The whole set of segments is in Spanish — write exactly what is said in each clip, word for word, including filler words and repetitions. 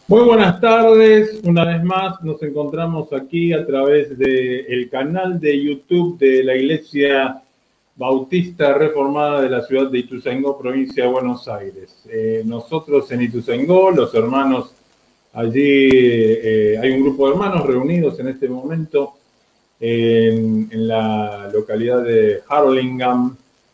Muy buenas tardes, una vez más nos encontramos aquí a través del canal de YouTube de la Iglesia Bautista Reformada de la ciudad de Ituzaingó, provincia de Buenos Aires. Eh, nosotros en Ituzaingó, los hermanos allí, eh, hay un grupo de hermanos reunidos en este momento en, en la localidad de Harlingham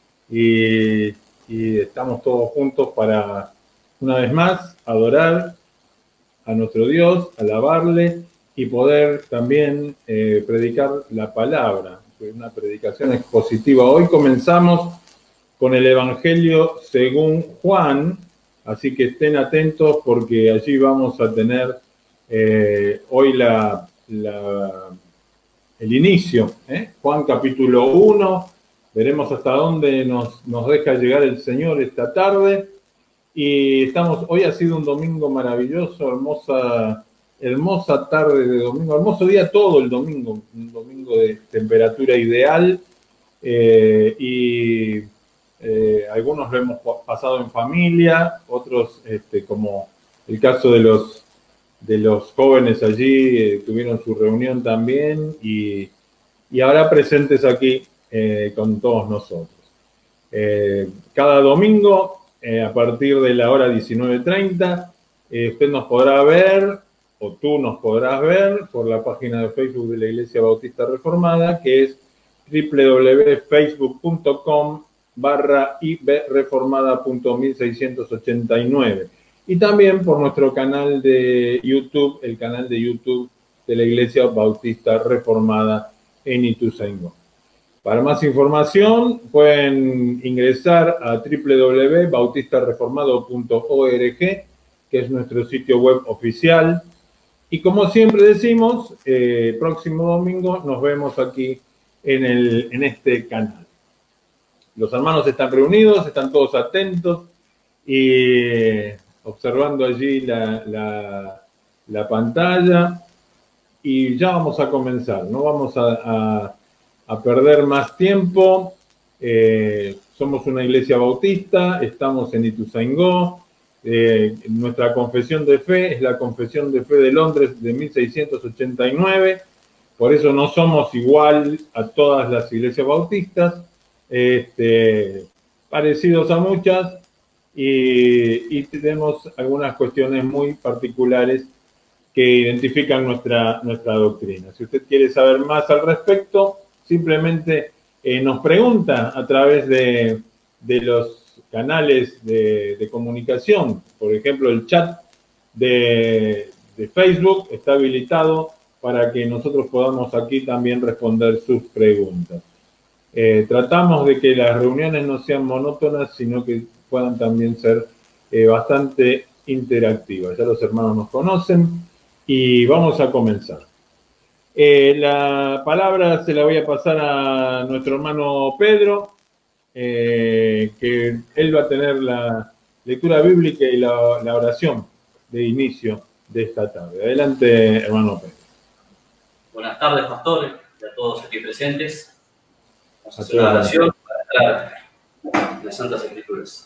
y, y estamos todos juntos para, una vez más, adorar a nuestro Dios, alabarle y poder también eh, predicar la palabra, una predicación expositiva. Hoy comenzamos con el Evangelio según Juan, así que estén atentos porque allí vamos a tener eh, hoy la, la, el inicio, ¿eh? Juan capítulo uno, veremos hasta dónde nos, nos deja llegar el Señor esta tarde. Y estamos, hoy ha sido un domingo maravilloso, hermosa, hermosa tarde de domingo, hermoso día todo el domingo, un domingo de temperatura ideal, eh, y eh, algunos lo hemos pasado en familia, otros, este, como el caso de los, de los jóvenes allí, eh, tuvieron su reunión también, y, y ahora presentes aquí eh, con todos nosotros. Eh, cada domingo, Eh, a partir de la hora diecinueve treinta, eh, usted nos podrá ver, o tú nos podrás ver, por la página de Facebook de la Iglesia Bautista Reformada, que es w w w punto facebook punto com barra ibreformada punto mil seiscientos ochenta y nueve. Y también por nuestro canal de YouTube, el canal de YouTube de la Iglesia Bautista Reformada en Ituzaingó. Para más información pueden ingresar a w w w punto bautista reformado punto org, que es nuestro sitio web oficial. Y como siempre decimos, eh, próximo domingo nos vemos aquí en, el, en este canal. Los hermanos están reunidos, están todos atentos y observando allí la, la, la pantalla. Y ya vamos a comenzar, no vamos a... a a perder más tiempo. Eh, somos una iglesia bautista, estamos en Ituzaingó, eh, nuestra confesión de fe es la confesión de fe de Londres de mil seiscientos ochenta y nueve, por eso no somos igual a todas las iglesias bautistas, este, parecidos a muchas, y, y tenemos algunas cuestiones muy particulares que identifican nuestra, nuestra doctrina. Si usted quiere saber más al respecto, simplemente eh, nos pregunta a través de, de los canales de, de comunicación. Por ejemplo, el chat de, de Facebook está habilitado para que nosotros podamos aquí también responder sus preguntas. Eh, tratamos de que las reuniones no sean monótonas, sino que puedan también ser eh, bastante interactivas. Ya los hermanos nos conocen y vamos a comenzar. Eh, la palabra se la voy a pasar a nuestro hermano Pedro, eh, que él va a tener la lectura bíblica y la, la oración de inicio de esta tarde. Adelante, hermano Pedro. Buenas tardes, pastores, y a todos aquí presentes. Vamos a hacer una oración para entrar en las Santas Escrituras.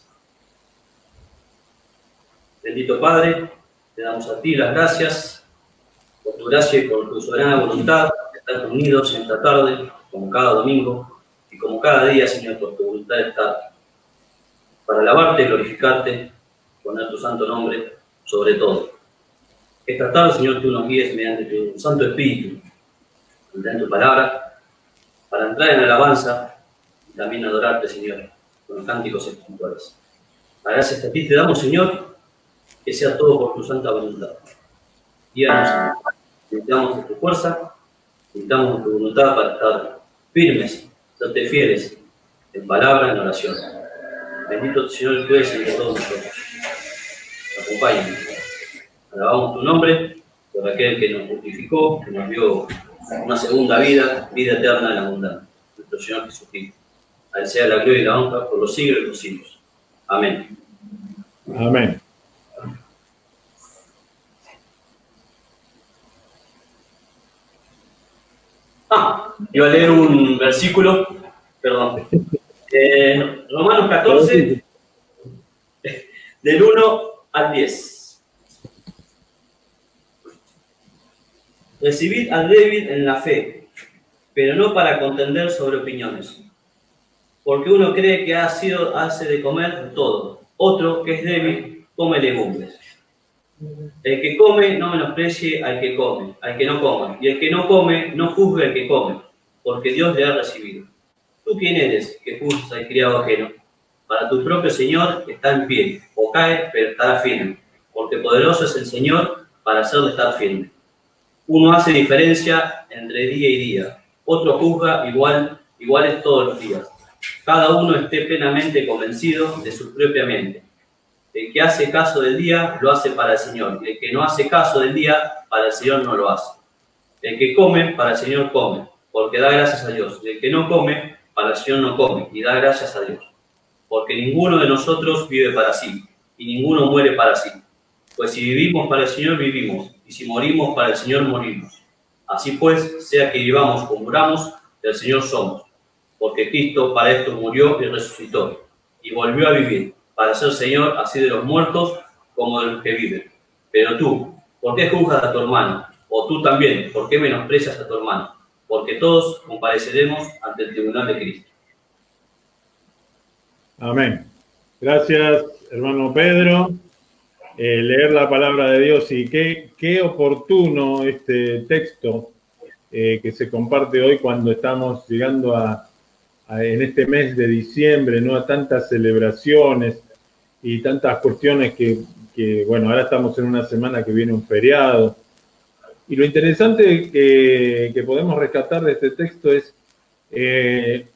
Bendito Padre, te damos a ti las gracias por tu gracia y por tu soberana voluntad de estar reunidos en esta tarde, como cada domingo, y como cada día, Señor, por tu voluntad de estar, para alabarte, glorificarte, poner tu santo nombre sobre todo. Esta tarde, Señor, tú nos guíes mediante tu Santo Espíritu, en tu palabra, para entrar en alabanza y también adorarte, Señor, con los cánticos espirituales. Gracias a ti te damos, Señor, que sea todo por tu santa voluntad. Guíanos, necesitamos de tu fuerza, necesitamos de tu voluntad para estar firmes, serte fieles, en palabra, en oración. Bendito Señor, tú eres entre todos nosotros. Acompáñanos. Alabamos tu nombre por aquel que nos justificó, que nos dio una segunda vida, vida eterna en abundancia. Nuestro Señor Jesucristo. A él sea la gloria y la honra por los siglos de los siglos. Amén. Amén. Ah, iba a leer un versículo, perdón. Eh, Romanos catorce, del uno al diez. Recibid al débil en la fe, pero no para contender sobre opiniones. Porque uno cree que ha sido, hace de comer todo, otro, que es débil, come legumbres. El que come no menosprecie al que come, al que no come, y el que no come no juzgue al que come, porque Dios le ha recibido. ¿Tú quién eres que juzgas al criado ajeno? Para tu propio Señor está en pie, o cae, pero estará firme, porque poderoso es el Señor para hacerle estar firme. Uno hace diferencia entre día y día, otro juzga igual, iguales todos los días. Cada uno esté plenamente convencido de su propia mente. El que hace caso del día, lo hace para el Señor, y el que no hace caso del día, para el Señor no lo hace. El que come, para el Señor come, porque da gracias a Dios, y el que no come, para el Señor no come, y da gracias a Dios. Porque ninguno de nosotros vive para sí, y ninguno muere para sí. Pues si vivimos para el Señor, vivimos, y si morimos para el Señor, morimos. Así pues, sea que vivamos o muramos, del Señor somos. Porque Cristo para esto murió y resucitó, y volvió a vivir, para ser Señor así de los muertos como de los que viven. Pero tú, ¿por qué juzgas a tu hermano? O tú también, ¿por qué menosprecias a tu hermano? Porque todos compareceremos ante el tribunal de Cristo. Amén. Gracias, hermano Pedro. Eh, leer la palabra de Dios y qué, qué oportuno este texto eh, que se comparte hoy cuando estamos llegando a, a, en este mes de diciembre, ¿no? A tantas celebraciones y tantas cuestiones que, que, bueno, ahora estamos en una semana que viene un feriado. Y lo interesante que, que podemos rescatar de este texto es eh,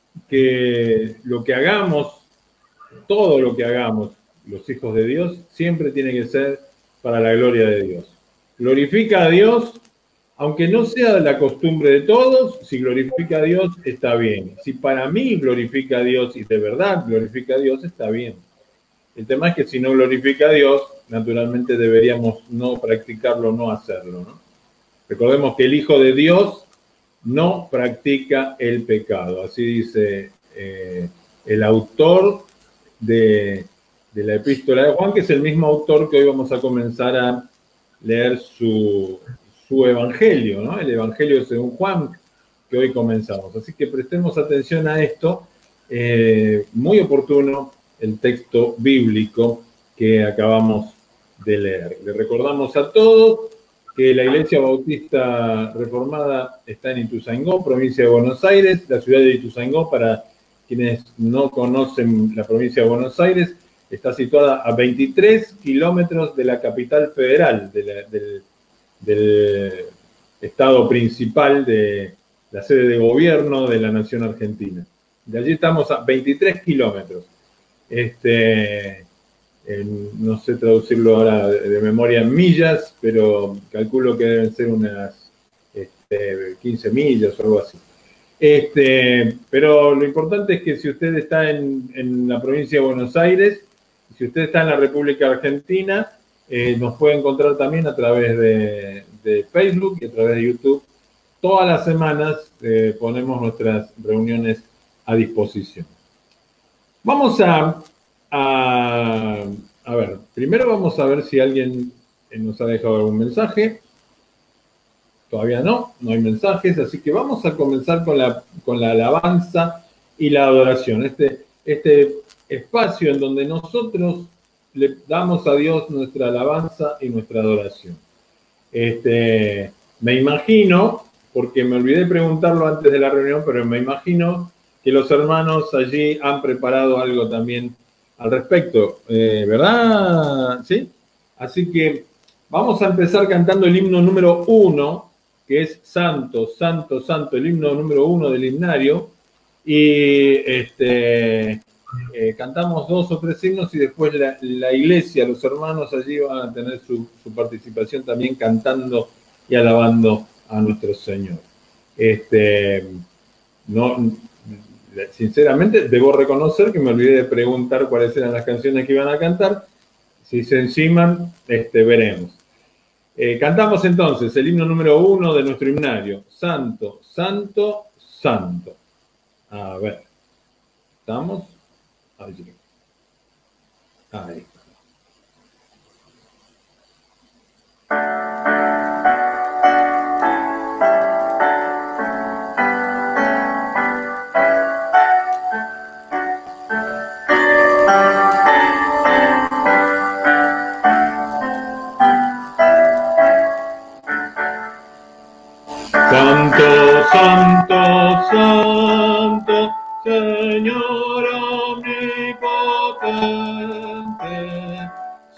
que lo que hagamos, todo lo que hagamos, los hijos de Dios, siempre tiene que ser para la gloria de Dios. Glorifica a Dios, aunque no sea la costumbre de todos, si glorifica a Dios, está bien. Si para mí glorifica a Dios y de verdad glorifica a Dios, está bien. El tema es que si no glorifica a Dios, naturalmente deberíamos no practicarlo, no hacerlo, ¿no? Recordemos que el Hijo de Dios no practica el pecado. Así dice eh, el autor de, de la epístola de Juan, que es el mismo autor que hoy vamos a comenzar a leer su, su evangelio, ¿no? El evangelio según Juan, que hoy comenzamos. Así que prestemos atención a esto. Eh, muy oportuno el texto bíblico que acabamos de leer. Le recordamos a todos que la Iglesia Bautista Reformada está en Ituzaingó, provincia de Buenos Aires. La ciudad de Ituzaingó, para quienes no conocen la provincia de Buenos Aires, está situada a veintitrés kilómetros de la capital federal, de la, del, del estado principal, de la sede de gobierno de la nación argentina. De allí estamos a veintitrés kilómetros. Este, en, no sé traducirlo ahora de, de memoria en millas, pero calculo que deben ser unas este, quince millas o algo así. Este, pero lo importante es que si usted está en, en la provincia de Buenos Aires, si usted está en la República Argentina, eh, nos puede encontrar también a través de, de Facebook y a través de YouTube. Todas las semanas eh, ponemos nuestras reuniones a disposición. Vamos a, a, a ver, primero vamos a ver si alguien nos ha dejado algún mensaje. Todavía no, no hay mensajes, así que vamos a comenzar con la, con la alabanza y la adoración. Este, este espacio en donde nosotros le damos a Dios nuestra alabanza y nuestra adoración. Este, me imagino, porque me olvidé preguntarlo antes de la reunión, pero me imagino que los hermanos allí han preparado algo también al respecto, eh, ¿verdad? ¿Sí? Así que vamos a empezar cantando el himno número uno, que es Santo, Santo, Santo, el himno número uno del himnario, y este, eh, cantamos dos o tres himnos y después la, la iglesia, los hermanos allí van a tener su, su participación también cantando y alabando a nuestro Señor. Este, no, sinceramente, debo reconocer que me olvidé de preguntar cuáles eran las canciones que iban a cantar. Si se enciman, este, veremos. Eh, cantamos entonces el himno número uno de nuestro himnario. Santo, Santo, Santo. A ver. ¿Estamos? Allí. Ahí.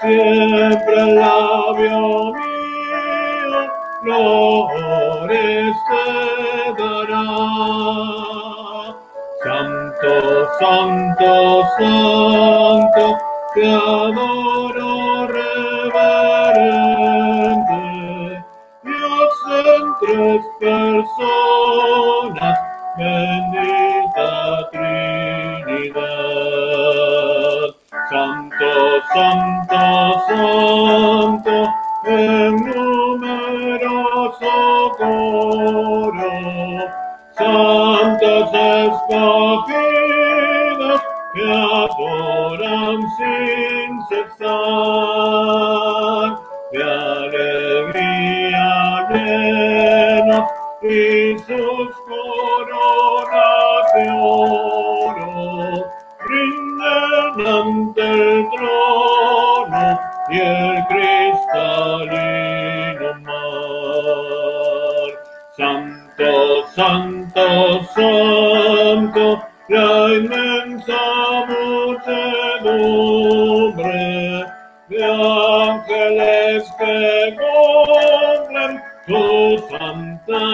siempre el labio mío flores te dará. Santo, santo, santo, te adoro reverente, Dios en tres personas, bendita Trinidad. Santo, santo, santo, en numeroso coro, santos escogidos que adoran sin cesar, de alegría llenos y sus coronas de oro rinden ante el trono y el cristalino mar. Santo, santo, santo, la inmensa muchedumbre de ángeles que cumplen tu santa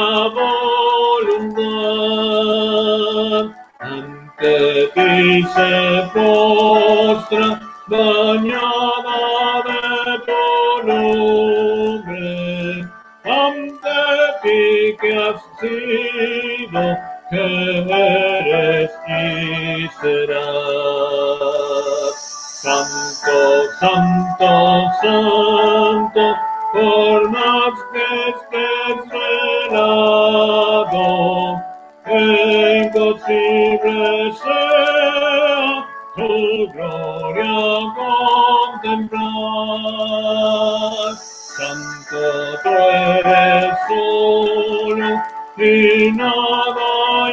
voluntad. Ante ti se postra, bañada de tu nombre, ante ti que has sido, que eres y serás. Santo, santo, santo, por más que estés velado, imposible sea tu gloria contemplar. Santo tú eres solo y nada hay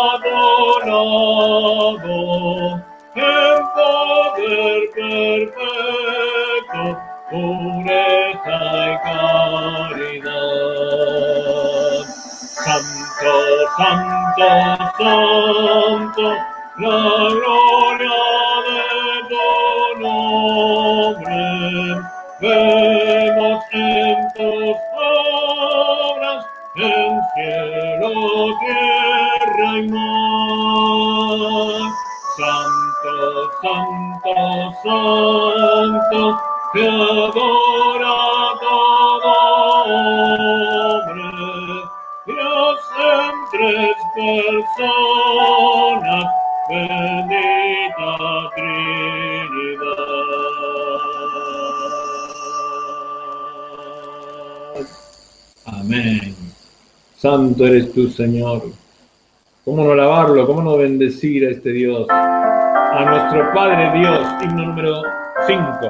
adorado, en poder perfecto, pureza y caridad. Santo, santo, santo, la gloria de tu nombre, vemos en tus obras, en cielo, tierra y mar. Santo, santo, santo, te adora todo hombre, Dios en tres personas, bendita Trinidad. Amén. Santo eres tú, Señor. ¿Cómo no alabarlo? ¿Cómo no bendecir a este Dios? A nuestro Padre Dios, himno número cinco.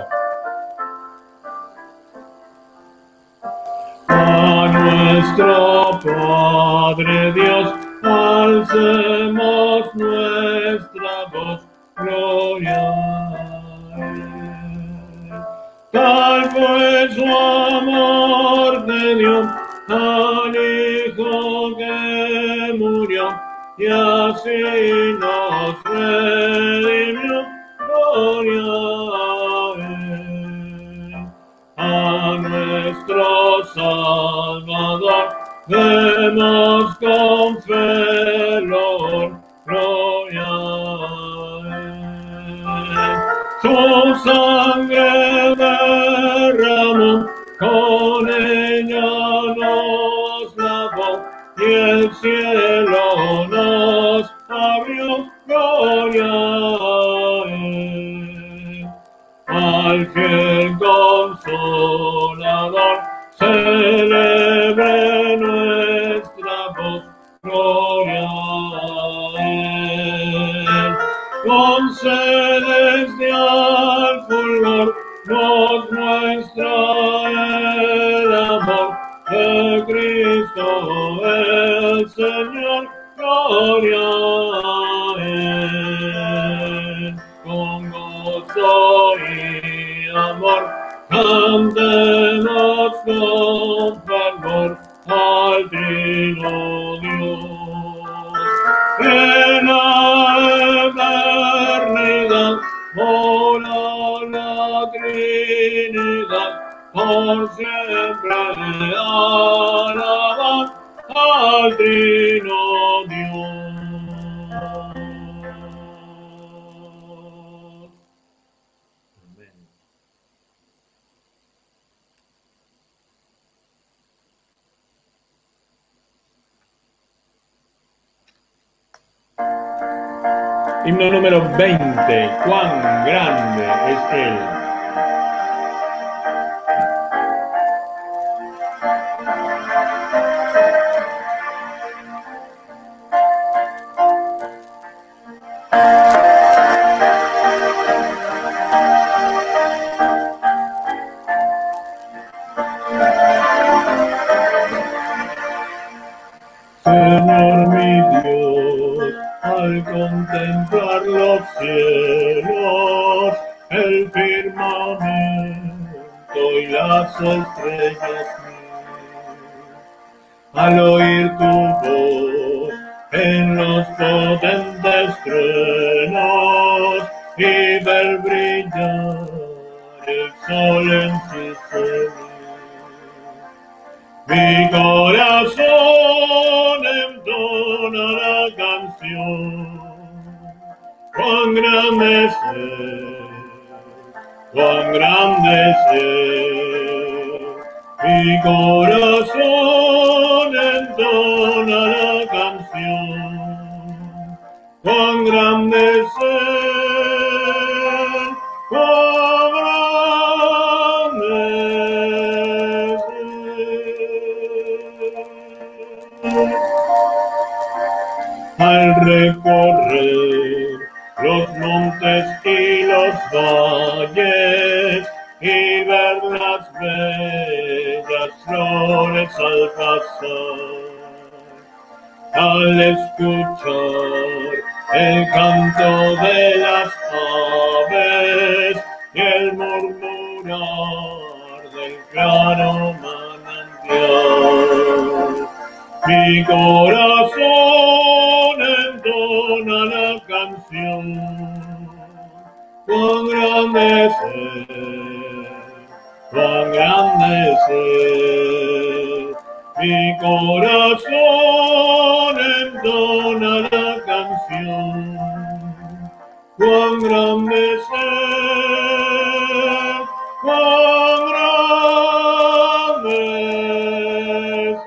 A nuestro Padre Dios, alcemos nuestra voz, gloria a Él. Tal fue su amor de Dios al Hijo que murió, y así nos redimió, gloria a Él. A nuestro Salvador demos con fe olor, gloria a Él. Su sangre derramó, con ella nos lavó, y el cielo nos abrió, gloria a Él. Al fiel Consolador, celebre nuestra voz, gloria a Él. Con celestial fulgor nos muestra el amor de Cristo el Señor, gloria a Él. Con gozo y amor cantemos con fervor al Trino Dios. En la eternidad mora la Trinidad, por siempre alaban al Trino Dios. Amén. Himno número veinte. Cuán grande es Él. Señor mi Dios, al contemplar los cielos, el firmamento y las estrellas, al oír tu voz en los potentes truenos y ver brillar el sol en su seno, mi corazón entona la canción, cuán grande es Él, cuán grande es Él. Mi corazón entona la canción, cuán grande es Él, cuán grande es Él. Al recorrer los montes y los valles y ver las bellas flores al pasar, al escuchar el canto de las aves y el murmurar del claro manantial, mi corazón entona la canción, cuán grande es Él, cuán grande es Él. Mi corazón entona la canción, cuán grande es Él, cuán grande es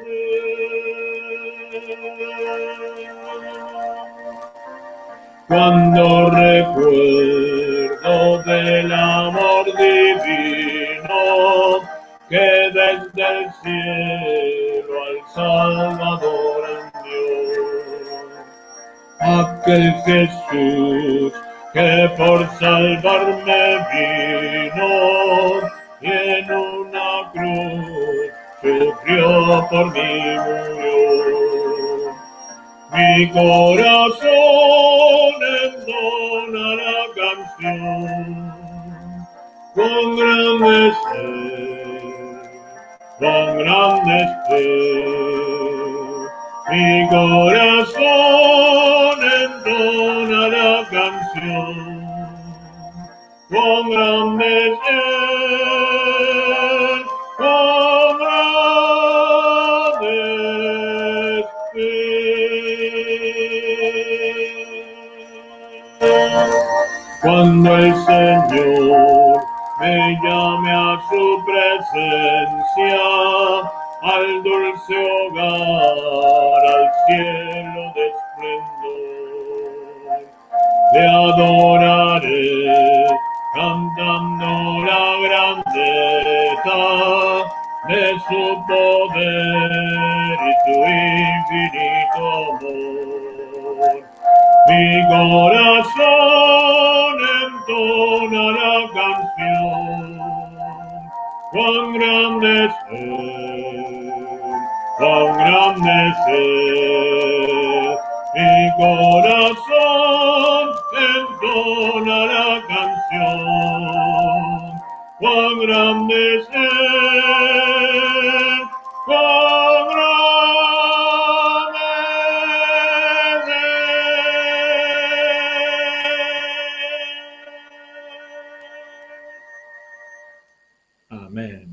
Él. Cuando recuerdo del amor divino que desde el cielo al Salvador envió, aquel Jesús que por salvarme vino y en una cruz sufrió por mí murió. Mi corazón entona la canción, cuán grande es Él, cuán grande es Él. Mi corazón entona la canción, cuán grande es Él, cuán grande es Él. Cuando el Señor me llame a su presencia, al dulce hogar, al cielo de esplendor, le adoraré cantando la grandeza de su poder y su infinito amor. Mi corazón entona la canción, cuán grande es Él, cuán grande es Él. Mi corazón entona la canción, cuán grande es Él, cuán grande es Él. Amén.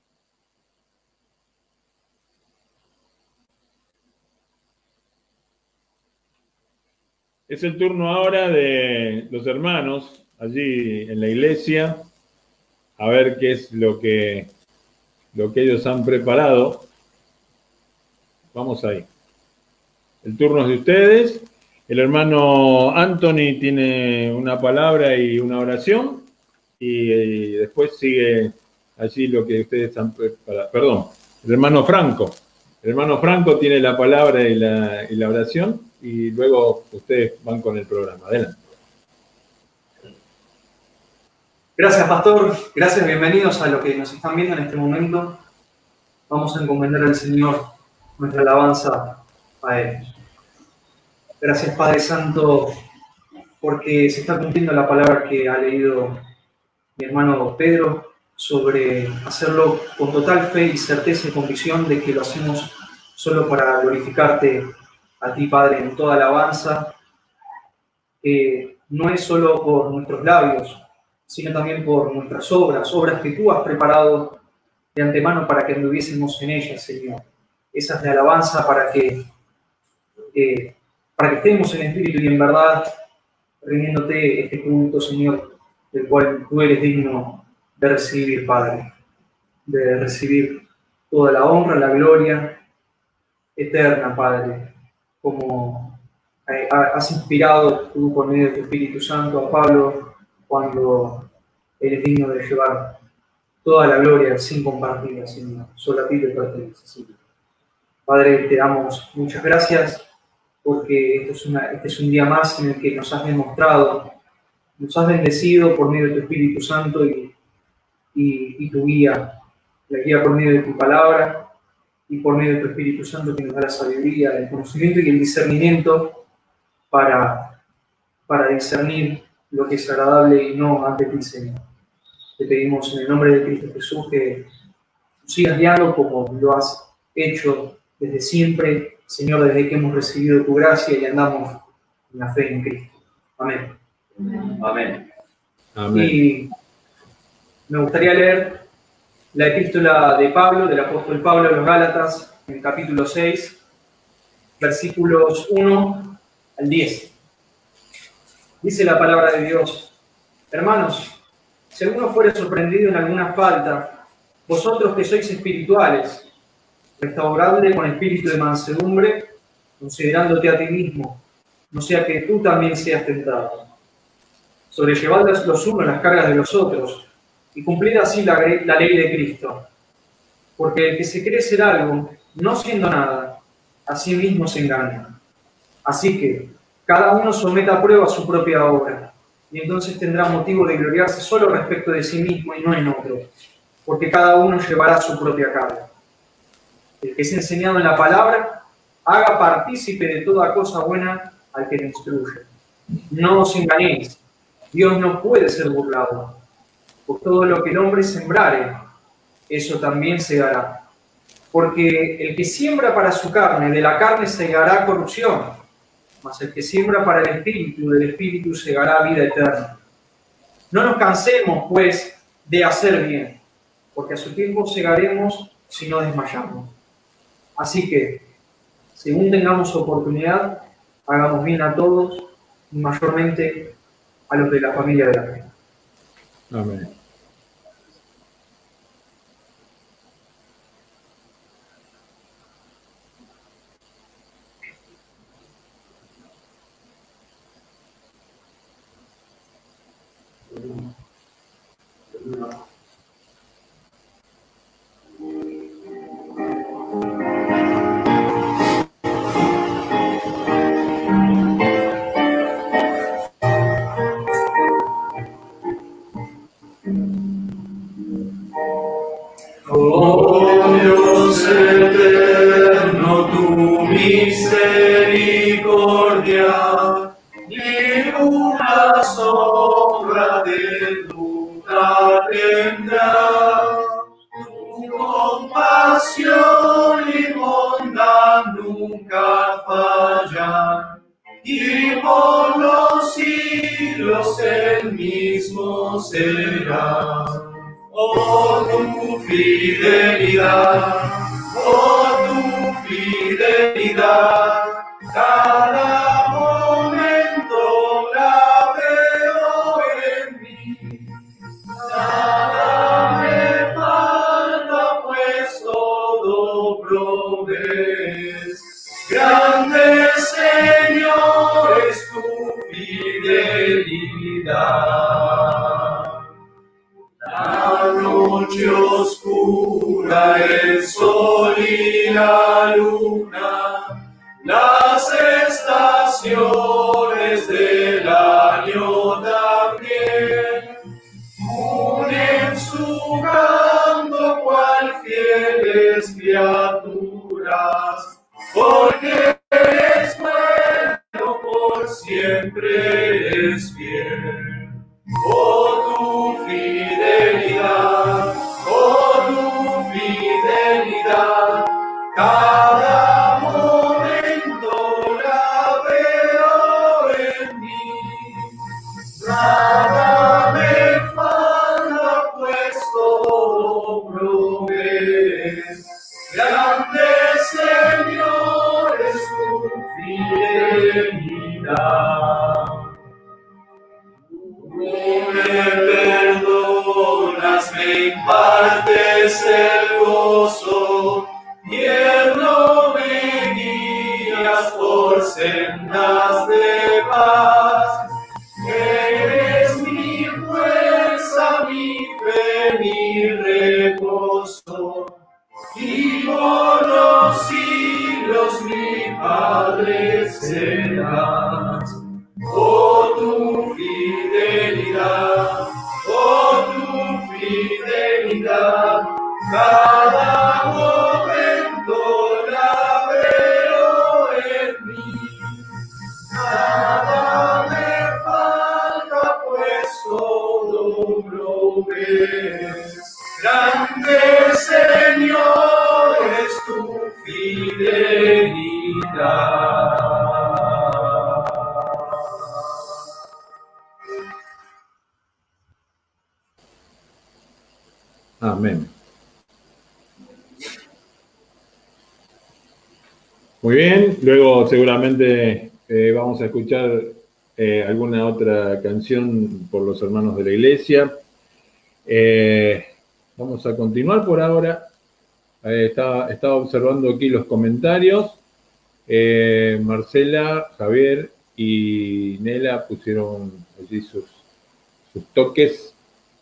Es el turno ahora de los hermanos allí en la iglesia, a ver qué es lo que, lo que ellos han preparado. Vamos ahí. El turno es de ustedes. El hermano Anthony tiene una palabra y una oración, y, y después sigue allí lo que ustedes han preparado. Perdón, el hermano Franco. El hermano Franco tiene la palabra y la, y la oración, y luego ustedes van con el programa. Adelante. Gracias, pastor. Gracias, bienvenidos a los que nos están viendo en este momento. Vamos a encomendar al Señor nuestra alabanza a Él. Gracias, Padre Santo, porque se está cumpliendo la palabra que ha leído mi hermano Pedro sobre hacerlo con total fe y certeza y convicción de que lo hacemos solo para glorificarte a ti, Padre, en toda alabanza, que no es solo por nuestros labios, sino también por nuestras obras, obras que tú has preparado de antemano para que anduviésemos en ellas, Señor. Esa es la alabanza para que, eh, para que estemos en espíritu y en verdad, rindiéndote este culto, Señor, del cual tú eres digno de recibir, Padre, de recibir toda la honra, la gloria eterna, Padre, como has inspirado tú por medio de tu Espíritu Santo a Pablo cuando él es digno de llevar toda la gloria sin compartirla, Señor. Solo a ti te pertenece, Señor. Padre, te damos muchas gracias porque este es, una, este es un día más en el que nos has demostrado, nos has bendecido por medio de tu Espíritu Santo y, y, y tu guía, la guía por medio de tu palabra y por medio de tu Espíritu Santo que nos da la sabiduría, el conocimiento y el discernimiento para, para discernir lo que es agradable y no ante ti, Señor. Te pedimos en el nombre de Cristo Jesús que sigas guiando como lo has hecho desde siempre, Señor, desde que hemos recibido tu gracia y andamos en la fe en Cristo. Amén. Amén. Amén. Y me gustaría leer la epístola de Pablo, del apóstol Pablo a los Gálatas, en el capítulo seis, versículos uno al diez. Dice la palabra de Dios: hermanos, si alguno fuere sorprendido en alguna falta, vosotros que sois espirituales, restauradle con espíritu de mansedumbre, considerándote a ti mismo, no sea que tú también seas tentado. Sobrellevad los unos las cargas de los otros, y cumplid así la, la ley de Cristo. Porque el que se cree ser algo, no siendo nada, a sí mismo se engaña. Así que cada uno someta a prueba su propia obra, y entonces tendrá motivo de gloriarse solo respecto de sí mismo y no en otro, porque cada uno llevará su propia carga. El que es enseñado en la palabra, haga partícipe de toda cosa buena al que le instruye. No os engañéis, Dios no puede ser burlado. Por todo lo que el hombre sembrare, eso también segará. Porque el que siembra para su carne, de la carne segará corrupción, mas el que siembra para el Espíritu, del Espíritu segará vida eterna. No nos cansemos, pues, de hacer bien, porque a su tiempo segaremos si no desmayamos. Así que, según tengamos oportunidad, hagamos bien a todos, y mayormente a los de la familia de la fe. Amén. Oh Dios eterno, tu misericordia, ninguna sombra de duda tendrá. Tu compasión y bondad nunca fallan, y por los siglos el mismo será. Oh, fidelidad, por tu fidelidad, cada momento la veo en mí. Nada me falta, pues todo provees. Grande, Señor, es tu fidelidad. La noche oscura, el sol y la luna, las estaciones del año también, unen su canto cual fieles criaturas, porque eres bueno, por siempre eres fiel. Oh, tu fidelidad, oh, tu fidelidad, cada momento la veo en mí. Nada me falta, pues todo provees. Grande, Señor, es tu fidelidad. Me perdonas, me impartes el gozo, tierno me guías por sendas de paz. Eres mi fuerza, mi fe, mi reposo, y por los siglos mi Padre serás. Oh, tu fidelidad, oh, tu fidelidad, cada momento la veo en mí. Nada me falta, pues todo provees. Grande, Señor, es tu fidelidad. Amén. Muy bien, luego seguramente eh, vamos a escuchar eh, alguna otra canción por los hermanos de la iglesia. Eh, vamos a continuar por ahora. Eh, estaba, estaba observando aquí los comentarios. Eh, Marcela, Javier y Nela pusieron allí sus, sus toques.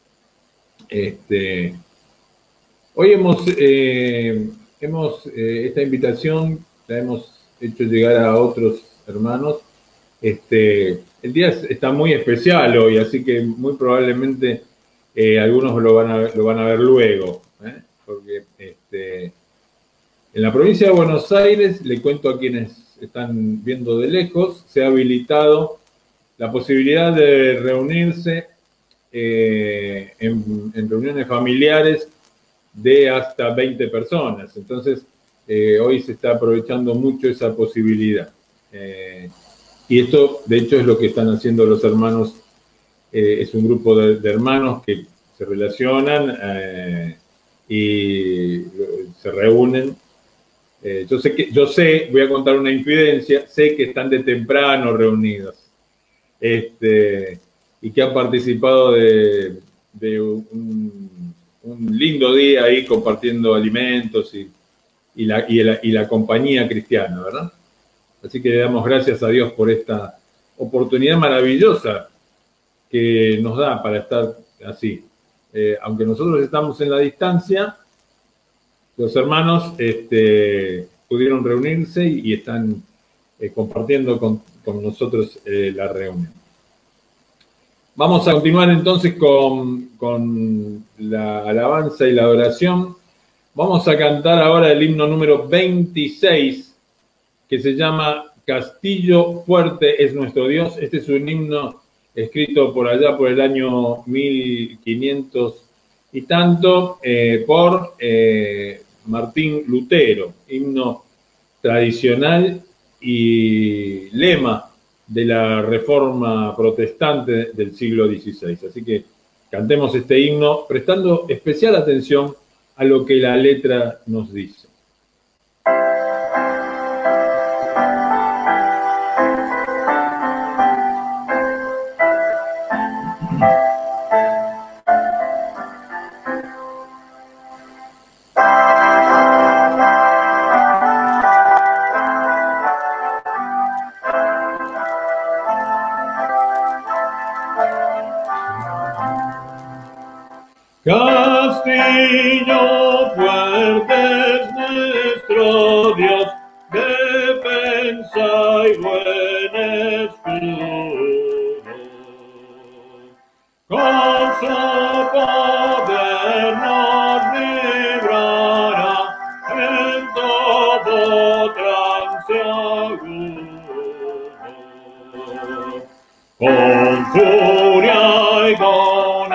Este, hoy hemos, eh, hemos eh, esta invitación la hemos hecho llegar a otros hermanos. Este, el día está muy especial hoy, así que muy probablemente eh, algunos lo van, a, lo van a ver luego, ¿eh? Porque este, en la provincia de Buenos Aires, le cuento a quienes están viendo de lejos, se ha habilitado la posibilidad de reunirse eh, en, en reuniones familiares de hasta veinte personas. Entonces, eh, hoy se está aprovechando mucho esa posibilidad. Eh, y esto, de hecho, es lo que están haciendo los hermanos. Eh, es un grupo de, de hermanos que se relacionan eh, y se reúnen. Eh, yo sé que, yo sé, voy a contar una infidencia, sé que están de temprano reunidos. Este, y que han participado de, de un, un lindo día ahí compartiendo alimentos y, y, la, y, la, y la compañía cristiana, ¿verdad? Así que le damos gracias a Dios por esta oportunidad maravillosa que nos da para estar así. Eh, aunque nosotros estamos en la distancia, los hermanos este, pudieron reunirse y, y están eh, compartiendo con, con nosotros eh, la reunión. Vamos a continuar entonces con, con la alabanza y la adoración. Vamos a cantar ahora el himno número veintiséis, que se llama Castillo Fuerte es nuestro Dios. Este es un himno escrito por allá por el año mil quinientos y tanto eh, por eh, Martín Lutero, himno tradicional y lema de la Reforma Protestante del siglo dieciséis. Así que cantemos este himno prestando especial atención a lo que la letra nos dice. Castillo fuerte es nuestro Dios, defensa y buen escudo. Con su poder nos librará en todo trance agudo. Con furia y con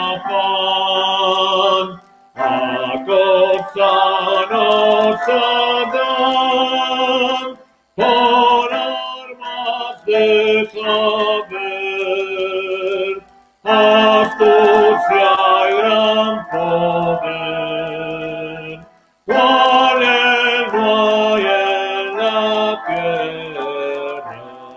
afán, acosanos Adán, por armas de saber, astucia y gran poder, cuales no hay en la tierra.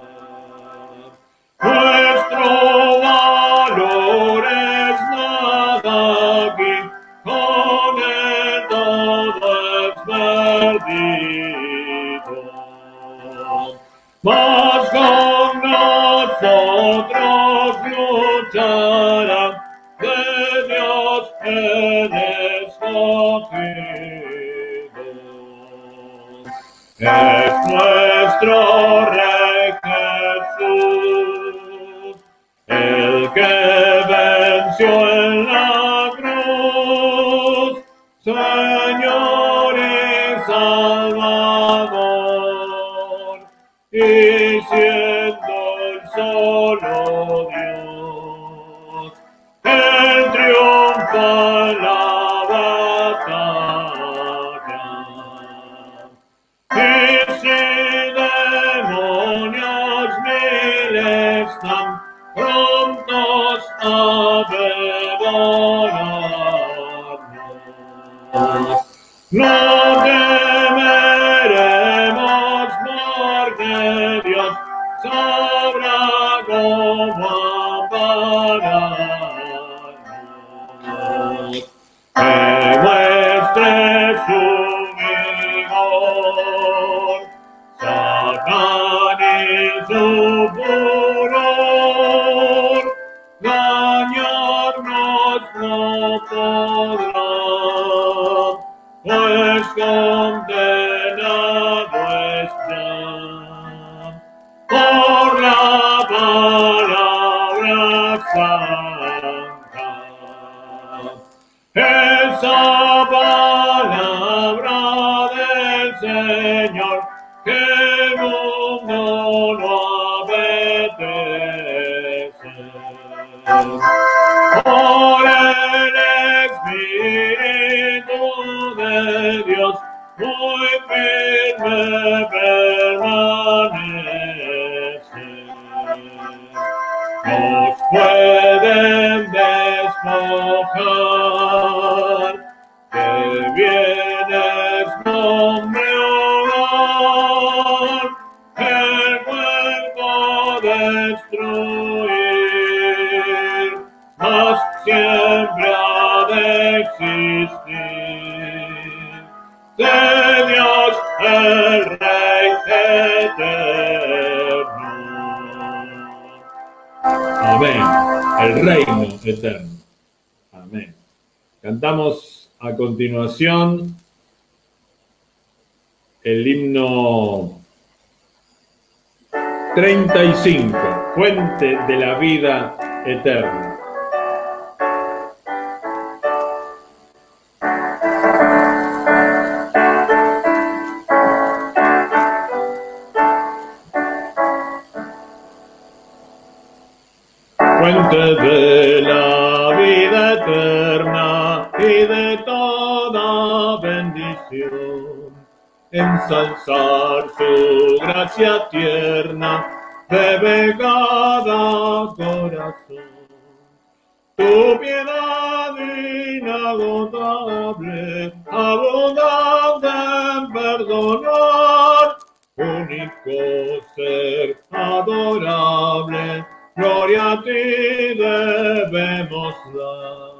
Nuestro valor es nada aquí, con él todo es perdido. Mas con nosotros lucharán de Dios el escogido. Es nuestro Rey Jesús, el que venció en la cruz, Señor y Salvador, y siendo el solo Dios, Él triunfa en la batalla. Y si demonios mil están prontos a devorarnos, no temeremos, porque Dios sabrá cómo ampararnos. Que muestre su vigor Satán y su furor, dañarnos no podrá, pues condenado está por la palabra santa. Esa palabra del Señor que el mundo no apetece. Por el Espíritu de Dios muy firme permanece. Nos pueden despojar de bienes nombre honor, el cuerpo destruir, mas siempre ha de existir de Dios el Rey eterno. Amén. El reino eterno. Amén. Cantamos a continuación el himno treinta y cinco, Fuente de la Vida Eterna. Fuente de la vida eterna y de toda bendición, ensalzar su gracia tierna, bebe cada corazón. tu piedad inagotable, abundante en perdonar, único ser adorable, gloria a ti debemos dar.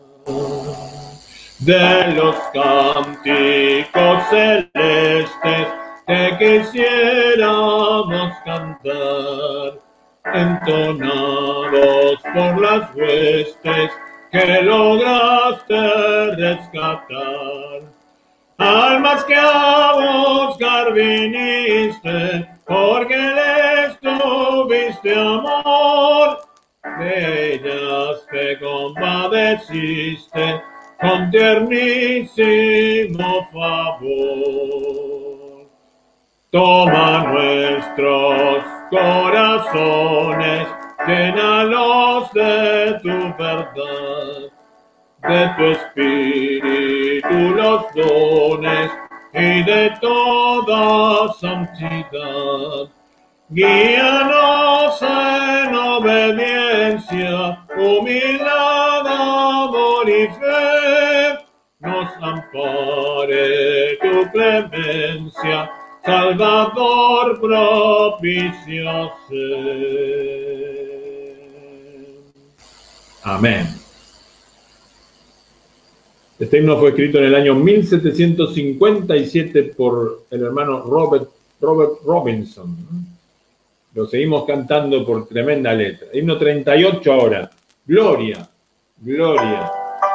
De los cánticos celestes te quisiéramos cantar, entonados por las huestes que lograste rescatar. Almas que a buscar viniste, porque les tuviste amor, de ellas te compadeciste con tiernísimo favor. Toma nuestros corazones, llénalos de tu verdad, de tu espíritu los dones y de toda santidad. Guíanos en obediencia, humildad, amor y fe, nos ampare tu clemencia, Salvador propicio ser. Amén. Este himno fue escrito en el año mil setecientos cincuenta y siete por el hermano Robert, Robert Robinson. Lo seguimos cantando por tremenda letra. Himno treinta y ocho ahora. Gloria, gloria.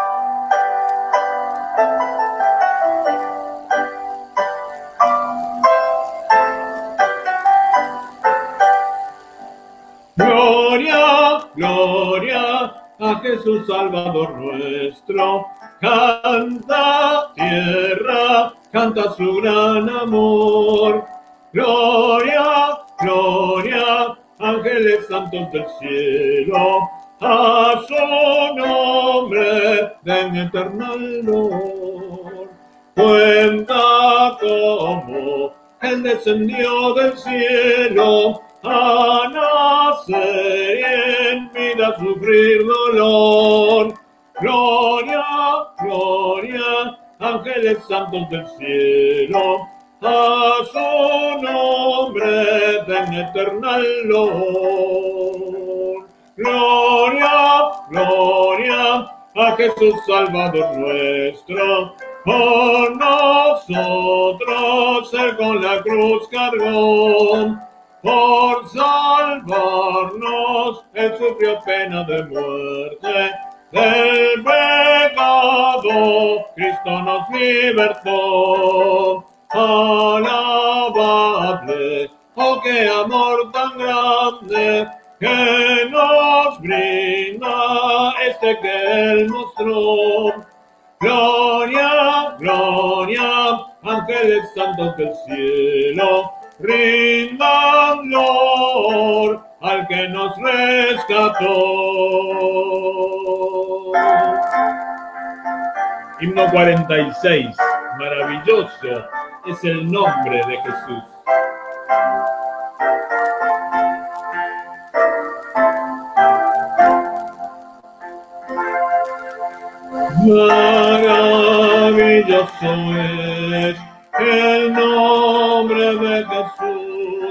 Gloria, gloria a Jesús Salvador nuestro. Canta tierra, canta su gran amor. Gloria, gloria, ángeles santos del cielo, a su nombre den eternal honor. Cuenta cómo Él descendió del cielo a nacer y en vida sufrir dolor. Gloria, gloria, ángeles santos del cielo, a su nombre den eternal honor. Gloria, gloria a Jesús Salvador nuestro, por nosotros Él con la cruz cargó. Por salvarnos Él sufrió pena de muerte, del pecado Cristo nos libertó. Alabable, oh qué amor tan grande que nos brinda este que Él mostró. Gloria, gloria, ángeles santos del cielo, rindan honor al que nos rescató. Himno cuarenta y seis. Maravilloso es el nombre de Jesús. Maravilloso es el nombre de Jesús.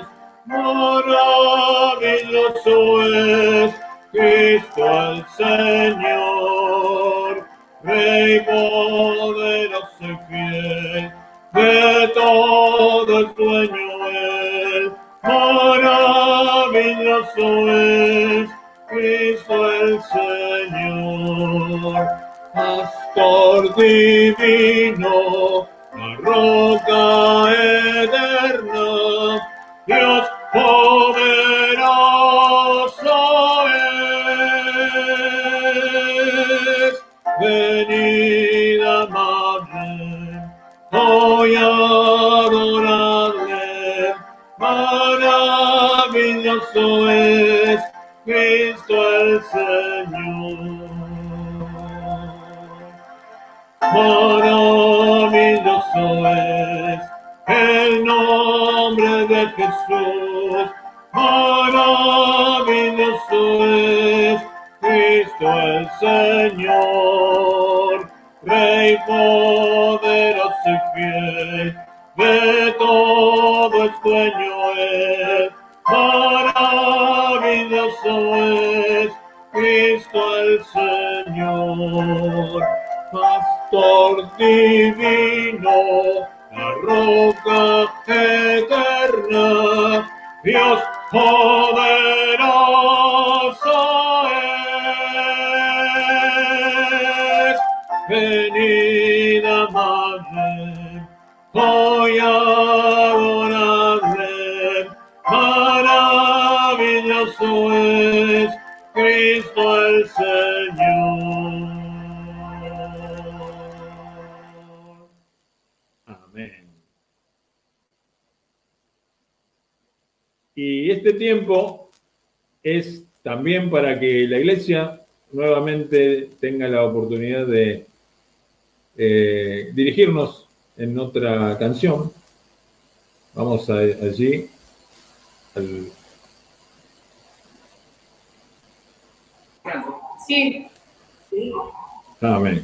Maravilloso es Cristo el Señor, Rey poderoso y fiel, de todo el dueño Él. Maravilloso es Cristo el Señor, Pastor divino, la roca eterna, Dios poderoso es. Venid amable, hoy a adorarle. Maravilloso es Cristo el Señor. Maravilloso es el nombre de Jesús. Maravilloso es Cristo el Señor, Rey poderoso y fiel, de todo es dueño es, maravilloso es Cristo el Señor, Pastor divino, la roca eterna, Dios poderoso es. Venid a amarle, hoy adorarle, maravilloso es Cristo el Señor. Amén. Y este tiempo es también para que la iglesia nuevamente tenga la oportunidad de eh, dirigirnos en otra canción. Vamos a, allí al... Sí. Sí. Amén.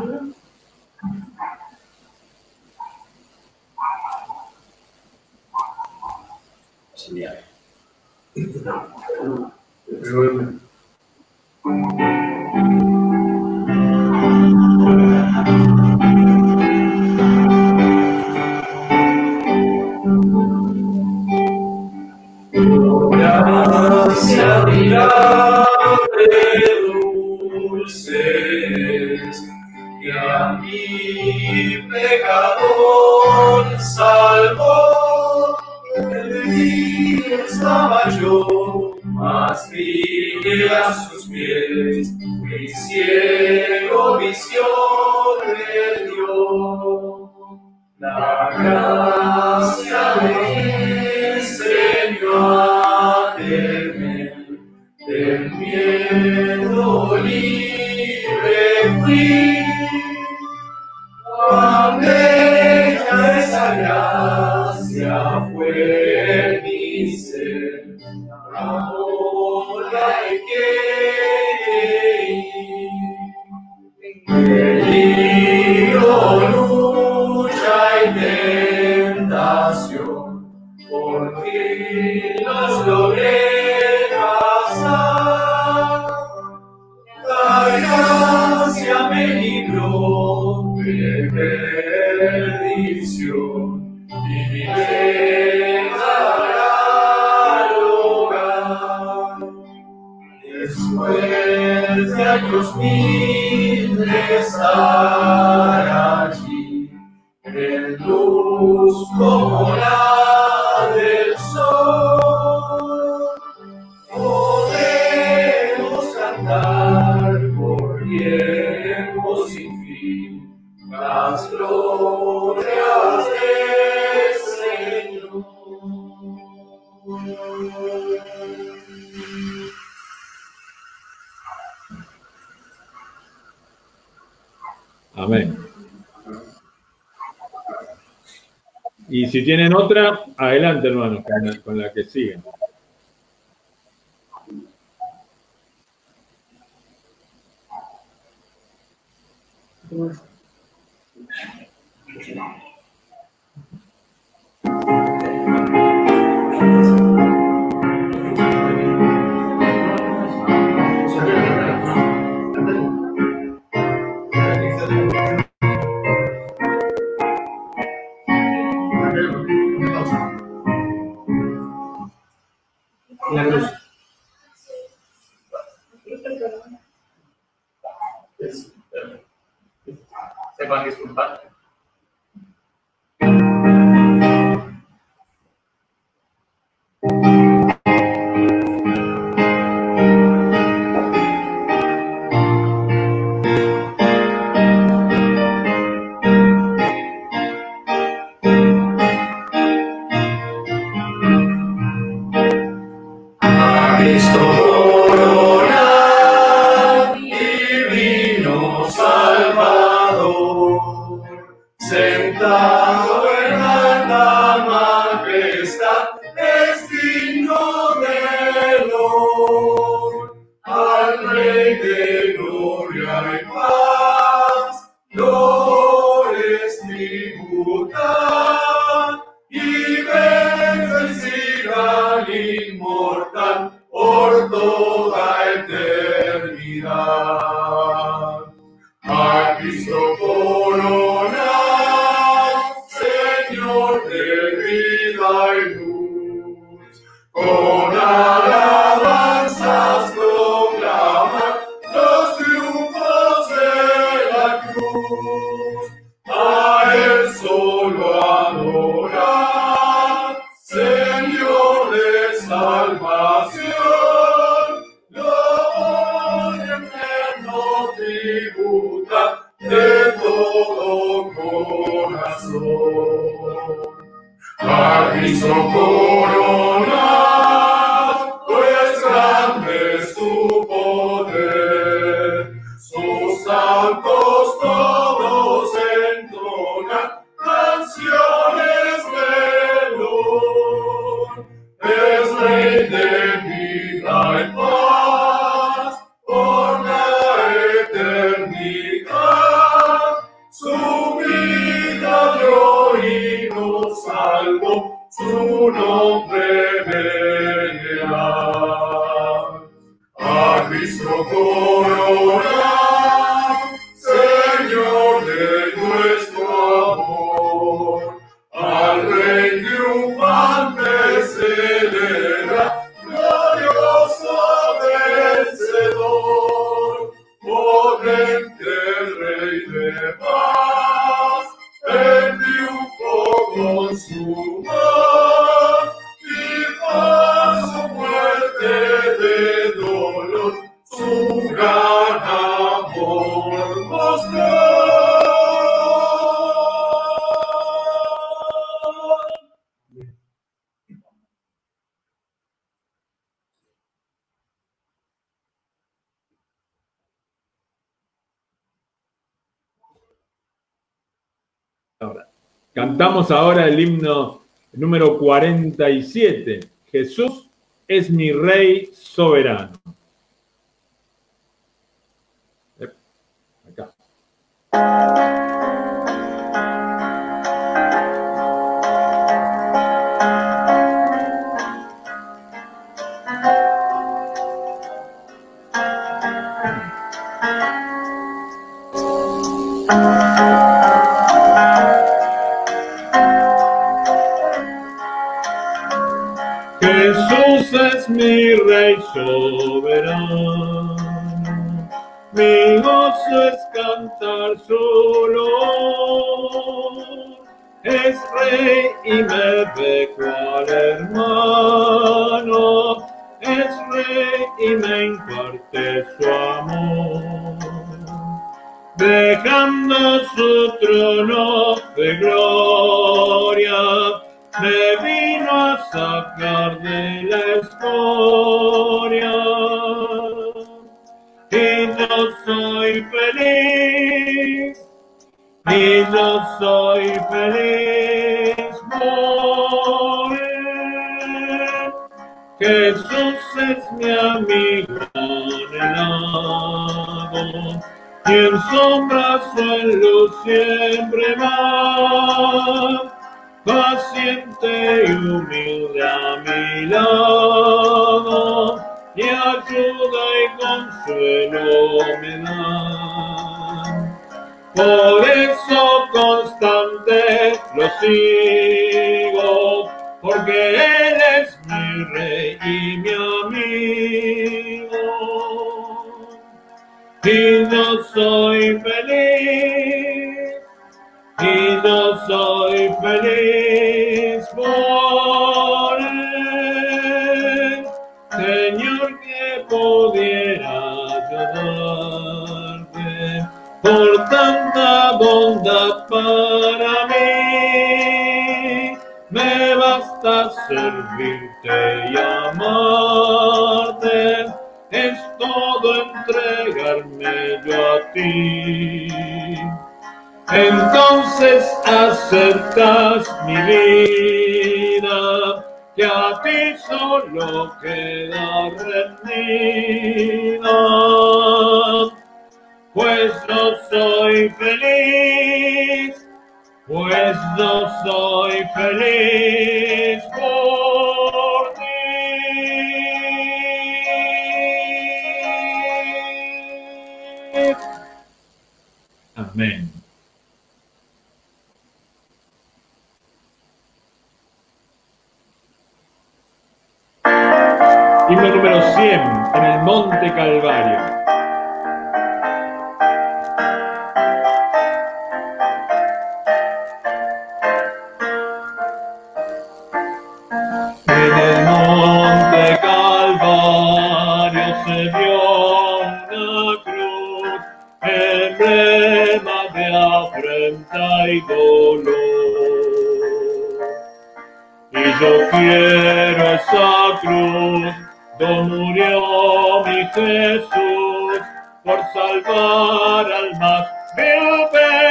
Señal. Gracia mirable dulces, que a mi pecador salvó. Perdido estaba yo, mas vine a sus pies, mi ciego visión me dio. La gracia me enseñó a temer, del miedo libre fui. Cuán bella esa gracia fue mi ser, ahora que peligro, lucha y tentación, por fin los logré pasar. La gracia me libró de perdición y me dará al hogar. Después de años mil de estar allí, en luz como la del sol, podemos cantar por tiempo sin fin las glorias del Señor. Amén. Y si tienen otra, adelante, hermanos, con la, con la que siguen. La cruz. Sepan disculpar. Cristo corona, divino Salvador, sentado en alta majestad, es digno de honor, al Rey de gloria. corazón. A Cristo coronar, pues grande es su poder, sus santos todos entonan canciones de dolor. Es Rey de vida y paz por la eternidad, su vida dio y nos salvó, su nombre venerar. A Cristo coronar, Señor de nuestro amor, al Rey triunfante celebra, glorioso vencedor, potente Rey de paz, el triunfo consuma, y por su muerte de dolor, su gran amor mostró. Ahora, cantamos ahora el himno número cuarenta y siete. Jesús es mi Rey soberano. Acá. Jesús es mi Rey soberano, mi gozo es cantar su olor. Es Rey y me ve cual hermano, es Rey y me imparte su amor. Dejando su trono de gloria, me vino a sacar de la escoria. Y yo soy feliz, y yo soy feliz por él. Jesús es mi amigo anhelado, y en sombras o en luz siempre va, paciente y humilde a mi lado, y ayuda y consuelo me da. Por eso constante lo sigo, porque Él es mi Rey y mi amigo. Y yo soy feliz, y yo soy feliz por él. Señor, que pudiera ayudarte por tanta bondad para mí. Me basta servirte y amarte, es todo entregarme yo a ti. Entonces aceptas mi vida, que a ti solo queda rendida. Pues no soy feliz, pues no soy feliz por ti. Amén. Himno número cien, en el Monte Calvario. En el Monte Calvario se dio una cruz, emblema de afrenta y dolor. Y yo quiero esa cruz donde murió mi Jesús por salvar al más vil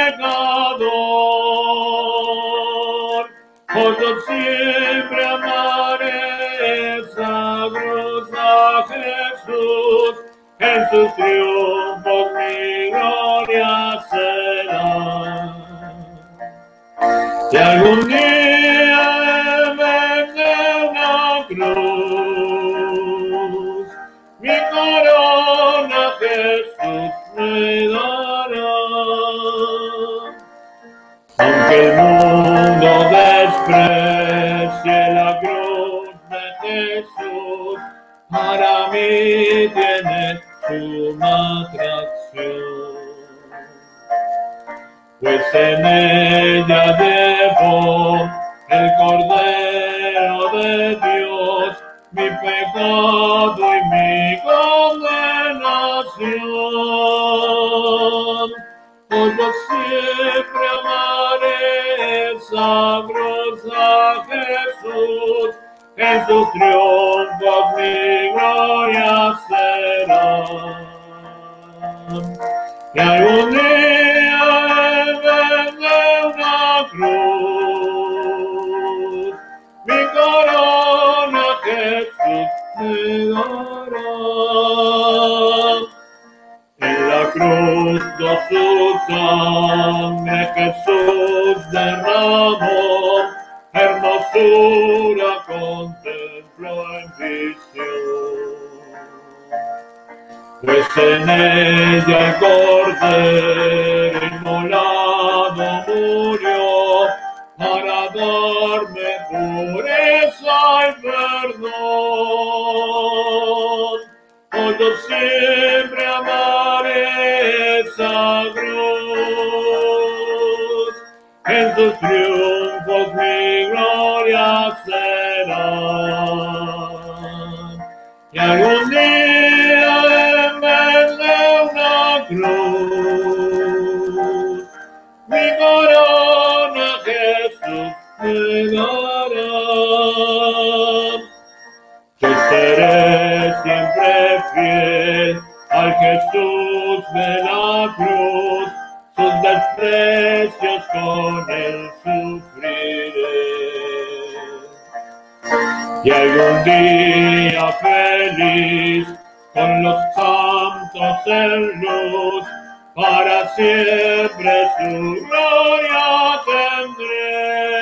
pecador. Por yo siempre amaré esa cruz a Jesús, en sus triunfos mi gloria será. Y algún día venga una cruz, mi corona Jesús me dará. Aunque el mundo desprecie la cruz de Jesús, para mí tiene suma atracción. Pues en ella llevo el Cordero de Dios, mi pecado y mi condenación. Pues yo siempre amaré esa cruz a Jesús, en sus triunfos mi gloria será. Y algún día venga una cruz, mi corona Jesús me dará. En la cruz de su sangre Jesús derramó, hermosura contemplo en visión. Pues en ella el Cordero inmolado murió para darme pureza y perdón. Pues yo siempre amaré esa cruz, en sus triunfos mi gloria será. Y algún día en vez de una cruz, mi corona Jesús me dará. Yo seré siempre fiel al Jesús de la cruz, sus desprecios con él sufriré. Y algún día feliz, con los santos en luz, para siempre su gloria tendré.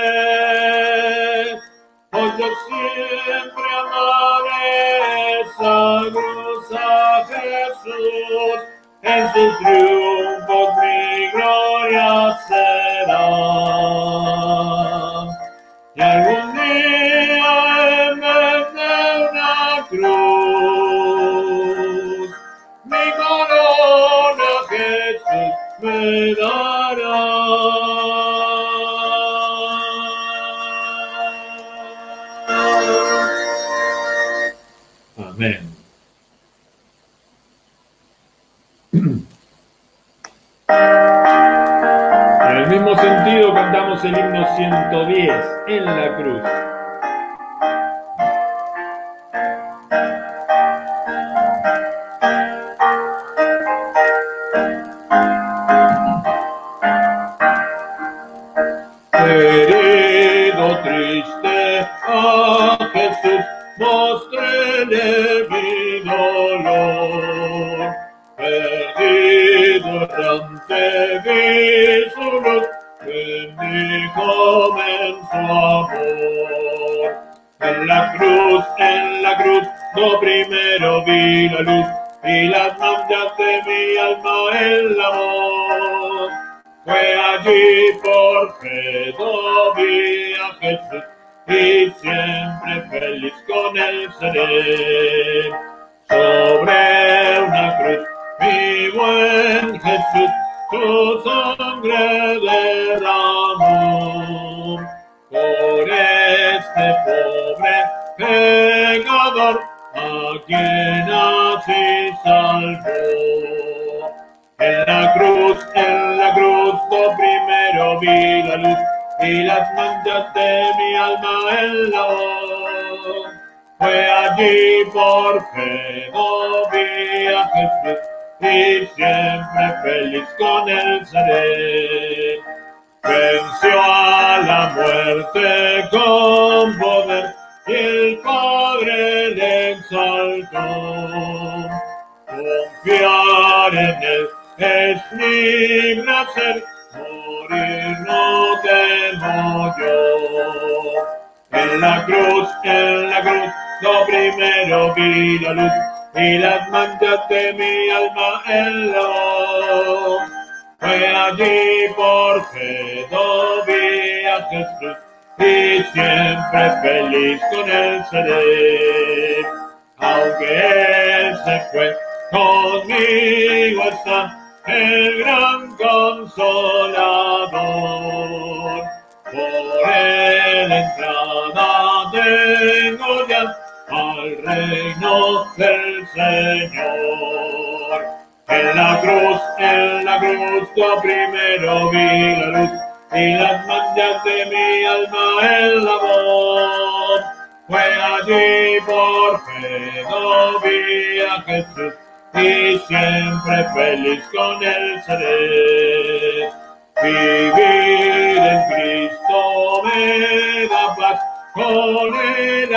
Pues yo siempre amaré esa cruz a Jesús, en sus triunfos mi gloria será. Y algún día en vez de una cruz, mi corona Jesús me dará. Amén. En el mismo sentido cantamos el himno ciento diez, En la cruz. Herido triste a Jesús, mostréle mi dolor. Perdido errante vi su luz, en mí comenzó amor. En la cruz, en la cruz, yo primero vi la luz, y las manchas de mi alma el amor. Fue allí por fe vi a Jesús, y siempre feliz con él seré. Sobre una cruz, mi buen Jesús, su sangre derramó. Por este pobre pecador, a quien así salvó. En la cruz, en la cruz, lo primero vi la luz y las manchas de mi alma en la voz. Fue allí por fe, no vi a Jesús y siempre feliz con él seré. Venció a la muerte con poder y el Padre le exaltó. Confiar en él es mi placer, morir no temo yo. En la cruz, en la cruz, lo primero vi la luz y las manchas de mi alma en la voz. Fue allí por fe, no vi a Jesús y siempre feliz con él seré. Aunque él se fue, conmigo está el gran consolador. Por él entrada tengo ya al reino del Señor. En la cruz, en la cruz, yo primero vi la luz y las manchas de mi alma en la voz. Fue allí por fe, no vi a Jesús y siempre feliz con él seré. Vivir en Cristo me da paz, con él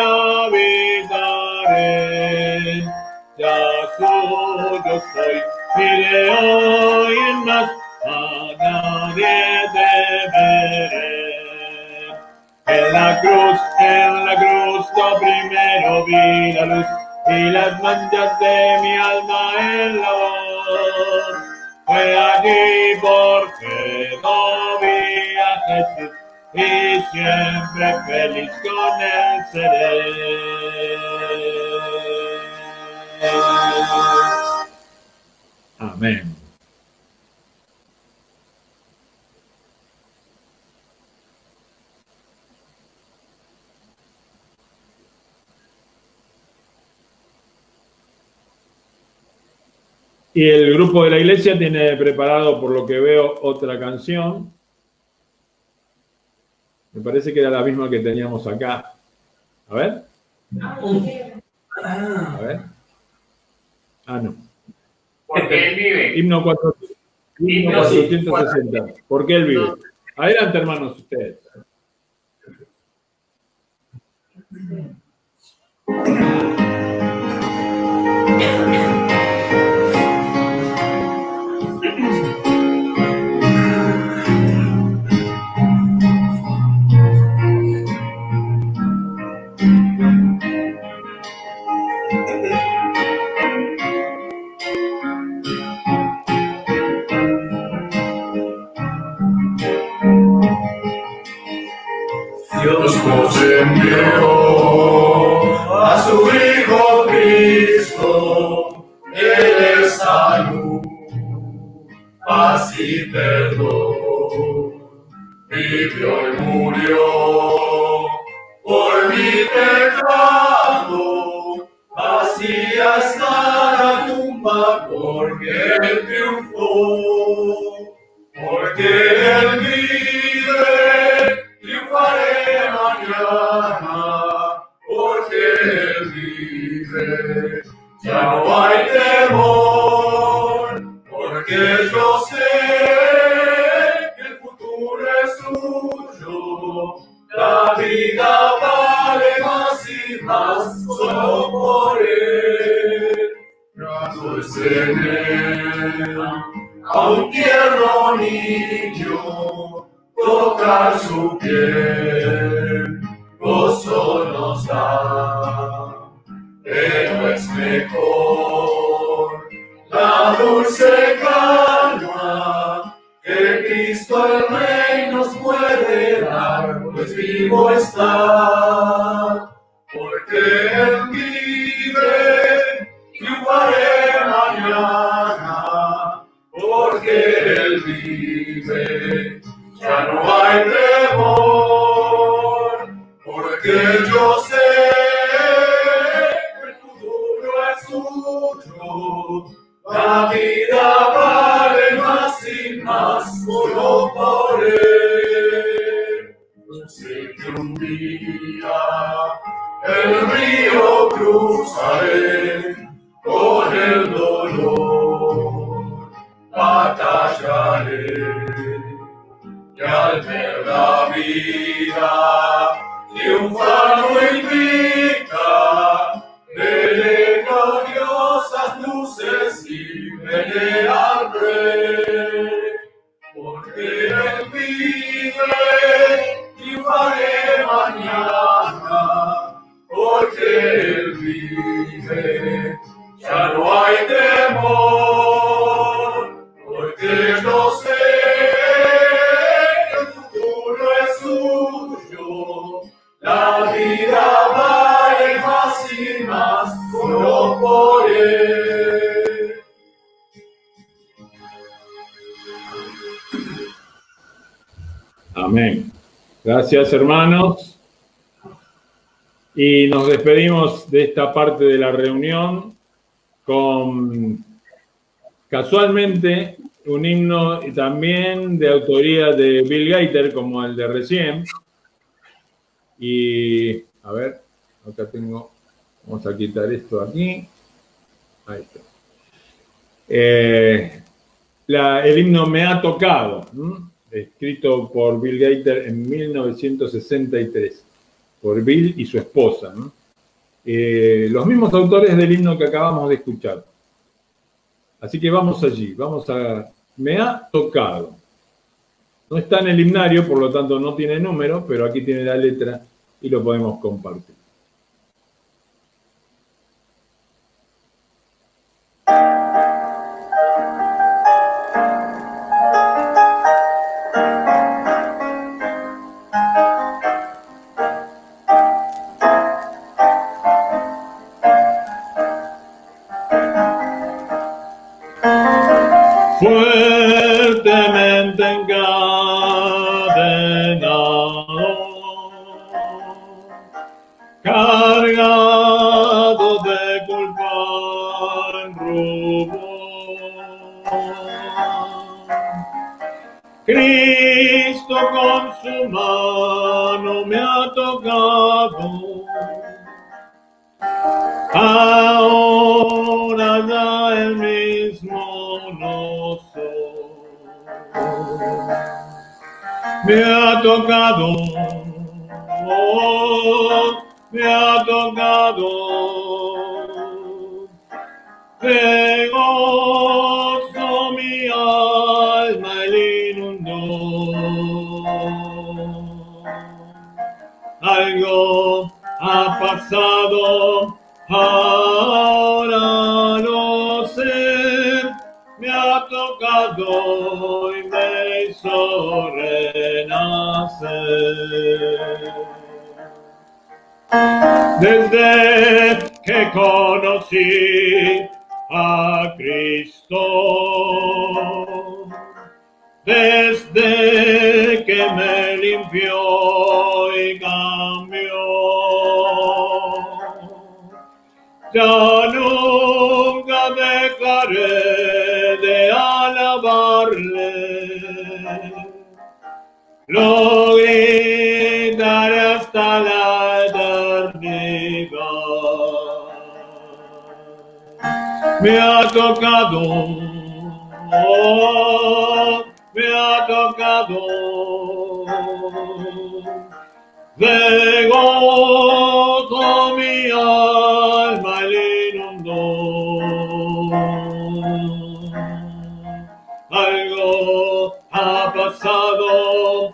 habitaré. Ya suyo soy y de hoy en más a nadie deberé. En la cruz, en la cruz, yo primero vi la luz y las manchas de mi alma en la voz. Fue allí por fe, no vi a Jesús y siempre feliz con él seré. Amén. Y el grupo de la iglesia tiene preparado, por lo que veo, otra canción. Me parece que era la misma que teníamos acá. A ver. A ver. Ah, no. Porque él vive. Himno cuatrocientos sesenta. ¿Por qué él vive? Adelante, hermanos, ustedes. Dios nos envió a su Hijo Cristo, Él es salud, paz y perdón. Vivió y murió por mi pecado, vacía está la tumba porque Él triunfó, porque Él vive. Triunfaré mañana, porque Él vive. Ya no hay temor, porque yo sé que el futuro es suyo. La vida vale más y más solo por Él. Grato es en Él a un tierno niño. Tocar su piel, gozo nos da, pero es mejor la dulce calma que Cristo el Rey nos puede dar, pues vivo está, porque Él vive, triunfaré mañana, porque Él vive. Ya no hay temor, porque yo sé que el futuro es suyo. La vida vale más y más solo por Él. el río cruzaré, con el dolor batallaré, y al ver la vida triunfar no implica, veré gloriosas luces y veré al Rey, porque Él vive, triunfaré mañana, porque Él vive, ya no hay temor, porque yo sé que el futuro es suyo, la vida vale más y más solo por Él. Amén. Gracias, hermanos. Y nos despedimos de esta parte de la reunión con, casualmente, un himno también de autoría de Bill Gaither, como el de recién. Y, a ver, acá tengo, vamos a quitar esto aquí. Ahí está. Eh, la, el himno Me ha tocado, ¿m? Escrito por Bill Gaither en mil novecientos sesenta y tres, por Bill y su esposa, ¿no? Eh, los mismos autores del himno que acabamos de escuchar. Así que vamos allí, vamos a... Me ha tocado. No está en el himnario, por lo tanto no tiene número, pero aquí tiene la letra y lo podemos compartir. Fuertemente encadenado, cargado de culpa en rubor, Cristo con su mano me ha tocado. Ahora ya el mismo no soy. Me ha tocado, oh, me ha tocado. De gozo mi alma el inundó. Algo ha pasado, ahora lo sé, me ha tocado y me hizo renacer. Desde que conocí a Cristo, desde que me limpió y cambió, ya nunca dejaré de alabarle, lo gritaré hasta la eternidad. Me ha tocado, oh, me ha tocado, de gozo mi alma le inundó. Algo ha pasado,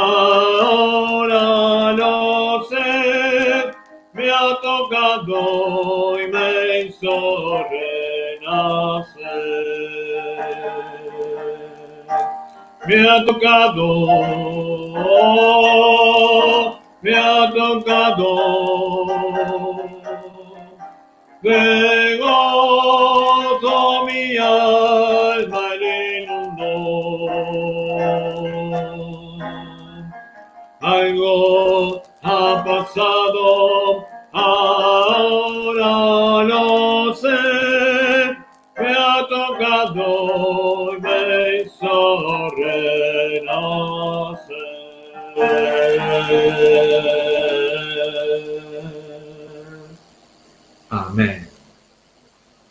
ahora lo sé, me ha tocado y me hizo renacer. Me ha tocado, oh, me ha tocado, de gozo mi alma le inundó. Algo ha pasado, ahora lo sé, me ha tocado y me hizo renacer.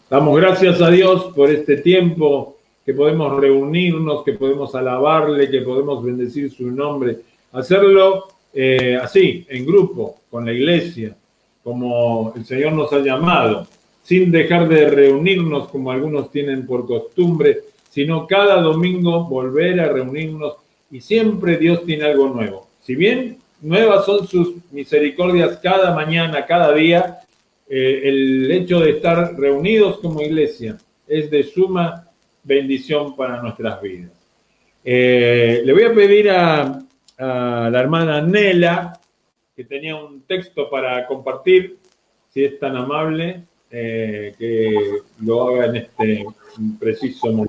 Damos gracias a Dios por este tiempo que podemos reunirnos, que podemos alabarle, que podemos bendecir su nombre. Hacerlo eh, así, en grupo, con la iglesia, como el Señor nos ha llamado, sin dejar de reunirnos como algunos tienen por costumbre, sino cada domingo volver a reunirnos, y siempre Dios tiene algo nuevo. Si bien nuevas son sus misericordias cada mañana, cada día, eh, el hecho de estar reunidos como iglesia es de suma bendición para nuestras vidas. Eh, le voy a pedir a, a la hermana Nela, que tenía un texto para compartir, si es tan amable, eh, que lo haga en este preciso momento.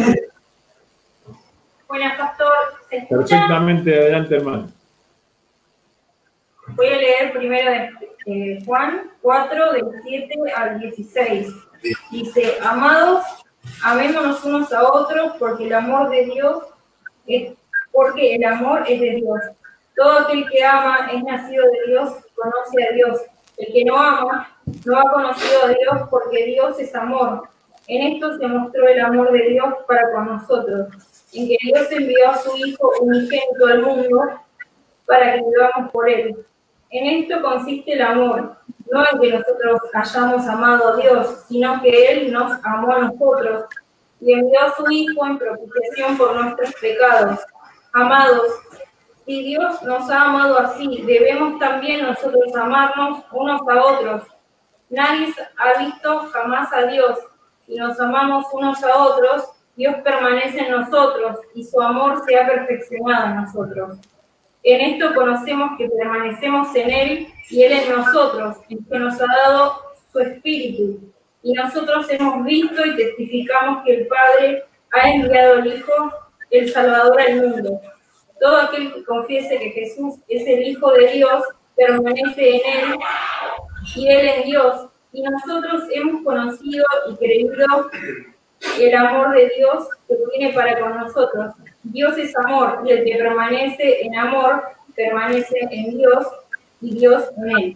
Buenas, pastor. ¿Se escucha? Perfectamente, adelante, hermano. Voy a leer primero de eh, Juan cuatro, del siete al dieciséis. Dice, amados, amémonos unos a otros, porque el amor de Dios es, porque el amor es de Dios. Todo aquel que ama es nacido de Dios, conoce a Dios. El que no ama no ha conocido a Dios, porque Dios es amor. En esto se mostró el amor de Dios para con nosotros, en que Dios envió a su Hijo unigénito al mundo para que vivamos por él. En esto consiste el amor, no en que nosotros hayamos amado a Dios, sino que Él nos amó a nosotros y envió a su Hijo en propiciación por nuestros pecados. Amados, si Dios nos ha amado así, debemos también nosotros amarnos unos a otros. Nadie ha visto jamás a Dios. Si nos amamos unos a otros, Dios permanece en nosotros y su amor se ha perfeccionado en nosotros. En esto conocemos que permanecemos en Él y Él en nosotros, en que nos ha dado su Espíritu. Y nosotros hemos visto y testificamos que el Padre ha enviado al Hijo, el Salvador al mundo. Todo aquel que confiese que Jesús es el Hijo de Dios, permanece en Él y Él en Dios. Y nosotros hemos conocido y creído el amor de Dios que tiene para con nosotros. Dios es amor, y el que permanece en amor, permanece en Dios, y Dios en él.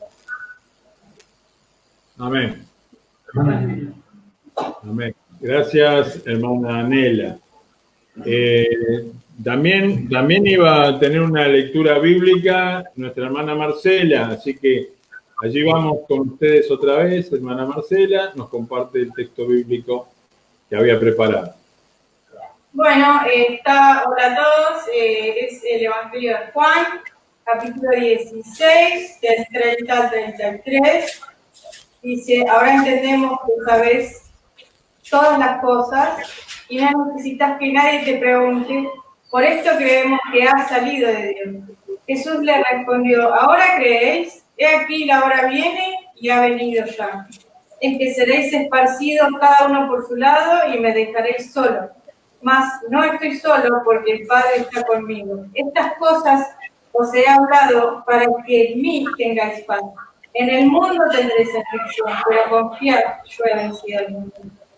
Amén. Amén. Amén. Gracias, hermana Nela. Eh, también, también iba a tener una lectura bíblica nuestra hermana Marcela, así que allí vamos con ustedes otra vez. Hermana Marcela nos comparte el texto bíblico que había preparado. Bueno, eh, está, hola a todos, eh, es el Evangelio de Juan, capítulo dieciséis, del treinta al treinta y tres. Dice, ahora entendemos que sabes todas las cosas y no necesitas que nadie te pregunte, por esto creemos que has salido de Dios. Jesús le respondió, ¿ahora creéis? He aquí la hora viene y ha venido ya, en que seréis esparcidos cada uno por su lado y me dejaréis solo. Mas no estoy solo porque el Padre está conmigo. Estas cosas os he hablado para que en mí tengáis paz. En el mundo tendréis aflicción, pero confiad, yo he vencido al mundo.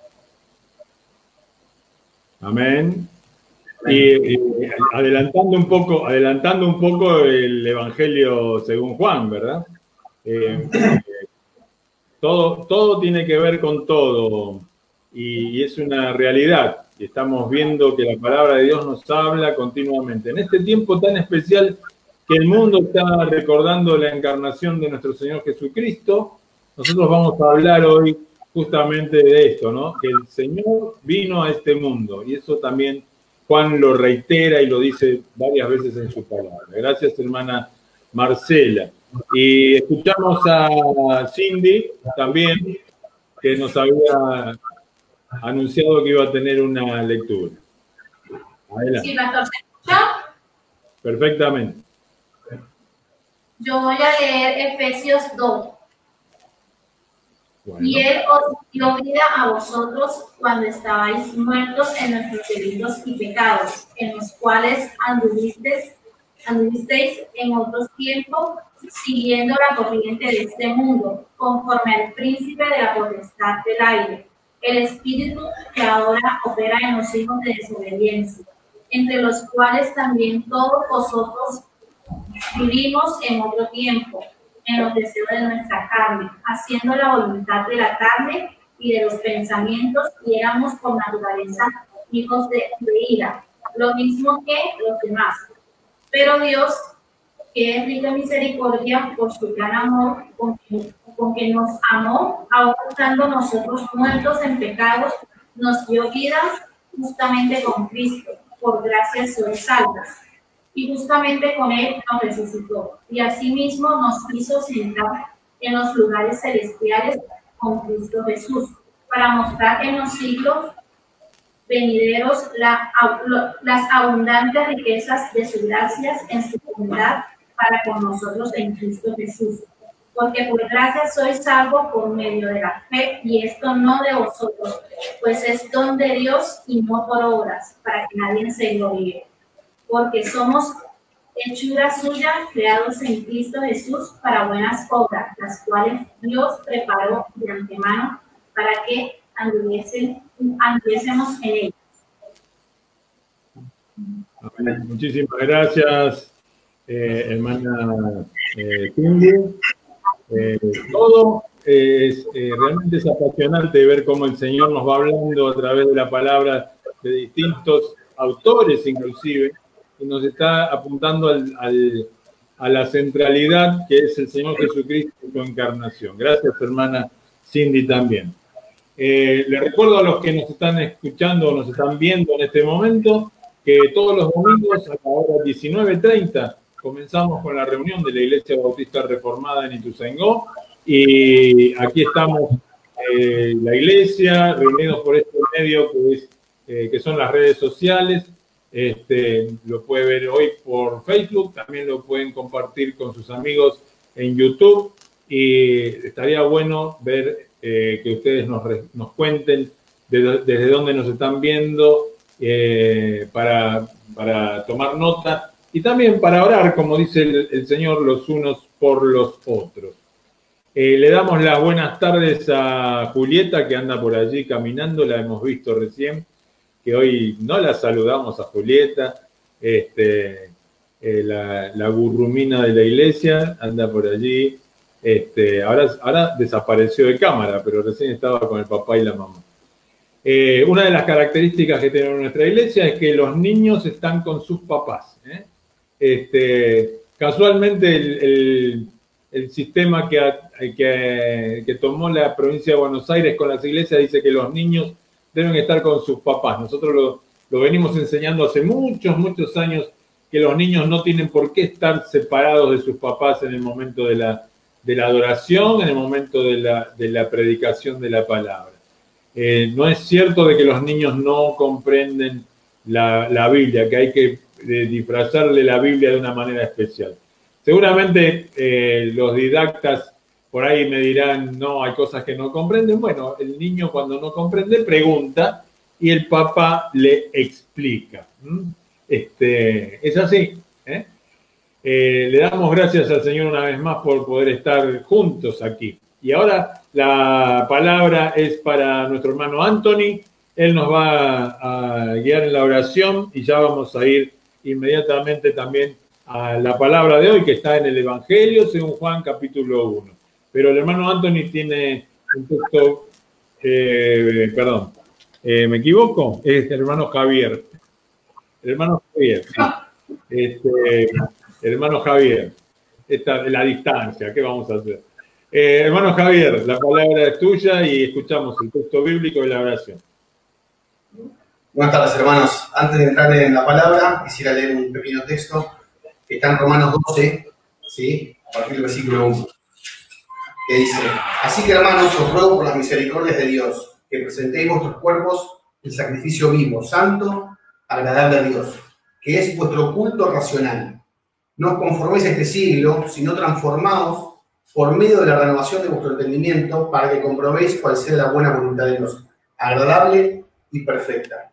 Amén. Y, y adelantando un poco, adelantando un poco el Evangelio según Juan, ¿verdad? Eh, eh, todo, todo tiene que ver con todo y, y es una realidad. Y estamos viendo que la palabra de Dios nos habla continuamente. En este tiempo tan especial que el mundo está recordando la encarnación de nuestro Señor Jesucristo, nosotros vamos a hablar hoy justamente de esto, ¿no? Que el Señor vino a este mundo, y eso también Juan lo reitera y lo dice varias veces en su palabra. Gracias, hermana Marcela. Y escuchamos a Cindy también, que nos había anunciado que iba a tener una lectura. Adelante. Sí, pastor, ¿se escucha? Perfectamente. Yo voy a leer Efesios dos. Bueno. Y Él os dio vida a vosotros cuando estabais muertos en nuestros delitos y pecados, en los cuales anduvisteis, anduvisteis en otros tiempos, siguiendo la corriente de este mundo, conforme al príncipe de la potestad del aire, el espíritu que ahora opera en los hijos de desobediencia, entre los cuales también todos vosotros vivimos en otro tiempo, en los deseos de nuestra carne, haciendo la voluntad de la carne y de los pensamientos, y éramos por naturaleza hijos de, de ira, lo mismo que los demás. Pero Dios, que es rico en misericordia por su gran amor, con que, con que nos amó, aun estando nosotros muertos en pecados, nos dio vida justamente con Cristo. Por gracia sois salvos. Y justamente con Él nos resucitó. Y asimismo nos hizo sentar en los lugares celestiales con Cristo Jesús, para mostrar en los siglos venideros la, las abundantes riquezas de sus gracias en su bondad para con nosotros en Cristo Jesús. Porque por gracia sois salvos por medio de la fe, y esto no de vosotros, pues es don de Dios y no por obras, para que nadie se gloríe. Porque somos hechura suya, creados en Cristo Jesús para buenas obras, las cuales Dios preparó de antemano para que anduviesen, anduviésemos en ellas. Muchísimas gracias, eh, hermana eh, Cindy. Eh, todo es, eh, realmente es apasionante ver cómo el Señor nos va hablando a través de la palabra de distintos autores inclusive, y nos está apuntando al, al, a la centralidad que es el Señor Jesucristo y su encarnación. Gracias, hermana Cindy, también. Eh, les recuerdo a los que nos están escuchando o nos están viendo en este momento que todos los domingos a la hora diecinueve treinta comenzamos con la reunión de la Iglesia Bautista Reformada en Ituzaingó, y aquí estamos eh, la iglesia reunidos por este medio que, es, eh, que son las redes sociales. Este, lo puede ver hoy por Facebook, también lo pueden compartir con sus amigos en YouTube, y estaría bueno ver eh, que ustedes nos, nos cuenten de, desde dónde nos están viendo, eh, para, para tomar nota y también para orar, como dice el, el Señor, los unos por los otros. Eh, le damos las buenas tardes a Julieta, que anda por allí caminando, la hemos visto recién, que hoy no la saludamos a Julieta, este, eh, la, la gurrumina de la iglesia, anda por allí. Este, ahora, ahora desapareció de cámara, pero recién estaba con el papá y la mamá. Eh, una de las características que tiene nuestra iglesia es que los niños están con sus papás, ¿eh? Este, casualmente el, el, el sistema que, que, que tomó la provincia de Buenos Aires con las iglesias dice que los niños deben estar con sus papás. Nosotros lo, lo venimos enseñando hace muchos, muchos años, que los niños no tienen por qué estar separados de sus papás en el momento de la, de la adoración, en el momento de la, de la predicación de la palabra. Eh, no es cierto de que los niños no comprenden la, la Biblia, que hay que eh, disfrazarle la Biblia de una manera especial. Seguramente eh, los didactas por ahí me dirán, no, hay cosas que no comprenden. Bueno, el niño cuando no comprende pregunta y el papá le explica. ¿Mm? Este, es así, ¿eh? Eh, le damos gracias al Señor una vez más por poder estar juntos aquí. Y ahora la palabra es para nuestro hermano Anthony. Él nos va a guiar en la oración y ya vamos a ir inmediatamente también a la palabra de hoy, que está en el Evangelio según Juan capítulo uno. Pero el hermano Anthony tiene un texto, eh, perdón, eh, ¿me equivoco? Es el hermano Javier. El hermano Javier, sí. Este, el hermano Javier. Esta, la distancia, ¿qué vamos a hacer? Eh, hermano Javier, la palabra es tuya y escuchamos el texto bíblico y la oración. Buenas tardes, hermanos. Antes de entrar en la palabra, quisiera leer un pequeño texto que está en Romanos doce, ¿sí? A partir del versículo uno, que dice: así que, hermanos, os ruego por las misericordias de Dios, que presentéis vuestros cuerpos en sacrificio vivo, santo, agradable a Dios, que es vuestro culto racional. No os conforméis a este siglo, sino transformaos por medio de la renovación de vuestro entendimiento, para que comprobéis cuál sea la buena voluntad de Dios, agradable y perfecta.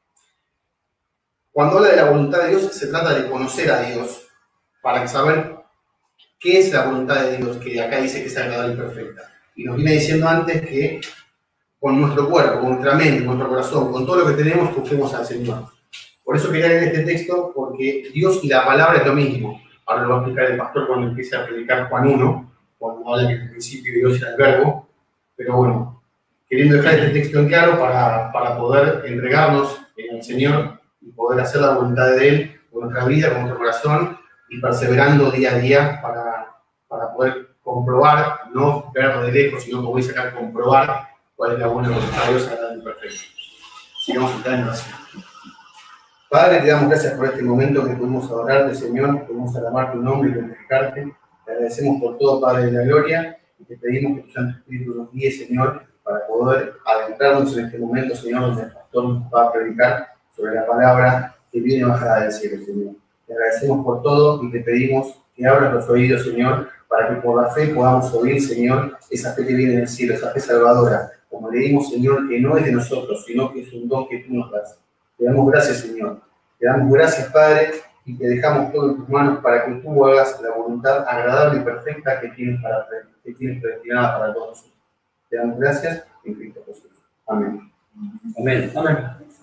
Cuando habla de la voluntad de Dios, se trata de conocer a Dios, para saber qué es la voluntad de Dios, que acá dice que es agradable y perfecta. Y nos viene diciendo antes que con nuestro cuerpo, con nuestra mente, con nuestro corazón, con todo lo que tenemos, busquemos al Señor. Por eso quería leer este texto, porque Dios y la palabra es lo mismo. Ahora lo va a explicar el pastor cuando empiece a predicar Juan uno, cuando habla que en el principio Dios era el verbo. Pero bueno, queriendo dejar este texto en claro para, para poder entregarnos en el Señor y poder hacer la voluntad de Él con nuestra vida, con nuestro corazón, y perseverando día a día para, para poder comprobar, no verlo de lejos, sino como dice acá, comprobar cuál es la buena voluntad de Dios, agradable y perfecta. Sigamos a entrar en oración. Padre, te damos gracias por este momento que pudimos adorarte, Señor, que pudimos alabar tu nombre y glorificarte. Te agradecemos por todo, Padre de la gloria, y te pedimos que tu Santo Espíritu nos guíe, Señor, para poder adentrarnos en este momento, Señor, donde el pastor nos va a predicar sobre la palabra que viene bajada del cielo, Señor. Te agradecemos por todo y te pedimos que abras los oídos, Señor, para que por la fe podamos oír, Señor, esa fe que viene del cielo, esa fe salvadora, como leímos, Señor, que no es de nosotros, sino que es un don que tú nos das. Te damos gracias, Señor. Te damos gracias, Padre, y te dejamos todo en tus manos para que tú hagas la voluntad agradable y perfecta que tienes, para, que tienes predestinada para todos nosotros. Te damos gracias en Cristo Jesús. Amén. Amén. Amén.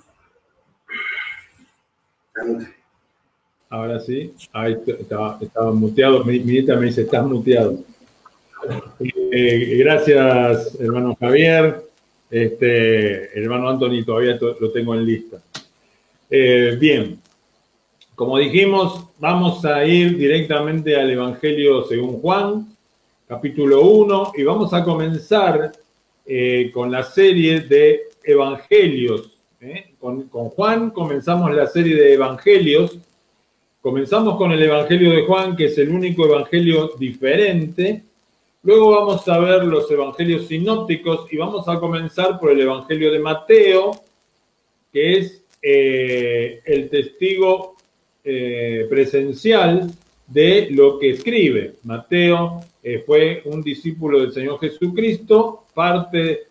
Amén. Ahora sí, ahí estaba, estaba muteado. Mi, mi nieta me dice, estás muteado. Eh, gracias, hermano Javier. Este, hermano Anthony, todavía to, lo tengo en lista. Eh, bien, como dijimos, vamos a ir directamente al Evangelio según Juan, capítulo uno, y vamos a comenzar eh, con la serie de Evangelios. ¿eh? Con, con Juan comenzamos la serie de Evangelios. Comenzamos con el Evangelio de Juan, que es el único evangelio diferente. Luego vamos a ver los evangelios sinópticos y vamos a comenzar por el Evangelio de Mateo, que es eh, el testigo eh, presencial de lo que escribe. Mateo eh, fue un discípulo del Señor Jesucristo, parte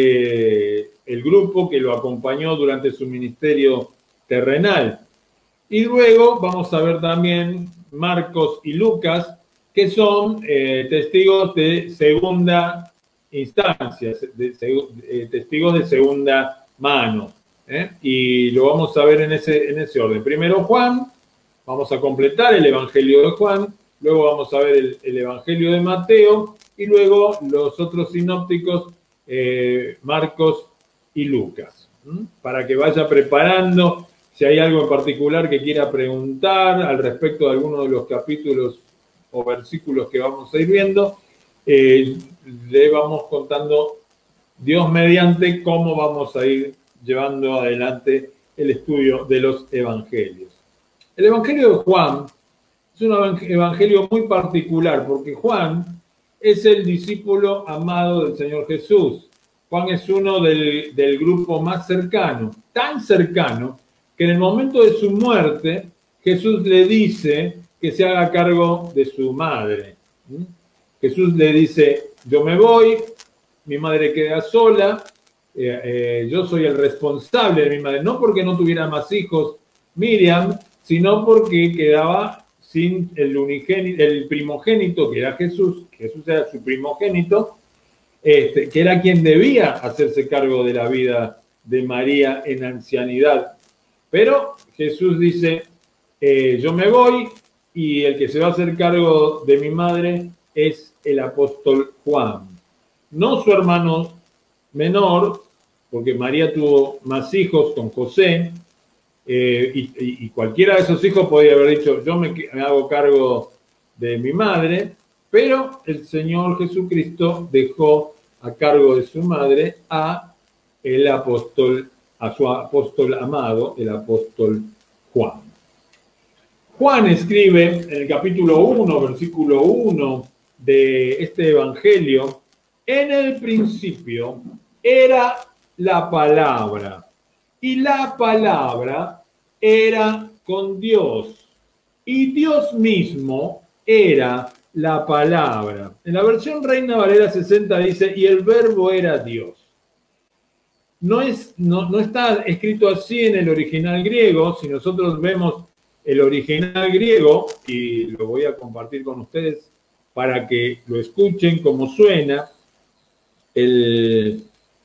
del grupo que lo acompañó durante su ministerio terrenal. Y luego vamos a ver también Marcos y Lucas, que son eh, testigos de segunda instancia, de, de, de, testigos de segunda mano. ¿eh? Y lo vamos a ver en ese, en ese orden. Primero Juan, vamos a completar el Evangelio de Juan, luego vamos a ver el, el Evangelio de Mateo, y luego los otros sinópticos, eh, Marcos y Lucas. ¿Mm? Para que vaya preparando. Si hay algo en particular que quiera preguntar al respecto de alguno de los capítulos o versículos que vamos a ir viendo, eh, le vamos contando, Dios mediante, cómo vamos a ir llevando adelante el estudio de los evangelios. El Evangelio de Juan es un evangelio muy particular porque Juan es el discípulo amado del Señor Jesús. Juan es uno del, del grupo más cercano, tan cercano, que en el momento de su muerte, Jesús le dice que se haga cargo de su madre. ¿Mm? Jesús le dice, yo me voy, mi madre queda sola, eh, eh, yo soy el responsable de mi madre, no porque no tuviera más hijos Miriam, sino porque quedaba sin el, unigénito, el primogénito, que era Jesús, Jesús era su primogénito, este, que era quien debía hacerse cargo de la vida de María en ancianidad. Pero Jesús dice, eh, yo me voy y el que se va a hacer cargo de mi madre es el apóstol Juan. No su hermano menor, porque María tuvo más hijos con José, eh, y, y, y cualquiera de esos hijos podría haber dicho, yo me, me hago cargo de mi madre, pero el Señor Jesucristo dejó a cargo de su madre a el apóstol a su apóstol amado, el apóstol Juan. Juan escribe en el capítulo uno, versículo uno de este evangelio, en el principio era la palabra, y la palabra era con Dios, y Dios mismo era la palabra. En la versión Reina Valera sesenta dice, y el verbo era Dios. No, es, no, no está escrito así en el original griego. Si nosotros vemos el original griego, y lo voy a compartir con ustedes para que lo escuchen como suena, el,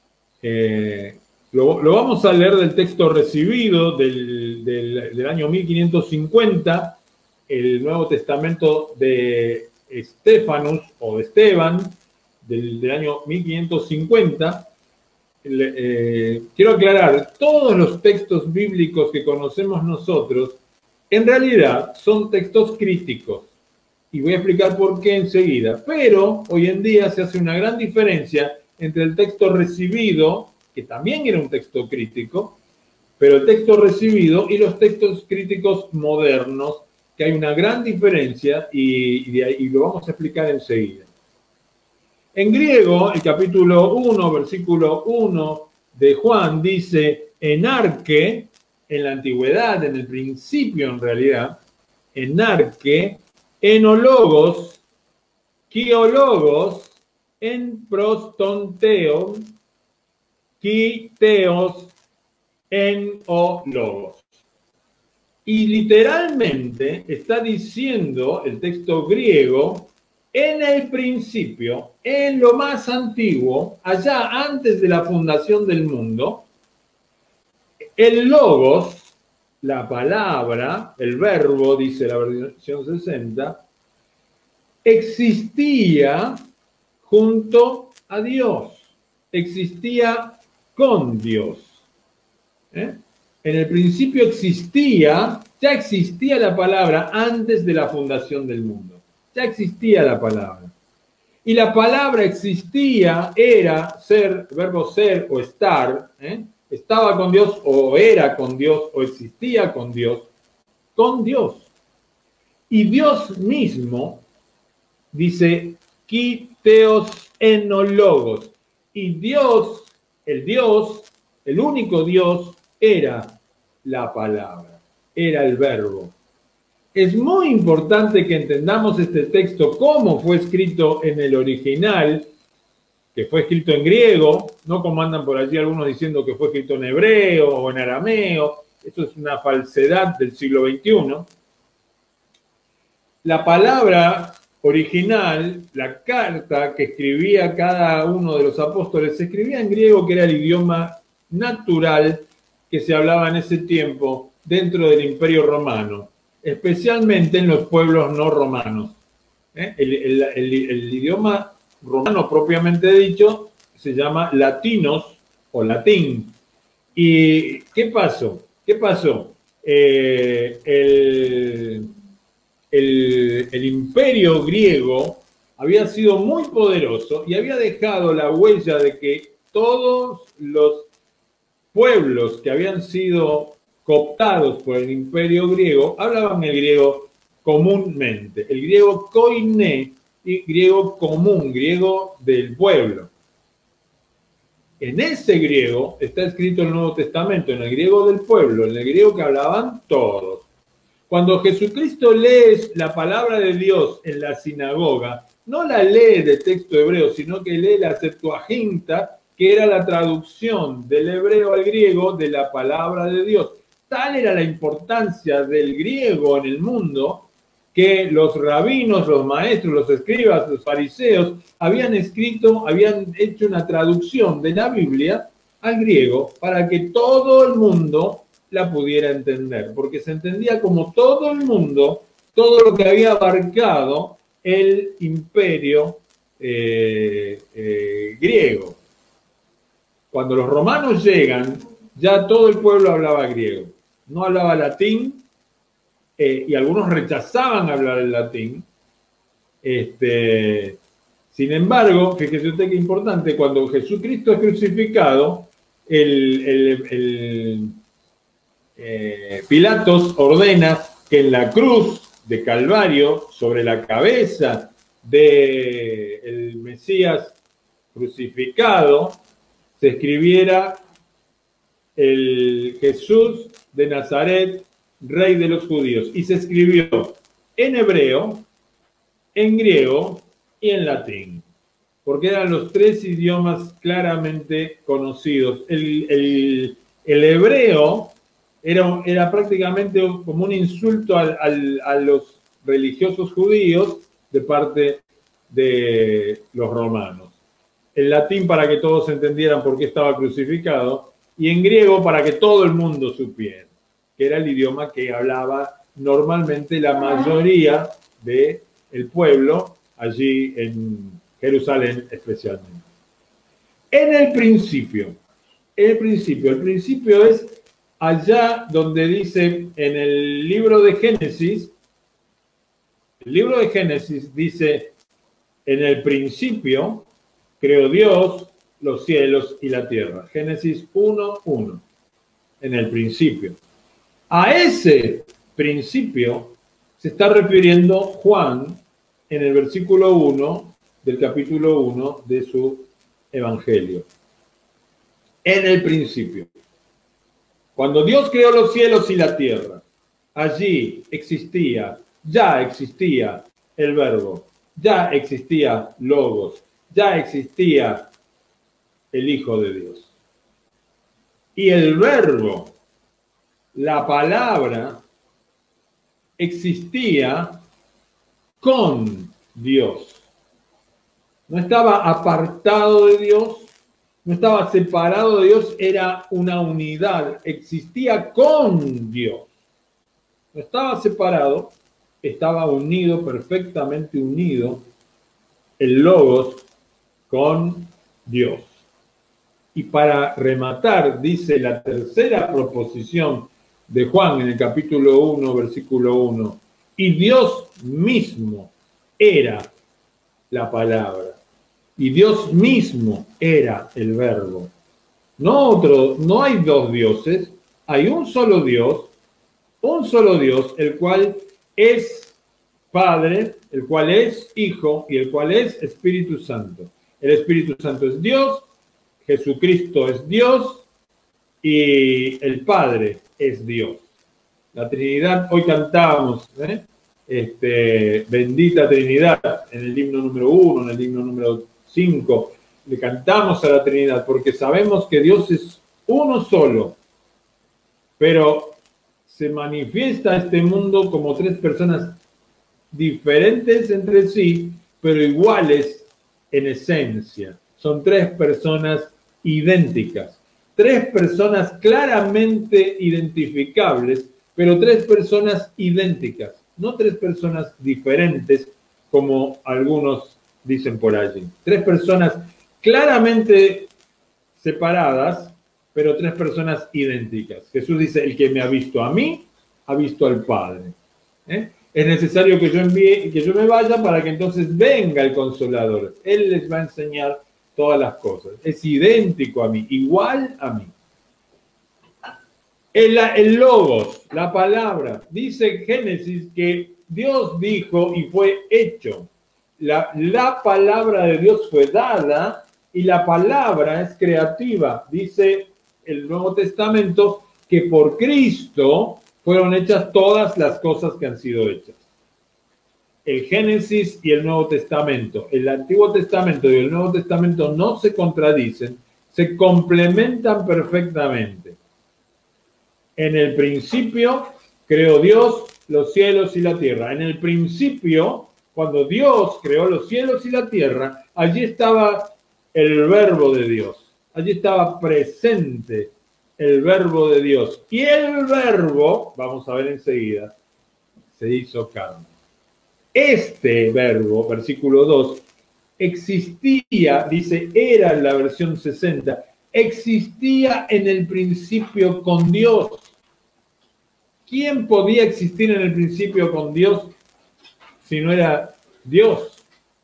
eh, lo, lo vamos a leer del texto recibido del, del, del año mil quinientos cincuenta, el Nuevo Testamento de Estefanus o de Esteban, del, del año mil quinientos cincuenta. eh, quiero aclarar, todos los textos bíblicos que conocemos nosotros, en realidad son textos críticos. Y voy a explicar por qué enseguida. Pero hoy en día se hace una gran diferencia entre el texto recibido, que también era un texto crítico, pero el texto recibido y los textos críticos modernos, que hay una gran diferencia y, y, y lo vamos a explicar enseguida. En griego, el capítulo uno, versículo uno de Juan dice, enarque, en la antigüedad, en el principio en realidad, enarque, enólogos, quiólogos, en prostonteon, quiteos, en ologos. Y literalmente está diciendo el texto griego, en el principio, en lo más antiguo, allá antes de la fundación del mundo, el logos, la palabra, el verbo, dice la versión sesenta, existía junto a Dios, existía con Dios. ¿Eh? En el principio existía, ya existía la palabra antes de la fundación del mundo, ya existía la palabra. Y la palabra existía, era ser, verbo ser o estar, ¿eh? Estaba con Dios o era con Dios o existía con Dios, con Dios. Y Dios mismo dice, quiteos enólogos. Y Dios, el Dios, el único Dios, era la palabra, era el verbo. Es muy importante que entendamos este texto, cómo fue escrito en el original, que fue escrito en griego, no como andan por allí algunos diciendo que fue escrito en hebreo o en arameo. Eso es una falsedad del siglo veintiuno. La palabra original, la carta que escribía cada uno de los apóstoles, se escribía en griego, que era el idioma natural que se hablaba en ese tiempo dentro del Imperio Romano, especialmente en los pueblos no romanos. ¿Eh? El, el, el, el idioma romano propiamente dicho se llama latinos o latín. ¿Y qué pasó? ¿Qué pasó? Eh, el, el, el imperio griego había sido muy poderoso y había dejado la huella de que todos los pueblos que habían sido cooptados por el imperio griego hablaban el griego comúnmente, el griego koiné, y griego común, griego del pueblo. En ese griego está escrito el Nuevo Testamento, en el griego del pueblo, en el griego que hablaban todos. Cuando Jesucristo lee la palabra de Dios en la sinagoga, no la lee de texto hebreo, sino que lee la Septuaginta, que era la traducción del hebreo al griego de la palabra de Dios. Tal era la importancia del griego en el mundo, que los rabinos, los maestros, los escribas, los fariseos habían escrito, habían hecho una traducción de la Biblia al griego para que todo el mundo la pudiera entender, porque se entendía como todo el mundo, todo lo que había abarcado el imperio eh, eh, griego. Cuando los romanos llegan, ya todo el pueblo hablaba griego, no hablaba latín. Eh, y algunos rechazaban hablar el latín. Este, sin embargo, fíjese usted qué importante, cuando Jesucristo es crucificado, el, el, el eh, Pilatos ordena que en la cruz de Calvario, sobre la cabeza del Mesías crucificado, se escribiera el Jesús de Nazaret, Rey de los judíos, y se escribió en hebreo, en griego y en latín, porque eran los tres idiomas claramente conocidos. El, el, el hebreo era, era prácticamente como un insulto al, al, a los religiosos judíos de parte de los romanos. El latín para que todos entendieran por qué estaba crucificado, y en griego para que todo el mundo supiera, que era el idioma que hablaba normalmente la mayoría del pueblo allí en Jerusalén especialmente. En el principio, el principio. El principio es allá donde dice en el libro de Génesis, el libro de Génesis dice, en el principio creó Dios los cielos y la tierra. Génesis uno, uno. En el principio. A ese principio se está refiriendo Juan en el versículo uno del capítulo uno de su evangelio. En el principio. Cuando Dios creó los cielos y la tierra, allí existía, ya existía el Verbo, ya existía Logos, ya existía el Hijo de Dios. Y el Verbo, la palabra, existía con Dios. No estaba apartado de Dios, no estaba separado de Dios, era una unidad, existía con Dios. No estaba separado, estaba unido, perfectamente unido, el Logos con Dios. Y para rematar, dice la tercera proposición de Juan en el capítulo uno, versículo uno, y Dios mismo era la palabra. Y Dios mismo era el Verbo. No otro, no hay dos dioses, hay un solo Dios, un solo Dios, el cual es Padre, el cual es Hijo y el cual es Espíritu Santo. El Espíritu Santo es Dios, Jesucristo es Dios y el Padre es Dios. La Trinidad, hoy cantábamos, ¿eh? este, bendita Trinidad, en el himno número uno, en el himno número cinco, le cantamos a la Trinidad porque sabemos que Dios es uno solo, pero se manifiesta a este mundo como tres personas diferentes entre sí, pero iguales en esencia. Son tres personas idénticas, tres personas claramente identificables, pero tres personas idénticas, no tres personas diferentes como algunos dicen por allí. Tres personas claramente separadas, pero tres personas idénticas. Jesús dice, el que me ha visto a mí, ha visto al Padre. ¿Eh? Es necesario que yo envíe, que yo me vaya para que entonces venga el Consolador. Él les va a enseñar todas las cosas. Es idéntico a mí, igual a mí. El, el Logos, la palabra, dice Génesis que Dios dijo y fue hecho. La, la palabra de Dios fue dada y la palabra es creativa. Dice el Nuevo Testamento que por Cristo fueron hechas todas las cosas que han sido hechas. El Génesis y el Nuevo Testamento, el Antiguo Testamento y el Nuevo Testamento no se contradicen, se complementan perfectamente. En el principio creó Dios los cielos y la tierra. En el principio, cuando Dios creó los cielos y la tierra, allí estaba el Verbo de Dios. Allí estaba presente el Verbo de Dios. Y el Verbo, vamos a ver enseguida, se hizo carne. Este Verbo, versículo dos, existía, dice, era en la versión sesenta, existía en el principio con Dios. ¿Quién podía existir en el principio con Dios si no era Dios?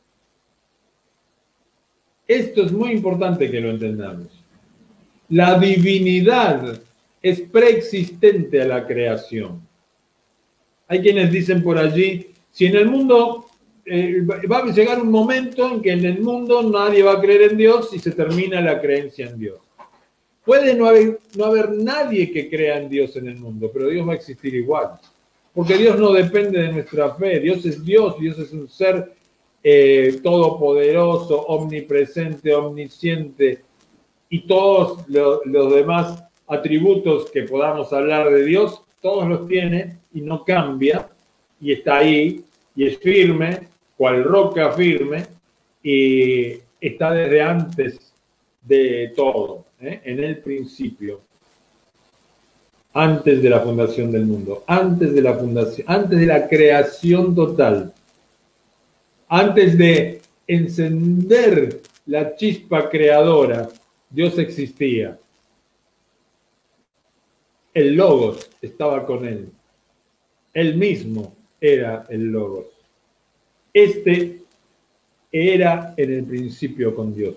Esto es muy importante que lo entendamos. La divinidad es preexistente a la creación. Hay quienes dicen por allí, si en el mundo eh, va a llegar un momento en que en el mundo nadie va a creer en Dios y se termina la creencia en Dios. Puede no haber, no haber nadie que crea en Dios en el mundo, pero Dios va a existir igual. Porque Dios no depende de nuestra fe. Dios es Dios, Dios es un ser eh, todopoderoso, omnipresente, omnisciente y todos lo, los demás atributos que podamos hablar de Dios, todos los tiene y no cambia y está ahí y es firme, cual roca firme y está desde antes de todo, ¿eh? En el principio, antes de la fundación del mundo, antes de la fundación, antes de la creación total, antes de encender la chispa creadora, Dios existía. El Logos estaba con él. Él mismo era el Logos. Este era en el principio con Dios.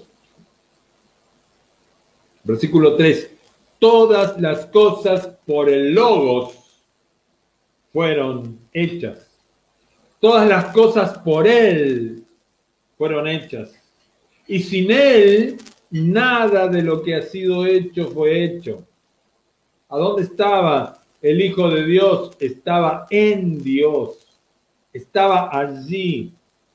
Versículo tres. Todas las cosas por el Logos fueron hechas. Todas las cosas por Él fueron hechas. Y sin Él, nada de lo que ha sido hecho fue hecho. ¿A dónde estaba el Hijo de Dios? Estaba en Dios. Estaba allí.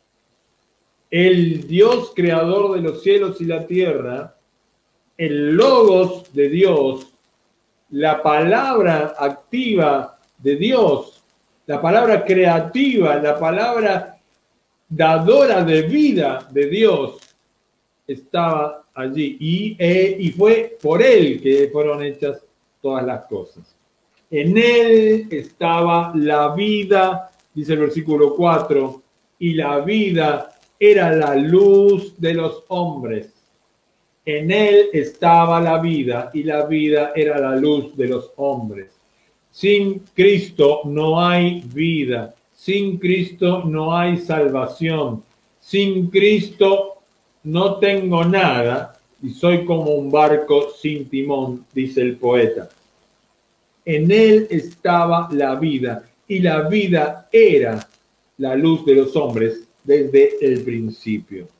El Dios creador de los cielos y la tierra, el Logos de Dios, la palabra activa de Dios, la palabra creativa, la palabra dadora de vida de Dios, estaba allí. Y, eh, y fue por Él que fueron hechas todas las cosas. En Él estaba la vida, dice el versículo cuatro, y la vida era la luz de los hombres. En Él estaba la vida, y la vida era la luz de los hombres. Sin Cristo no hay vida. Sin Cristo no hay salvación. Sin Cristo no tengo nada y soy como un barco sin timón, dice el poeta. En Él estaba la vida, y la vida era la luz de los hombres desde el principio.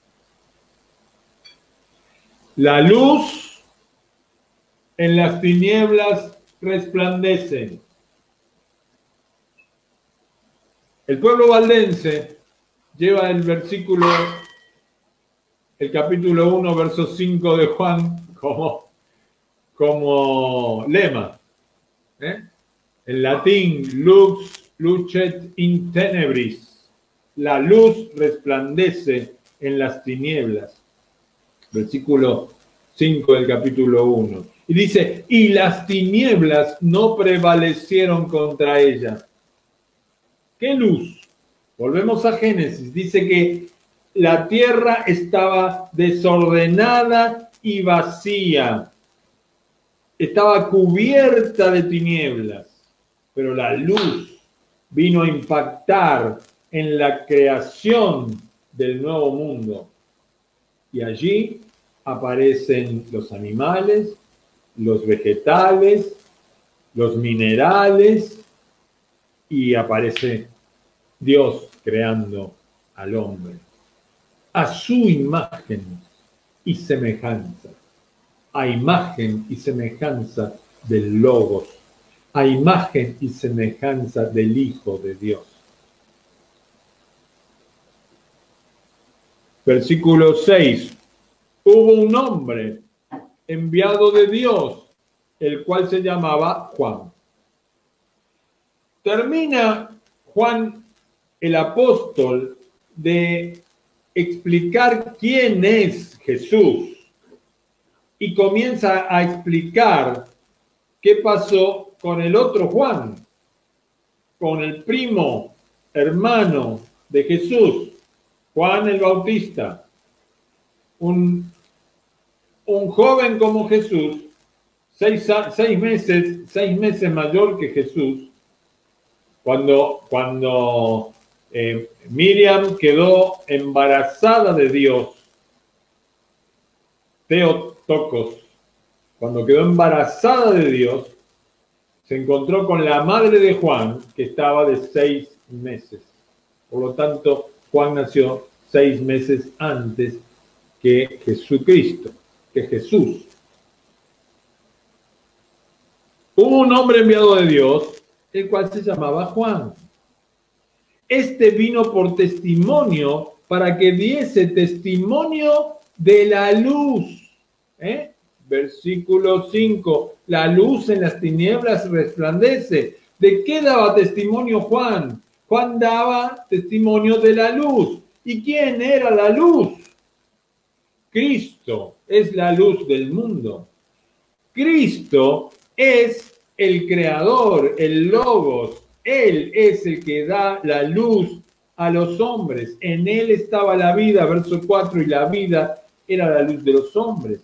La luz en las tinieblas resplandece. El pueblo valdense lleva el versículo, el capítulo uno, verso cinco de Juan como, como lema. ¿Eh? En latín, lux lucet in tenebris. La luz resplandece en las tinieblas. Versículo cinco del capítulo uno. Y dice, y las tinieblas no prevalecieron contra ella. ¿Qué luz? Volvemos a Génesis. Dice que la tierra estaba desordenada y vacía. Estaba cubierta de tinieblas. Pero la luz vino a impactar en la creación del nuevo mundo. Y allí aparecen los animales, los vegetales, los minerales, y aparece Dios creando al hombre a su imagen y semejanza, a imagen y semejanza del Logos, a imagen y semejanza del Hijo de Dios. Versículo seis. Hubo un hombre enviado de Dios, el cual se llamaba Juan. Termina Juan el apóstol de explicar quién es Jesús y comienza a explicar qué pasó con el otro Juan, con el primo hermano de Jesús, Juan el Bautista, un, un joven como Jesús, seis, seis, meses, seis meses mayor que Jesús, cuando, cuando eh, Miriam quedó embarazada de Dios, Theotokos, cuando quedó embarazada de Dios, se encontró con la madre de Juan, que estaba de seis meses. Por lo tanto, Juan nació seis meses antes que Jesucristo, que Jesús. Hubo un hombre enviado de Dios, el cual se llamaba Juan. Este vino por testimonio para que diese testimonio de la luz. ¿Eh? Versículo cinco. La luz en las tinieblas resplandece. ¿De qué daba testimonio Juan? Juan daba testimonio de la luz. ¿Y quién era la luz? Cristo es la luz del mundo. Cristo es el creador, el Logos. Él es el que da la luz a los hombres. En él estaba la vida, verso cuatro, y la vida era la luz de los hombres.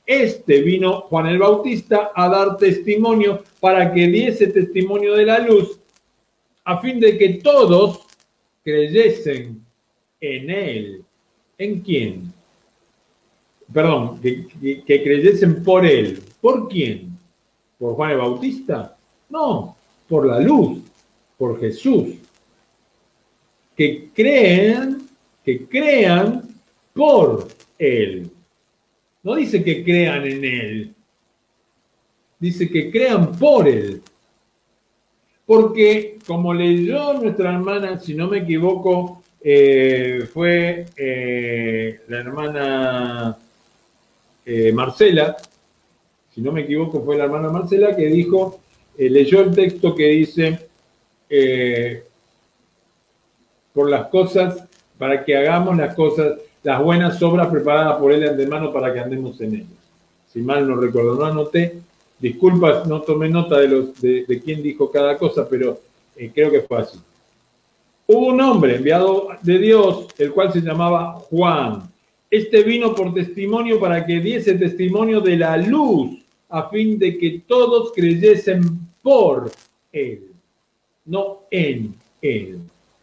Este vino Juan el Bautista a dar testimonio para que diese testimonio de la luz, a fin de que todos creyesen en él. ¿En quién? Perdón, que, que, que creyesen por él. ¿Por quién? ¿Por Juan el Bautista? No, por la luz, por Jesús. Que crean, que crean por él. No dice que crean en él. Dice que crean por él. Porque, como leyó nuestra hermana, si no me equivoco, eh, fue eh, la hermana eh, Marcela, si no me equivoco fue la hermana Marcela que dijo, eh, leyó el texto que dice, eh, por las cosas, para que hagamos las cosas, las buenas obras preparadas por él de antemano para que andemos en ellas. Si mal no recuerdo, no anoté, disculpas, no tomé nota de, los, de, de quién dijo cada cosa, pero eh, creo que fue así. Hubo un hombre enviado de Dios, el cual se llamaba Juan. Este vino por testimonio para que diese testimonio de la luz, a fin de que todos creyesen por él, no en él.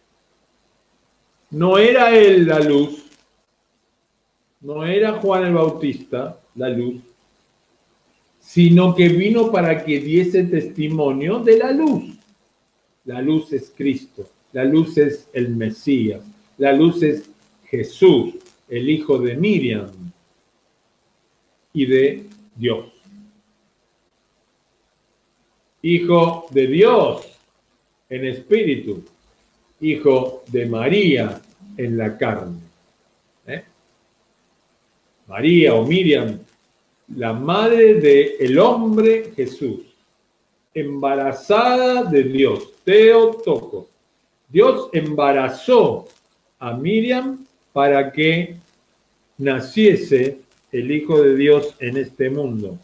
No era él la luz, no era Juan el Bautista la luz, sino que vino para que diese testimonio de la luz. La luz es Cristo, la luz es el Mesías, la luz es Jesús, el hijo de Miriam y de Dios. Hijo de Dios en espíritu, hijo de María en la carne. ¿Eh? María o Miriam, la madre del hombre Jesús, embarazada de Dios, Teotocos. Dios embarazó a Miriam para que naciese el Hijo de Dios en este mundo.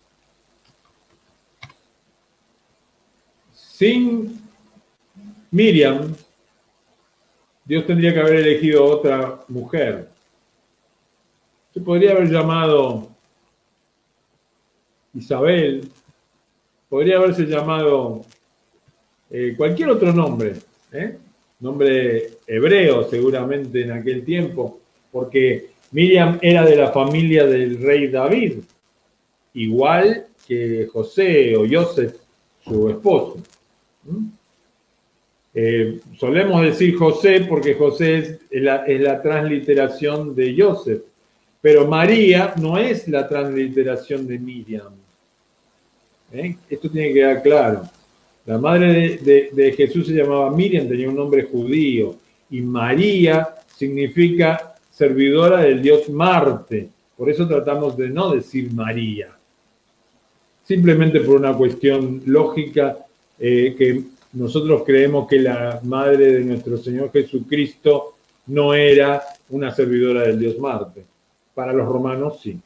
Sin Miriam, Dios tendría que haber elegido otra mujer. Se podría haber llamado Isabel, podría haberse llamado eh, cualquier otro nombre, ¿eh? Nombre hebreo seguramente en aquel tiempo, porque Miriam era de la familia del rey David, igual que José o Joseph, su esposo. ¿Mm? Eh, solemos decir José porque José es la, es la transliteración de Joseph, pero María no es la transliteración de Miriam. ¿Eh? Esto tiene que quedar claro. La madre de, de, de Jesús se llamaba Miriam, tenía un nombre judío, y María significa servidora del dios Marte. Por eso tratamos de no decir María. Simplemente por una cuestión lógica, eh, que nosotros creemos que la madre de nuestro Señor Jesucristo no era una servidora del dios Marte. Para los romanos, sí.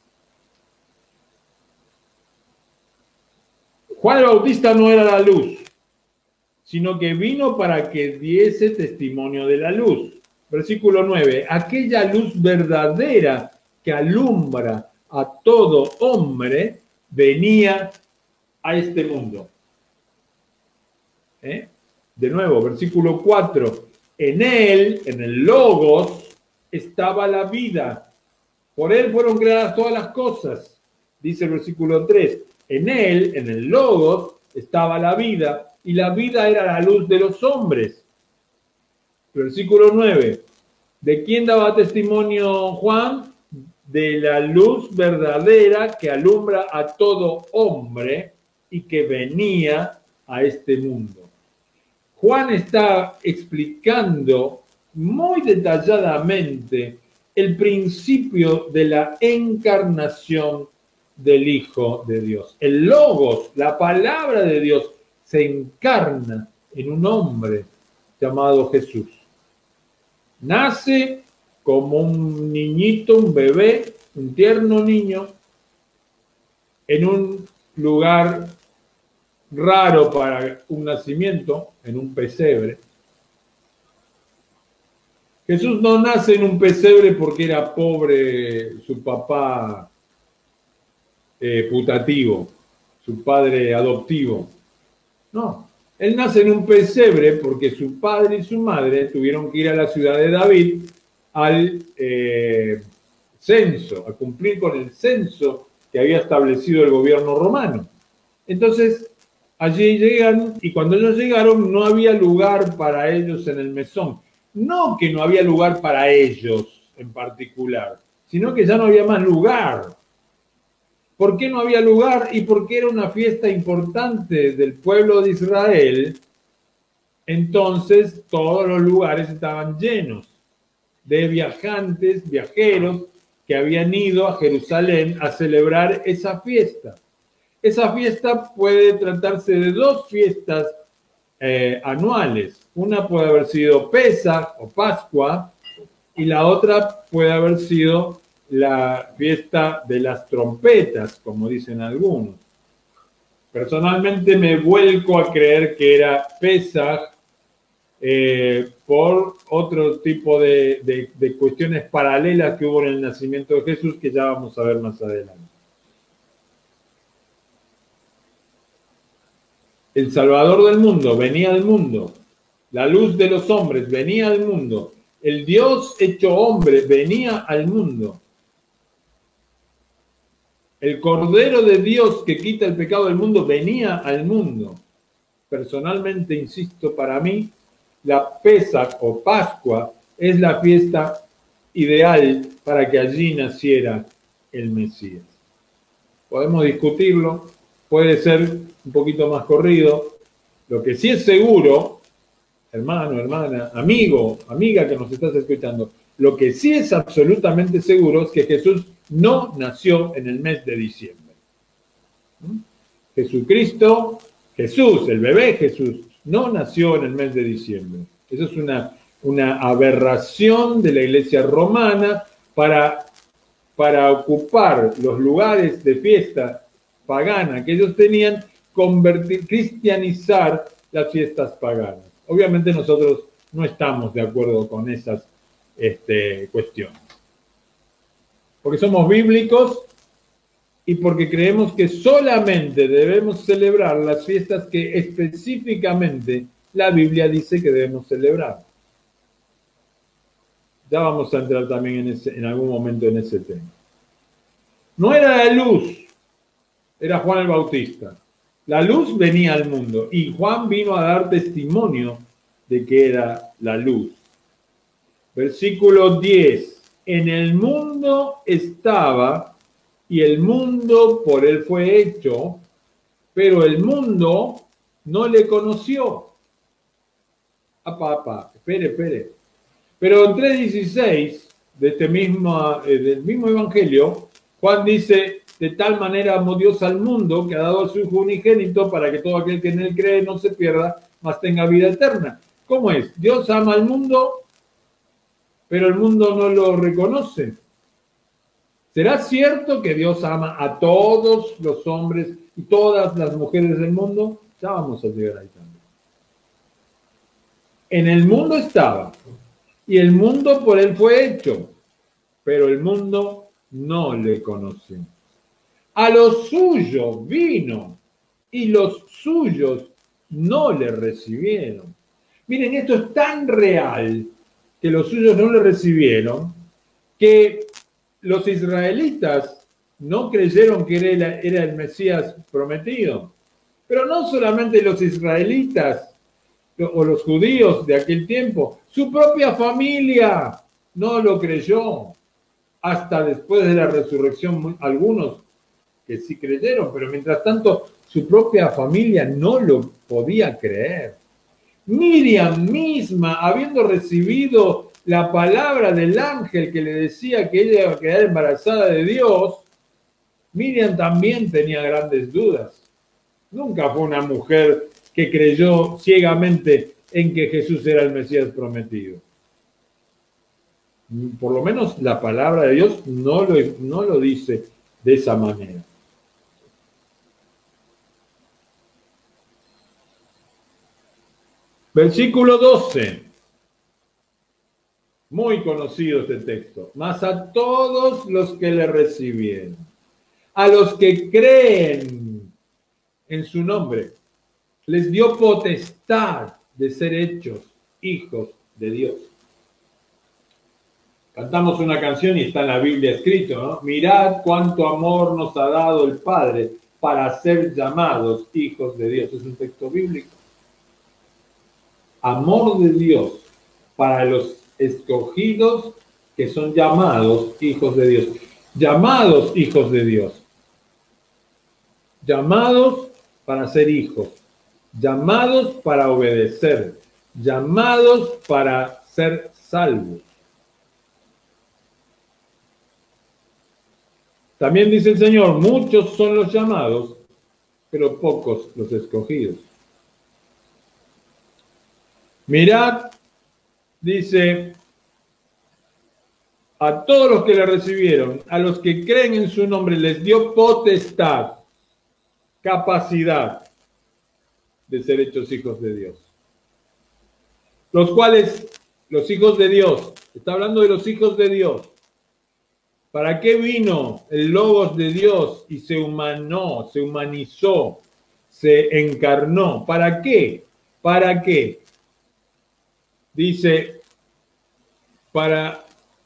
Juan el Bautista no era la luz, sino que vino para que diese testimonio de la luz. Versículo nueve. Aquella luz verdadera que alumbra a todo hombre venía a este mundo. ¿Eh? De nuevo, versículo cuatro. En él, en el Logos, estaba la vida. Por él fueron creadas todas las cosas. Dice el versículo tres. En él, en el Logos, estaba la vida, y la vida era la luz de los hombres. Versículo nueve. ¿De quién daba testimonio Juan? De la luz verdadera que alumbra a todo hombre y que venía a este mundo. Juan está explicando muy detalladamente el principio de la encarnación del Hijo de Dios. El Logos, la palabra de Dios, se encarna en un hombre llamado Jesús. Nace como un niñito, un bebé, un tierno niño, en un lugar raro para un nacimiento, en un pesebre. Jesús no nace en un pesebre porque era pobre su papá eh, putativo, su padre adoptivo. No, él nace en un pesebre porque su padre y su madre tuvieron que ir a la ciudad de David al eh, censo, a cumplir con el censo que había establecido el gobierno romano. Entonces, allí llegan, y cuando ellos llegaron no había lugar para ellos en el mesón. No que no había lugar para ellos en particular, sino que ya no había más lugar. ¿Por qué no había lugar? Y porque era una fiesta importante del pueblo de Israel, entonces todos los lugares estaban llenos de viajantes, viajeros, que habían ido a Jerusalén a celebrar esa fiesta. Esa fiesta puede tratarse de dos fiestas eh, anuales. Una puede haber sido Pesaj o Pascua y la otra puede haber sido la fiesta de las trompetas, como dicen algunos. Personalmente me vuelco a creer que era Pesaj eh, por otro tipo de, de, de cuestiones paralelas que hubo en el nacimiento de Jesús, que ya vamos a ver más adelante. El Salvador del mundo venía al mundo. La luz de los hombres venía al mundo. El Dios hecho hombre venía al mundo. El Cordero de Dios que quita el pecado del mundo venía al mundo. Personalmente, insisto, para mí, la Pesaj o Pascua es la fiesta ideal para que allí naciera el Mesías. Podemos discutirlo, puede ser un poquito más corrido. Lo que sí es seguro, hermano, hermana, amigo, amiga que nos estás escuchando, lo que sí es absolutamente seguro es que Jesús no nació en el mes de diciembre. ¿Mm? Jesucristo, Jesús, el bebé Jesús, no nació en el mes de diciembre. Eso es una, una aberración de la iglesia romana para, para ocupar los lugares de fiesta pagana que ellos tenían, convertir, cristianizar las fiestas paganas. Obviamente nosotros no estamos de acuerdo con esas este, cuestiones. Porque somos bíblicos y porque creemos que solamente debemos celebrar las fiestas que específicamente la Biblia dice que debemos celebrar. Ya vamos a entrar también en, ese, en algún momento en ese tema. No era la luz, era Juan el Bautista. La luz venía al mundo y Juan vino a dar testimonio de que era la luz. Versículo diez. En el mundo estaba y el mundo por él fue hecho, pero el mundo no le conoció. Apa, apa, espere, espere. Pero en tres dieciséis de este mismo, eh, del mismo evangelio, Juan dice: de tal manera amó Dios al mundo que ha dado a su Hijo unigénito para que todo aquel que en él cree no se pierda, mas tenga vida eterna. ¿Cómo es? Dios ama al mundo, pero el mundo no lo reconoce. ¿Será cierto que Dios ama a todos los hombres y todas las mujeres del mundo? Ya vamos a llegar ahí también. En el mundo estaba, y el mundo por él fue hecho, pero el mundo no le conoció. A los suyos vino, y los suyos no le recibieron. Miren, esto es tan real que los suyos no le recibieron, que los israelitas no creyeron que era, era el Mesías prometido. Pero no solamente los israelitas o los judíos de aquel tiempo, su propia familia no lo creyó. Hasta después de la resurrección, algunos que sí creyeron, pero mientras tanto su propia familia no lo podía creer. Miriam misma, habiendo recibido la palabra del ángel que le decía que ella iba a quedar embarazada de Dios, Miriam también tenía grandes dudas. Nunca fue una mujer que creyó ciegamente en que Jesús era el Mesías prometido. Por lo menos la palabra de Dios no lo, no lo dice de esa manera. Versículo doce. Muy conocido este texto. Mas a todos los que le recibieron, a los que creen en su nombre, les dio potestad de ser hechos hijos de Dios. Cantamos una canción y está en la Biblia escrito, ¿no? Mirad cuánto amor nos ha dado el Padre para ser llamados hijos de Dios. Es un texto bíblico. Amor de Dios para los escogidos que son llamados hijos de Dios. Llamados hijos de Dios. Llamados para ser hijos. Llamados para obedecer. Llamados para ser salvos. También dice el Señor, muchos son los llamados, pero pocos los escogidos. Mirad, dice, a todos los que le recibieron, a los que creen en su nombre, les dio potestad, capacidad de ser hechos hijos de Dios. Los cuales, los hijos de Dios, está hablando de los hijos de Dios. ¿Para qué vino el Logos de Dios y se humanó, se humanizó, se encarnó? ¿Para qué? ¿Para qué? Dice, para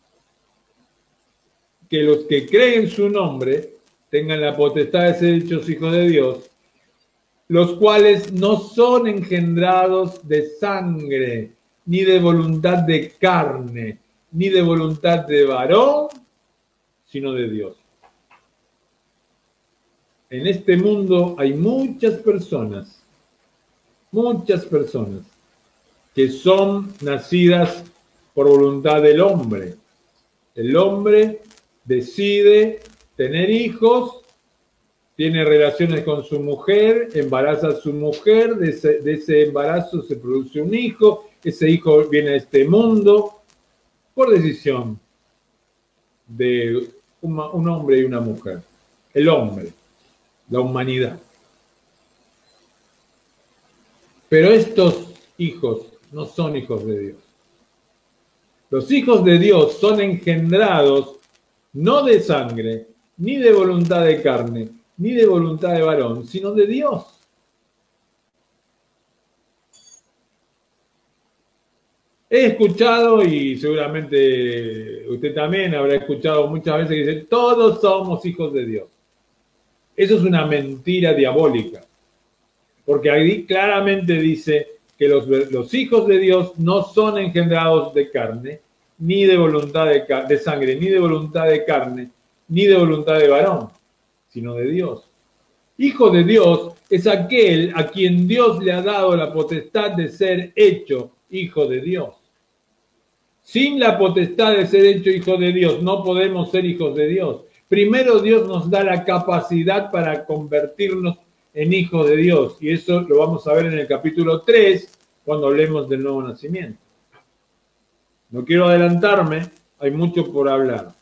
que los que creen en su nombre tengan la potestad de ser hechos hijos de Dios, los cuales no son engendrados de sangre, ni de voluntad de carne, ni de voluntad de varón, sino de Dios. En este mundo hay muchas personas, muchas personas que son nacidas por voluntad del hombre. El hombre decide tener hijos, tiene relaciones con su mujer, embaraza a su mujer, de ese, de ese embarazo se produce un hijo, ese hijo viene a este mundo por decisión de un, un hombre y una mujer. El hombre, la humanidad. Pero estos hijos no son hijos de Dios. Los hijos de Dios son engendrados no de sangre, ni de voluntad de carne, ni de voluntad de varón, sino de Dios. He escuchado, y seguramente usted también habrá escuchado muchas veces que dice, todos somos hijos de Dios. Eso es una mentira diabólica, porque ahí claramente dice que los, los hijos de Dios no son engendrados de carne, ni de voluntad de, de sangre, ni de voluntad de carne, ni de voluntad de varón, sino de Dios. Hijo de Dios es aquel a quien Dios le ha dado la potestad de ser hecho hijo de Dios. Sin la potestad de ser hecho hijo de Dios, no podemos ser hijos de Dios. Primero Dios nos da la capacidad para convertirnos en hijos de Dios. Y eso lo vamos a ver en el capítulo tres, cuando hablemos del nuevo nacimiento. No quiero adelantarme, hay mucho por hablar.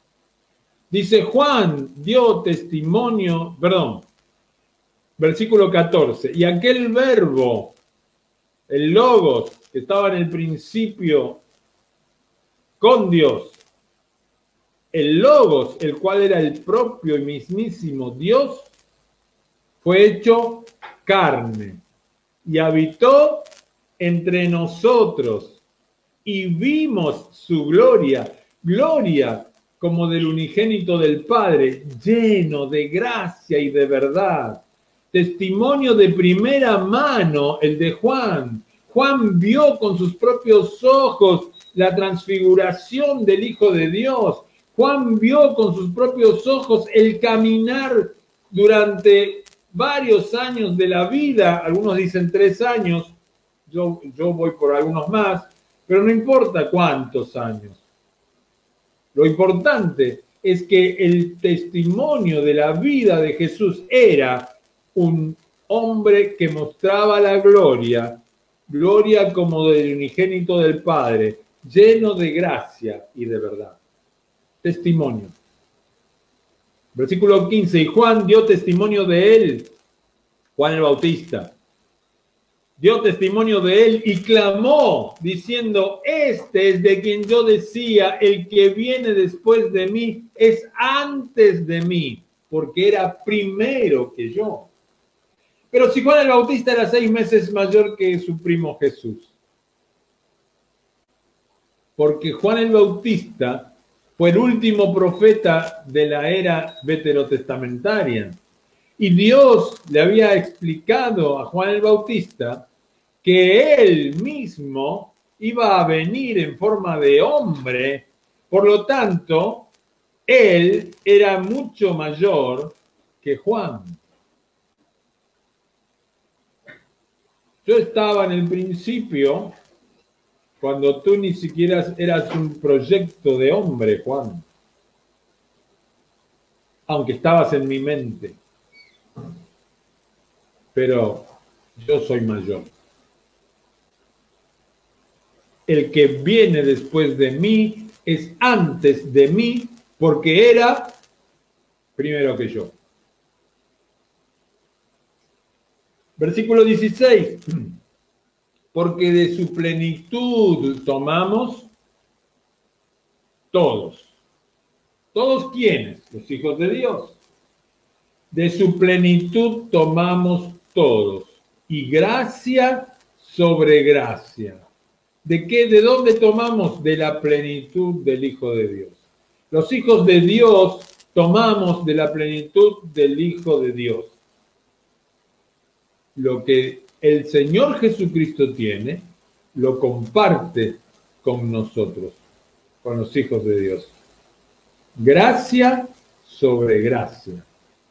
Dice Juan, dio testimonio, perdón, versículo catorce, y aquel verbo, el logos, que estaba en el principio con Dios, el logos, el cual era el propio y mismísimo Dios, fue hecho carne y habitó entre nosotros y vimos su gloria, gloria como del unigénito del Padre, lleno de gracia y de verdad. Testimonio de primera mano, el de Juan. Juan vio con sus propios ojos la transfiguración del Hijo de Dios. Juan vio con sus propios ojos el caminar durante varios años de la vida, algunos dicen tres años, yo, yo voy por algunos más, pero no importa cuántos años. Lo importante es que el testimonio de la vida de Jesús era un hombre que mostraba la gloria, gloria como del unigénito del Padre, lleno de gracia y de verdad. Testimonio. Versículo quince, y Juan dio testimonio de él, Juan el Bautista, dio testimonio de él y clamó diciendo, este es de quien yo decía, el que viene después de mí es antes de mí, porque era primero que yo. Pero si Juan el Bautista era seis meses mayor que su primo Jesús, porque Juan el Bautista fue el último profeta de la era veterotestamentaria. Y Dios le había explicado a Juan el Bautista que él mismo iba a venir en forma de hombre. Por lo tanto, él era mucho mayor que Juan. Yo estaba en el principio, cuando tú ni siquiera eras un proyecto de hombre, Juan, aunque estabas en mi mente. Pero yo soy mayor. El que viene después de mí es antes de mí, porque era primero que yo. Versículo dieciséis. Porque de su plenitud tomamos todos. ¿Todos quiénes? Los hijos de Dios. De su plenitud tomamos todos. Y gracia sobre gracia. ¿De qué? ¿De dónde tomamos? De la plenitud del Hijo de Dios. Los hijos de Dios tomamos de la plenitud del Hijo de Dios. Lo que el Señor Jesucristo tiene, lo comparte con nosotros, con los hijos de Dios. Gracia sobre gracia.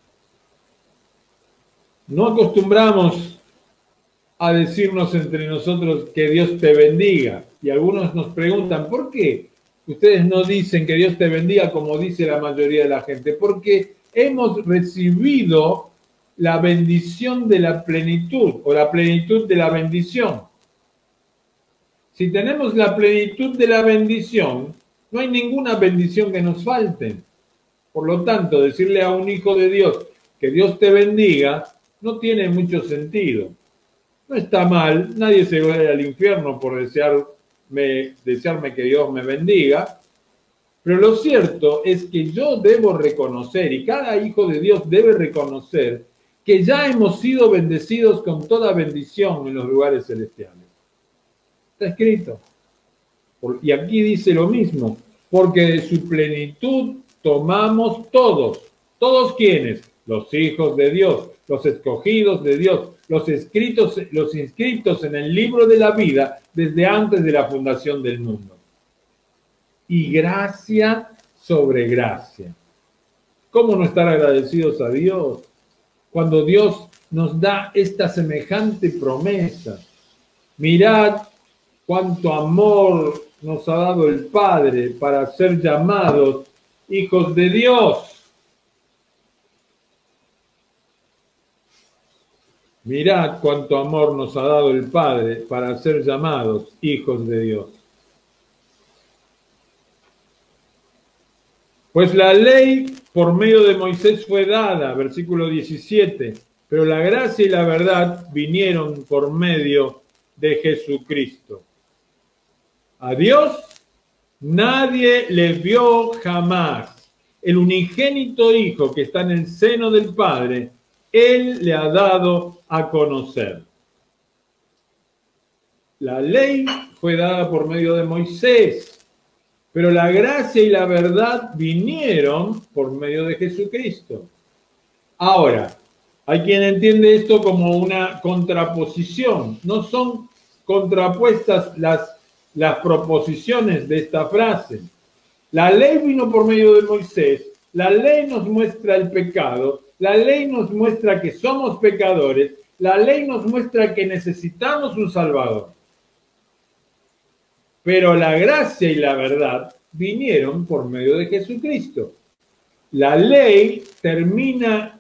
No acostumbramos a decirnos entre nosotros que Dios te bendiga. Y algunos nos preguntan, ¿por qué ustedes no dicen que Dios te bendiga como dice la mayoría de la gente? Porque hemos recibido la bendición de la plenitud o la plenitud de la bendición. Si tenemos la plenitud de la bendición, no hay ninguna bendición que nos falte. Por lo tanto, decirle a un hijo de Dios que Dios te bendiga no tiene mucho sentido. No está mal, nadie se va a ir al infierno por desearme, desearme que Dios me bendiga, pero lo cierto es que yo debo reconocer, y cada hijo de Dios debe reconocer, que ya hemos sido bendecidos con toda bendición en los lugares celestiales. Está escrito. Y aquí dice lo mismo, porque de su plenitud tomamos todos. ¿Todos quiénes? Los hijos de Dios, los escogidos de Dios, los escritos, los inscritos en el libro de la vida desde antes de la fundación del mundo. Y gracia sobre gracia. ¿Cómo no estar agradecidos a Dios cuando Dios nos da esta semejante promesa? Mirad cuánto amor nos ha dado el Padre para ser llamados hijos de Dios. Mirad cuánto amor nos ha dado el Padre para ser llamados hijos de Dios. Pues la ley por medio de Moisés fue dada, versículo diecisiete, pero la gracia y la verdad vinieron por medio de Jesucristo. A Dios nadie le vio jamás. El unigénito Hijo que está en el seno del Padre, Él le ha dado a conocer. La ley fue dada por medio de Moisés, pero la gracia y la verdad vinieron por medio de Jesucristo. Ahora, hay quien entiende esto como una contraposición. No son contrapuestas las, las proposiciones de esta frase. La ley vino por medio de Moisés, la ley nos muestra el pecado, la ley nos muestra que somos pecadores, la ley nos muestra que necesitamos un Salvador. Pero la gracia y la verdad vinieron por medio de Jesucristo. La ley termina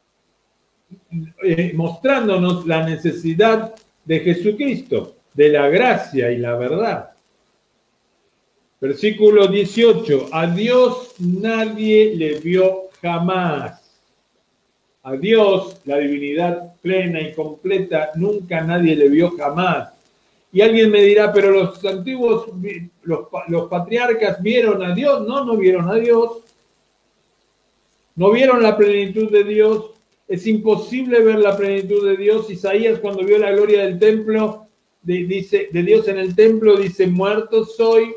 eh, mostrándonos la necesidad de Jesucristo, de la gracia y la verdad. Versículo dieciocho. A Dios nadie le vio jamás. A Dios, la divinidad plena y completa, nunca nadie le vio jamás. Y alguien me dirá, pero los antiguos, los, los patriarcas vieron a Dios. No, no vieron a Dios. No vieron la plenitud de Dios. Es imposible ver la plenitud de Dios. Isaías, cuando vio la gloria del templo, de, dice, de Dios en el templo, dice, muerto soy.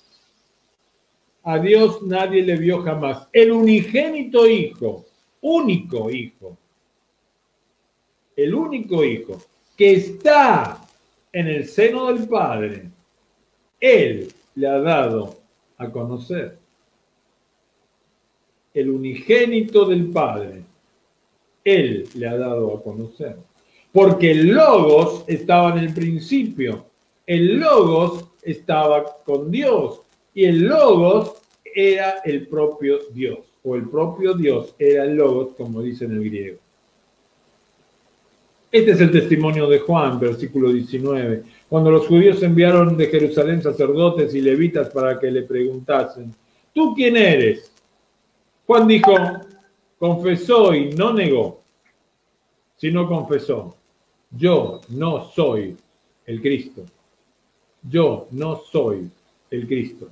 A Dios nadie le vio jamás. El unigénito Hijo, único Hijo, el único Hijo que está en el seno del Padre, Él le ha dado a conocer. El unigénito del Padre, Él le ha dado a conocer. Porque el Logos estaba en el principio. El Logos estaba con Dios. Y el Logos era el propio Dios. O el propio Dios era el Logos, como dice en el griego. Este es el testimonio de Juan, versículo diecinueve. Cuando los judíos enviaron de Jerusalén sacerdotes y levitas para que le preguntasen, ¿tú quién eres? Juan dijo, confesó y no negó, sino confesó, yo no soy el Cristo. Yo no soy el Cristo.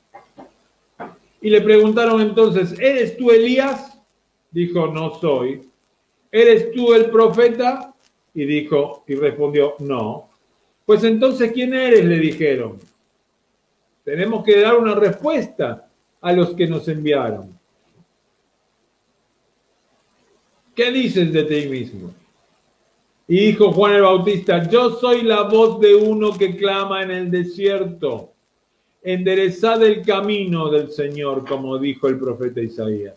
Y le preguntaron entonces, ¿eres tú Elías? Dijo, no soy. ¿Eres tú el profeta? Y dijo, y respondió, no. Pues entonces, ¿quién eres? Le dijeron. Tenemos que dar una respuesta a los que nos enviaron. ¿Qué dices de ti mismo? Y dijo Juan el Bautista, yo soy la voz de uno que clama en el desierto. Enderezad el camino del Señor, como dijo el profeta Isaías.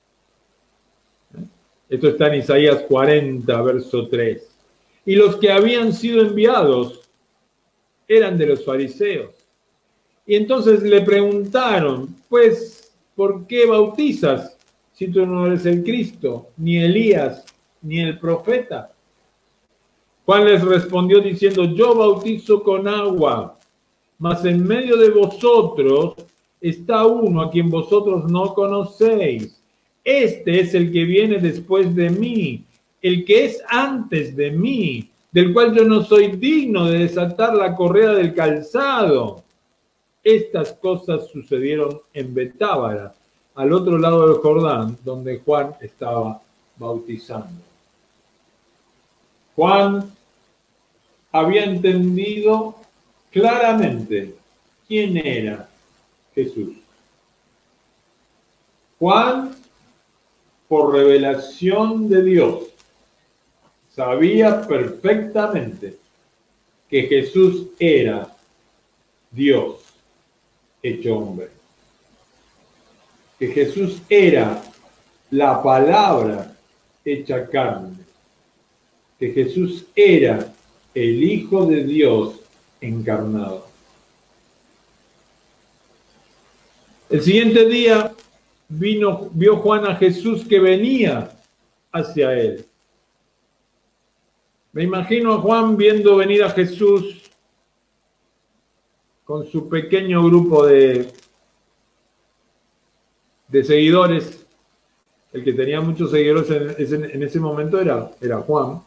Esto está en Isaías cuarenta, verso tres. Y los que habían sido enviados eran de los fariseos. Y entonces le preguntaron, pues, ¿por qué bautizas si tú no eres el Cristo, ni Elías, ni el profeta? Juan les respondió diciendo, yo bautizo con agua, mas en medio de vosotros está uno a quien vosotros no conocéis. Este es el que viene después de mí, el que es antes de mí, del cual yo no soy digno de desatar la correa del calzado. Estas cosas sucedieron en Betábara, al otro lado del Jordán, donde Juan estaba bautizando. Juan había entendido claramente quién era Jesús. Juan, por revelación de Dios, sabía perfectamente que Jesús era Dios hecho hombre. Que Jesús era la palabra hecha carne. Que Jesús era el Hijo de Dios encarnado. El siguiente día vino, vio Juan a Jesús que venía hacia él. Me imagino a Juan viendo venir a Jesús con su pequeño grupo de, de seguidores. El que tenía muchos seguidores en ese, en ese momento era, era Juan.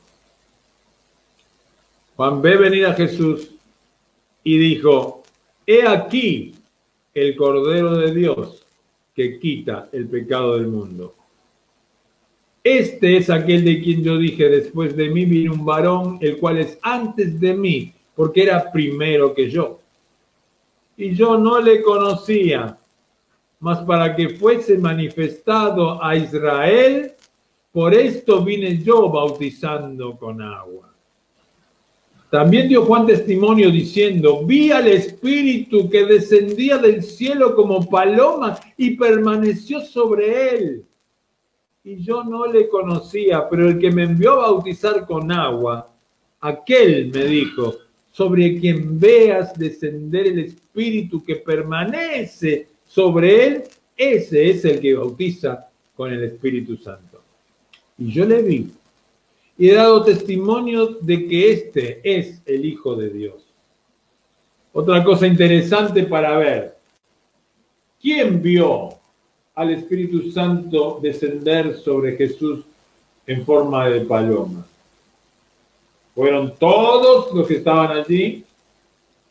Juan ve venir a Jesús y dijo, he aquí el Cordero de Dios que quita el pecado del mundo. Este es aquel de quien yo dije, después de mí vino un varón, el cual es antes de mí, porque era primero que yo. Y yo no le conocía, mas para que fuese manifestado a Israel, por esto vine yo bautizando con agua. También dio Juan testimonio diciendo, vi al Espíritu que descendía del cielo como paloma y permaneció sobre él. Y yo no le conocía, pero el que me envió a bautizar con agua, aquel me dijo, sobre quien veas descender el Espíritu que permanece sobre él, ese es el que bautiza con el Espíritu Santo. Y yo le vi. Y he dado testimonio de que este es el Hijo de Dios. Otra cosa interesante para ver. ¿Quién vio al Espíritu Santo descender sobre Jesús en forma de paloma? ¿Fueron todos los que estaban allí?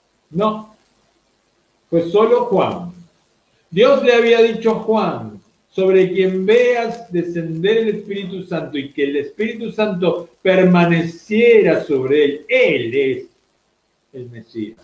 No. Fue solo Juan. Dios le había dicho a Juan, sobre quien veas descender el Espíritu Santo y que el Espíritu Santo permaneciera sobre él. Él es el Mesías.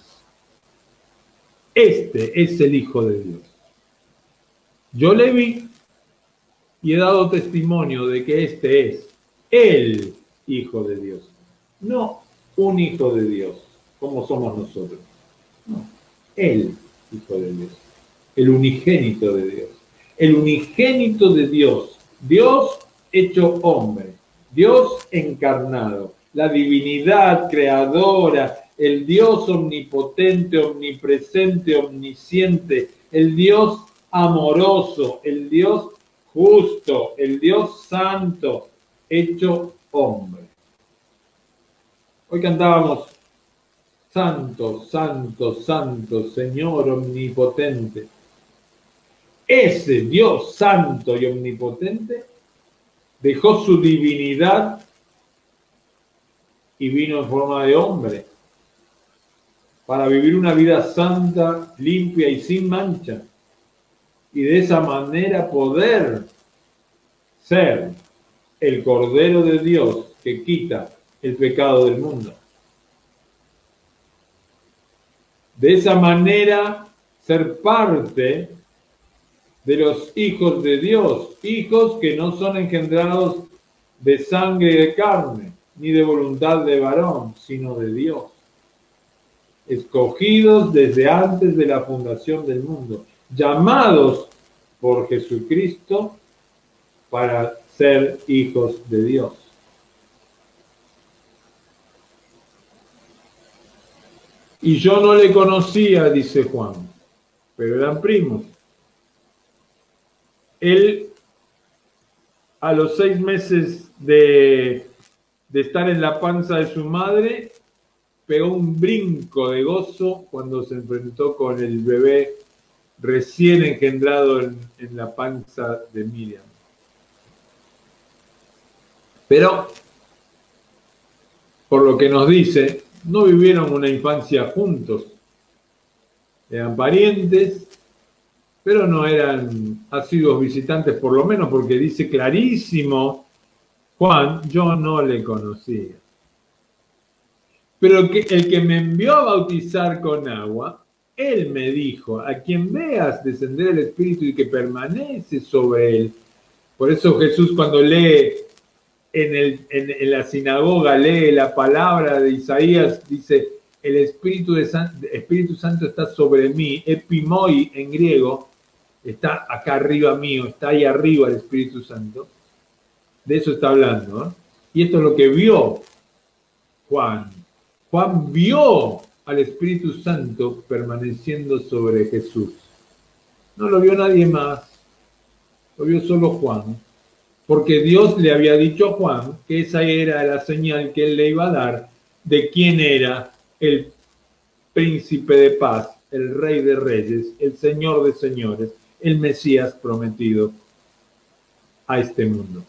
Este es el Hijo de Dios. Yo le vi y he dado testimonio de que este es el Hijo de Dios. No un Hijo de Dios, como somos nosotros. No, el Hijo de Dios. El unigénito de Dios. El unigénito de Dios. Dios hecho hombre. Dios encarnado. La divinidad creadora. El Dios omnipotente, omnipresente, omnisciente. El Dios amoroso. El Dios justo. El Dios santo. Hecho hombre. Hoy cantábamos: Santo, santo, santo, Señor omnipotente. Ese Dios santo y omnipotente dejó su divinidad y vino en forma de hombre para vivir una vida santa, limpia y sin mancha, y de esa manera poder ser el Cordero de Dios que quita el pecado del mundo. De esa manera ser parte de los hijos de Dios, hijos que no son engendrados de sangre y de carne, ni de voluntad de varón, sino de Dios, escogidos desde antes de la fundación del mundo, llamados por Jesucristo para ser hijos de Dios. Y yo no le conocía, dice Juan, pero eran primos. Él, a los seis meses de, de estar en la panza de su madre, pegó un brinco de gozo cuando se enfrentó con el bebé recién engendrado en, en la panza de Miriam. Pero, por lo que nos dice, no vivieron una infancia juntos. Eran parientes, pero no eran asiduos visitantes, por lo menos porque dice clarísimo Juan: yo no le conocía. Pero que el que me envió a bautizar con agua, él me dijo: a quien veas descender el Espíritu y que permanece sobre él. Por eso Jesús, cuando lee en, el, en, en la sinagoga, lee la palabra de Isaías, dice: el Espíritu, de San, Espíritu Santo está sobre mí. Epimoi en griego está acá arriba mío, está ahí arriba el Espíritu Santo. De eso está hablando, ¿eh? Y esto es lo que vio Juan. Juan vio al Espíritu Santo permaneciendo sobre Jesús. No lo vio nadie más, lo vio solo Juan, porque Dios le había dicho a Juan que esa era la señal que él le iba a dar de quién era el príncipe de paz, el rey de reyes, el señor de señores, el Mesías prometido a este mundo.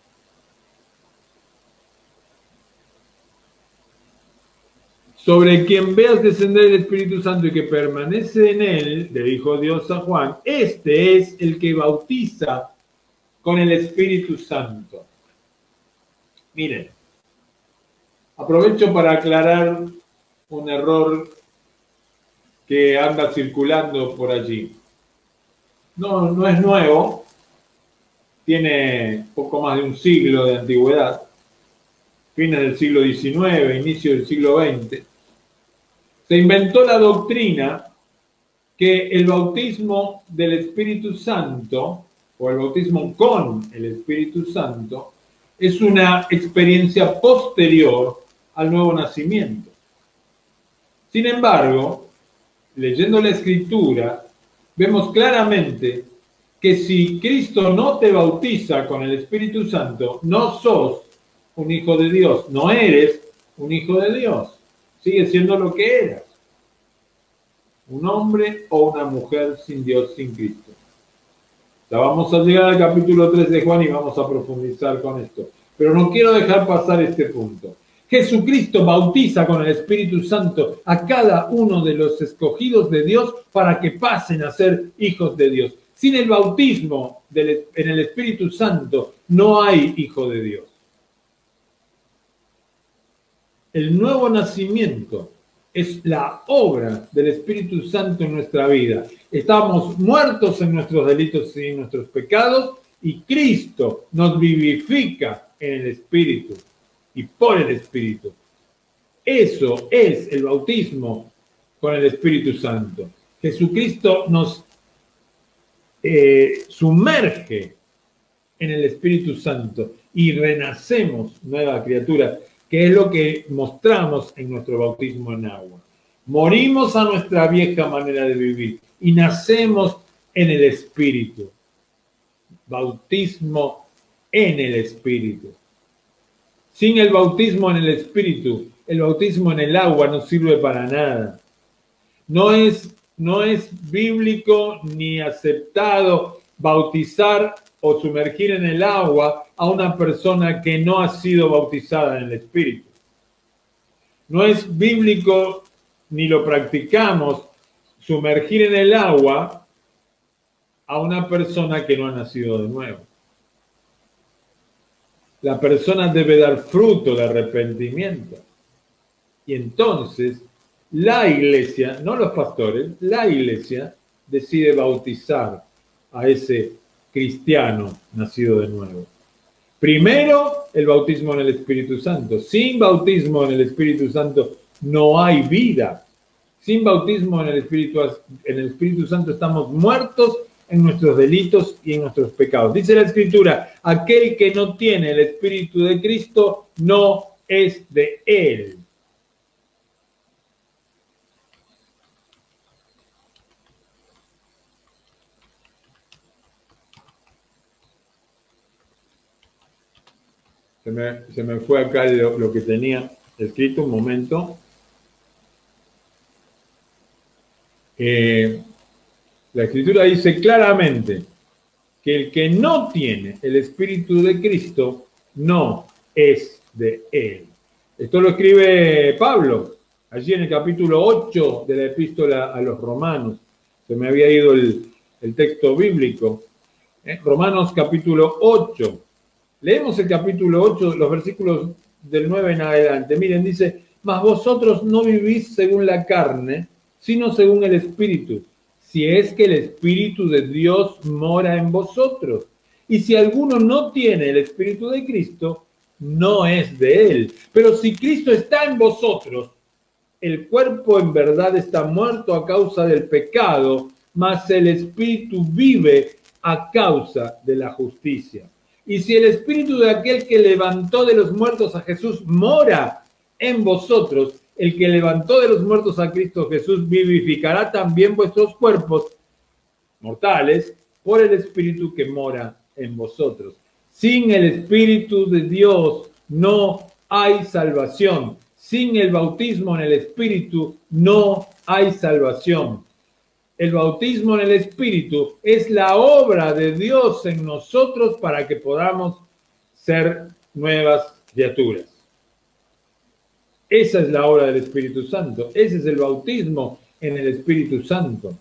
Sobre quien veas descender el Espíritu Santo y que permanece en él, le dijo Dios a Juan, este es el que bautiza con el Espíritu Santo. Miren, aprovecho para aclarar un error que anda circulando por allí. No, no es nuevo, tiene poco más de un siglo de antigüedad, fines del siglo diecinueve, inicio del siglo veinte. Se inventó la doctrina que el bautismo del Espíritu Santo, o el bautismo con el Espíritu Santo, es una experiencia posterior al nuevo nacimiento. Sin embargo, leyendo la Escritura, vemos claramente que si Cristo no te bautiza con el Espíritu Santo, no sos un hijo de Dios, no eres un hijo de Dios. Sigues siendo lo que eras. Un hombre o una mujer sin Dios, sin Cristo. Ya vamos a llegar al capítulo tres de Juan y vamos a profundizar con esto. Pero no quiero dejar pasar este punto. Jesucristo bautiza con el Espíritu Santo a cada uno de los escogidos de Dios para que pasen a ser hijos de Dios. Sin el bautismo del, en el Espíritu Santo no hay hijo de Dios. El nuevo nacimiento es la obra del Espíritu Santo en nuestra vida. Estamos muertos en nuestros delitos y en nuestros pecados y Cristo nos vivifica en el Espíritu y por el Espíritu. Eso es el bautismo con el Espíritu Santo. Jesucristo nos eh, sumerge en el Espíritu Santo y renacemos nueva criatura, que es lo que mostramos en nuestro bautismo en agua. Morimos a nuestra vieja manera de vivir y nacemos en el Espíritu. Bautismo en el Espíritu. Sin el bautismo en el Espíritu, el bautismo en el agua no sirve para nada. No es, no es bíblico ni aceptado bautizar o sumergir en el agua a una persona que no ha sido bautizada en el Espíritu. No es bíblico ni lo practicamos sumergir en el agua a una persona que no ha nacido de nuevo. La persona debe dar fruto de arrepentimiento. Y entonces la iglesia, no los pastores, la iglesia decide bautizar a ese cristiano nacido de nuevo. Primero, el bautismo en el Espíritu Santo. Sin bautismo en el Espíritu Santo no hay vida. Sin bautismo en el Espíritu, en el Espíritu Santo estamos muertos en nuestros delitos y en nuestros pecados. Dice la Escritura, aquel que no tiene el Espíritu de Cristo no es de él. Se me, se me fue acá lo, lo que tenía escrito, un momento. Eh, la Escritura dice claramente que el que no tiene el Espíritu de Cristo no es de él. Esto lo escribe Pablo, allí en el capítulo ocho de la Epístola a los Romanos. Se me había ido el, el texto bíblico. ¿Eh? Romanos capítulo ocho. Leemos el capítulo ocho, los versículos del nueve en adelante. Miren, dice, mas vosotros no vivís según la carne, sino según el Espíritu, si es que el Espíritu de Dios mora en vosotros. Y si alguno no tiene el Espíritu de Cristo, no es de él. Pero si Cristo está en vosotros, el cuerpo en verdad está muerto a causa del pecado, mas el Espíritu vive a causa de la justicia. Y si el Espíritu de aquel que levantó de los muertos a Jesús mora en vosotros, el que levantó de los muertos a Cristo Jesús vivificará también vuestros cuerpos mortales por el Espíritu que mora en vosotros. Sin el Espíritu de Dios no hay salvación. Sin el bautismo en el Espíritu no hay salvación. El bautismo en el Espíritu es la obra de Dios en nosotros para que podamos ser nuevas criaturas. Esa es la obra del Espíritu Santo. Ese es el bautismo en el Espíritu Santo.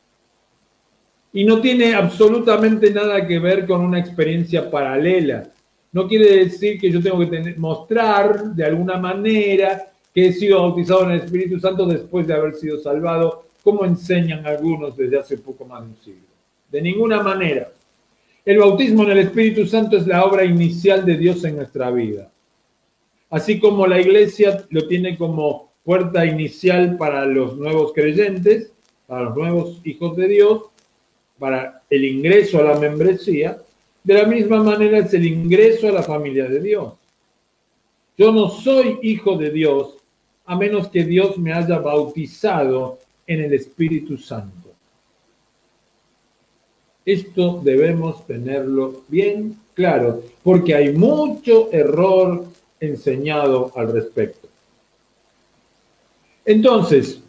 Y no tiene absolutamente nada que ver con una experiencia paralela. No quiere decir que yo tengo que tener, mostrar de alguna manera que he sido bautizado en el Espíritu Santo después de haber sido salvado, como enseñan algunos desde hace poco más de un siglo. De ninguna manera. El bautismo en el Espíritu Santo es la obra inicial de Dios en nuestra vida. Así como la iglesia lo tiene como puerta inicial para los nuevos creyentes, para los nuevos hijos de Dios, para el ingreso a la membresía, de la misma manera es el ingreso a la familia de Dios. Yo no soy hijo de Dios a menos que Dios me haya bautizado en el Espíritu Santo. Esto debemos tenerlo bien claro, porque hay mucho error enseñado al respecto. Entonces,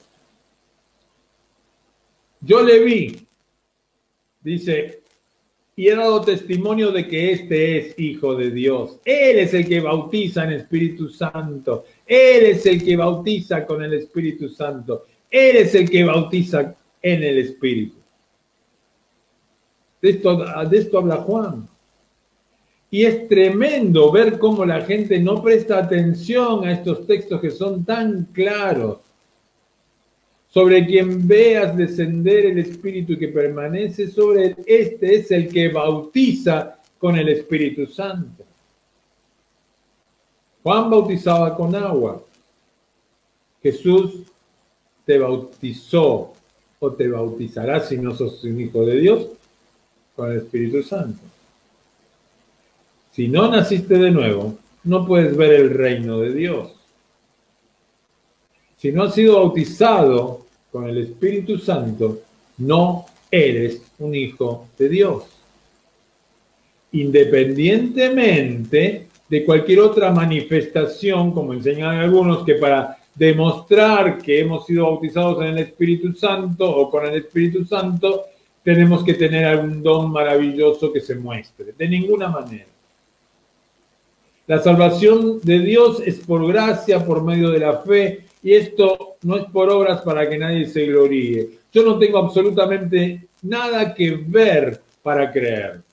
yo le vi, dice, y he dado testimonio de que este es Hijo de Dios. Él es el que bautiza en Espíritu Santo. Él es el que bautiza con el Espíritu Santo. Él es el que bautiza en el Espíritu. De esto, de esto habla Juan. Y es tremendo ver cómo la gente no presta atención a estos textos que son tan claros. Sobre quien veas descender el Espíritu que permanece sobre él, este es el que bautiza con el Espíritu Santo. Juan bautizaba con agua. Jesús te bautizó o te bautizará si no sos un hijo de Dios con el Espíritu Santo. Si no naciste de nuevo, no puedes ver el reino de Dios. Si no has sido bautizado con el Espíritu Santo, no eres un hijo de Dios. Independientemente de cualquier otra manifestación, como enseñan algunos, que para demostrar que hemos sido bautizados en el Espíritu Santo o con el Espíritu Santo, tenemos que tener algún don maravilloso que se muestre. De ninguna manera. La salvación de Dios es por gracia, por medio de la fe, y esto no es por obras para que nadie se gloríe. Yo no tengo absolutamente nada que ver para creer.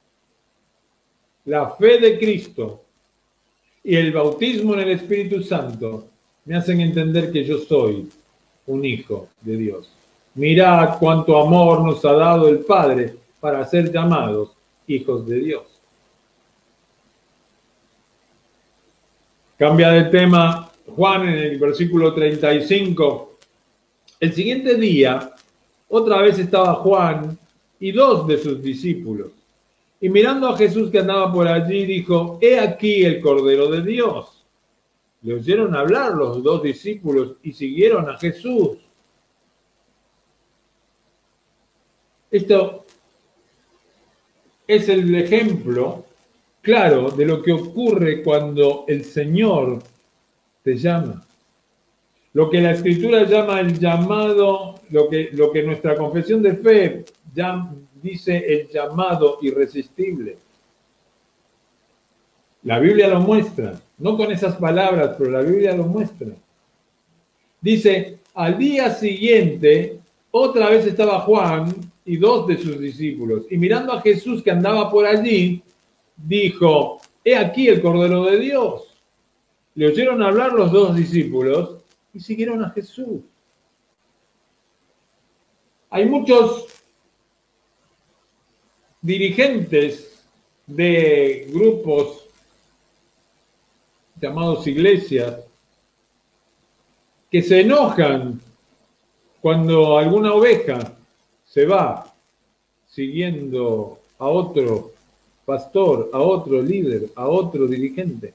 La fe de Cristo y el bautismo en el Espíritu Santo me hacen entender que yo soy un hijo de Dios. Mirad cuánto amor nos ha dado el Padre para ser llamados hijos de Dios. Cambia de tema Juan en el versículo treinta y cinco. El siguiente día, otra vez estaba Juan y dos de sus discípulos. Y mirando a Jesús que andaba por allí, dijo: he aquí el Cordero de Dios. Le oyeron hablar los dos discípulos y siguieron a Jesús. Esto es el ejemplo claro de lo que ocurre cuando el Señor te llama. Lo que la Escritura llama el llamado, lo que, lo que nuestra confesión de fe ya dice el llamado irresistible. La Biblia lo muestra, no con esas palabras, pero la Biblia lo muestra. Dice, al día siguiente, otra vez estaba Juan y dos de sus discípulos, y mirando a Jesús que andaba por allí, dijo: he aquí el Cordero de Dios. Le oyeron hablar los dos discípulos y siguieron a Jesús. Hay muchos dirigentes de grupos llamados iglesias que se enojan cuando alguna oveja se va siguiendo a otro pastor, a otro líder, a otro dirigente.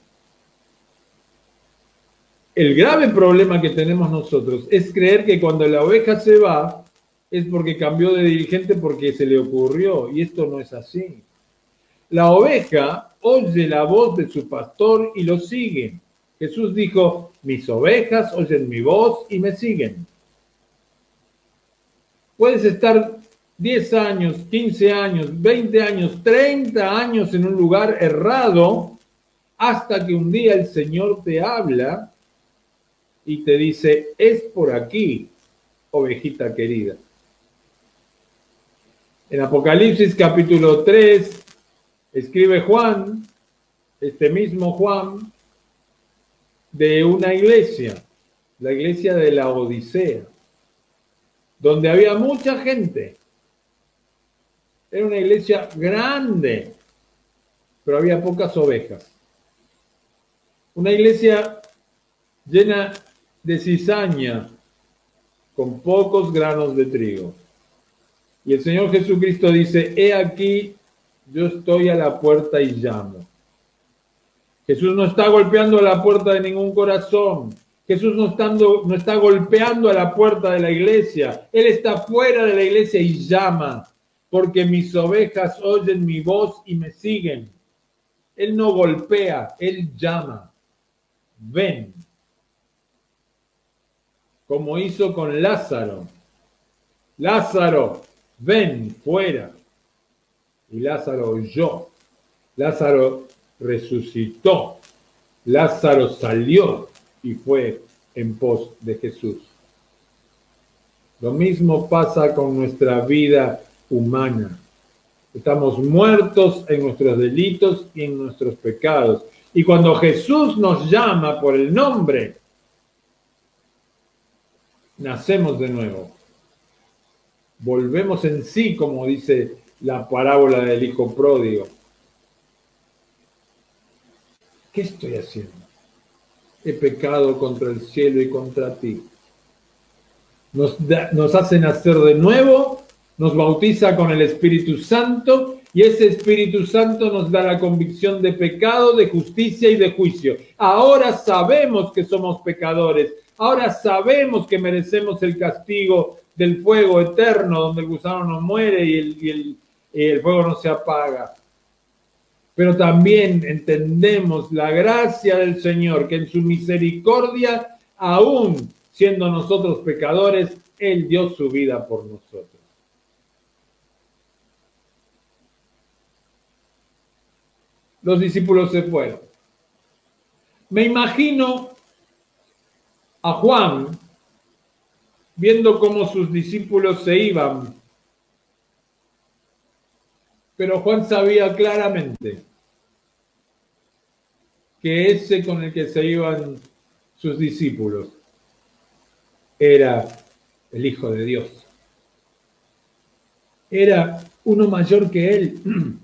El grave problema que tenemos nosotros es creer que cuando la oveja se va es porque cambió de dirigente porque se le ocurrió, y esto no es así. La oveja oye la voz de su pastor y lo sigue. Jesús dijo: mis ovejas oyen mi voz y me siguen. Puedes estar diez años, quince años, veinte años, treinta años en un lugar errado hasta que un día el Señor te habla y te dice: es por aquí, ovejita querida. En Apocalipsis capítulo tres escribe Juan, este mismo Juan, de una iglesia, la iglesia de la Odisea, donde había mucha gente. Era una iglesia grande, pero había pocas ovejas. Una iglesia llena de cizaña, con pocos granos de trigo. Y el Señor Jesucristo dice: he aquí, yo estoy a la puerta y llamo. Jesús no está golpeando a la puerta de ningún corazón. Jesús no está, no está golpeando a la puerta de la iglesia. Él está fuera de la iglesia y llama. Porque mis ovejas oyen mi voz y me siguen. Él no golpea, Él llama. Ven. Como hizo con Lázaro. Lázaro, ven fuera. Y Lázaro oyó. Lázaro resucitó. Lázaro salió y fue en pos de Jesús. Lo mismo pasa con nuestra vida humana. Estamos muertos en nuestros delitos y en nuestros pecados. Y cuando Jesús nos llama por el nombre, nacemos de nuevo. Volvemos en sí, como dice la parábola del hijo pródigo. ¿Qué estoy haciendo? He pecado contra el cielo y contra ti. Nos, da, nos hace nacer de nuevo, nos bautiza con el Espíritu Santo y ese Espíritu Santo nos da la convicción de pecado, de justicia y de juicio. Ahora sabemos que somos pecadores, ahora sabemos que merecemos el castigo del fuego eterno, donde el gusano no muere y el, y el, y el fuego no se apaga. Pero también entendemos la gracia del Señor, que en su misericordia, aún siendo nosotros pecadores, Él dio su vida por nosotros. Los discípulos se fueron. Me imagino a Juan viendo cómo sus discípulos se iban. Pero Juan sabía claramente que ese con el que se iban sus discípulos era el Hijo de Dios. Era uno mayor que él,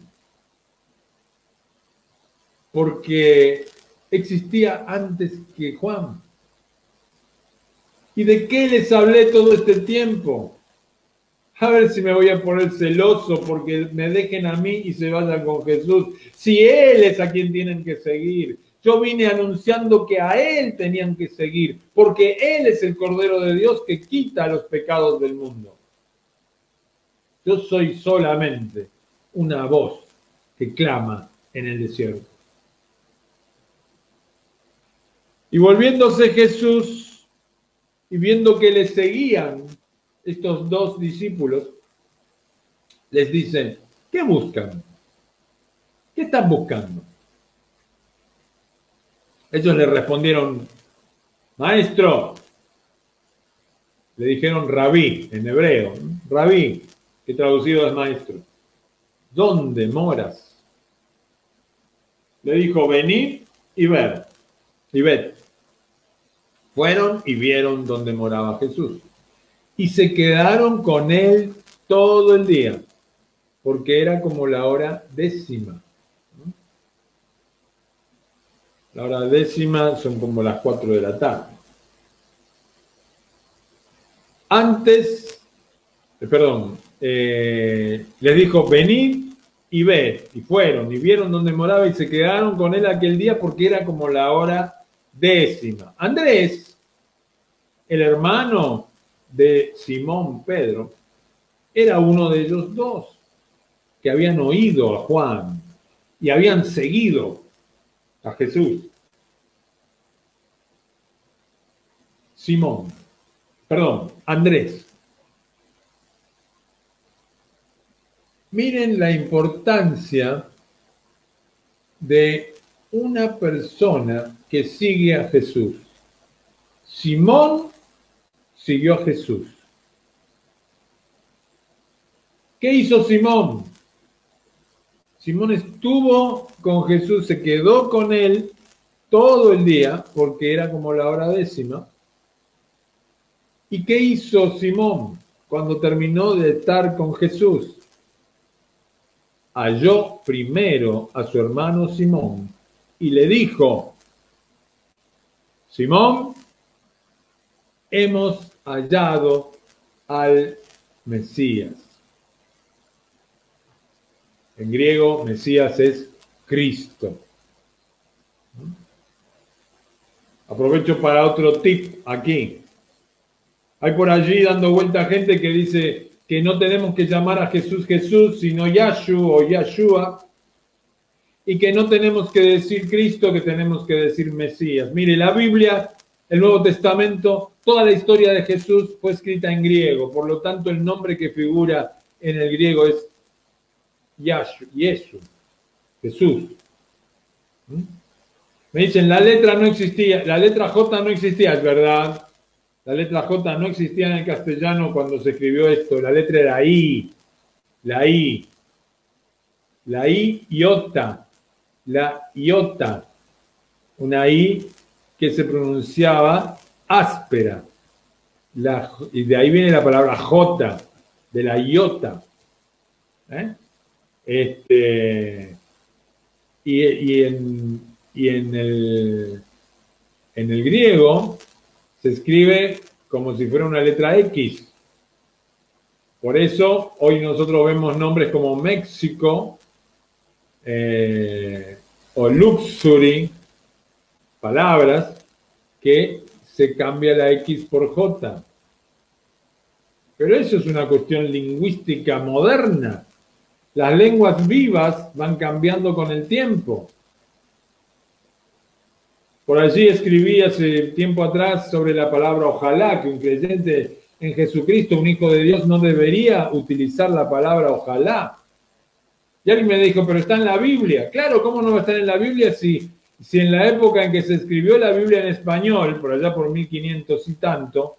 porque existía antes que Juan. ¿Y de qué les hablé todo este tiempo? A ver si me voy a poner celoso porque me dejen a mí y se vayan con Jesús. Si Él es a quien tienen que seguir. Yo vine anunciando que a Él tenían que seguir, porque Él es el Cordero de Dios que quita los pecados del mundo. Yo soy solamente una voz que clama en el desierto. Y volviéndose Jesús y viendo que le seguían estos dos discípulos, les dicen, ¿qué buscan? ¿Qué están buscando? Ellos le respondieron, maestro. Le dijeron rabí en hebreo, rabí, que traducido es maestro. ¿Dónde moras? Le dijo, venid y ver, y ved. Fueron y vieron dónde moraba Jesús. Y se quedaron con él todo el día, porque era como la hora décima. La hora décima son como las cuatro de la tarde. Antes, perdón, eh, les dijo, venid y ved. Y fueron y vieron dónde moraba y se quedaron con él aquel día porque era como la hora décima. Andrés, el hermano de Simón Pedro, era uno de ellos dos que habían oído a Juan y habían seguido a Jesús. Simón, perdón, Andrés. Miren la importancia de una persona que sigue a Jesús. Simón siguió a Jesús. ¿Qué hizo Simón? Simón estuvo con Jesús, se quedó con él todo el día, porque era como la hora décima. ¿Y qué hizo Simón cuando terminó de estar con Jesús? Halló primero a su hermano Simón y le dijo, Simón, hemos hallado al Mesías. En griego, Mesías es Cristo. Aprovecho para otro tip aquí. Hay por allí dando vuelta gente que dice que no tenemos que llamar a Jesús Jesús, sino Yashu o Yashua, y que no tenemos que decir Cristo, que tenemos que decir Mesías. Mire, la Biblia, el Nuevo Testamento, toda la historia de Jesús fue escrita en griego, por lo tanto el nombre que figura en el griego es Yashu, Yesu, Jesús. ¿Mm? Me dicen, la letra no existía, la letra J no existía, es verdad. La letra J no existía en el castellano cuando se escribió esto, la letra era I, la I. La I iota, la iota, una I que se pronunciaba áspera. La, y de ahí viene la palabra J, de la iota. ¿Eh? Este, y, y, en, y en, el, en el griego se escribe como si fuera una letra X. Por eso hoy nosotros vemos nombres como México eh, o Luxury, palabras que se cambia la X por J. Pero eso es una cuestión lingüística moderna. Las lenguas vivas van cambiando con el tiempo. Por allí escribí hace tiempo atrás sobre la palabra ojalá, que un creyente en Jesucristo, un hijo de Dios, no debería utilizar la palabra ojalá. Y alguien me dijo, pero está en la Biblia. Claro, ¿cómo no va a estar en la Biblia si, si en la época en que se escribió la Biblia en español, por allá por mil quinientos y tanto,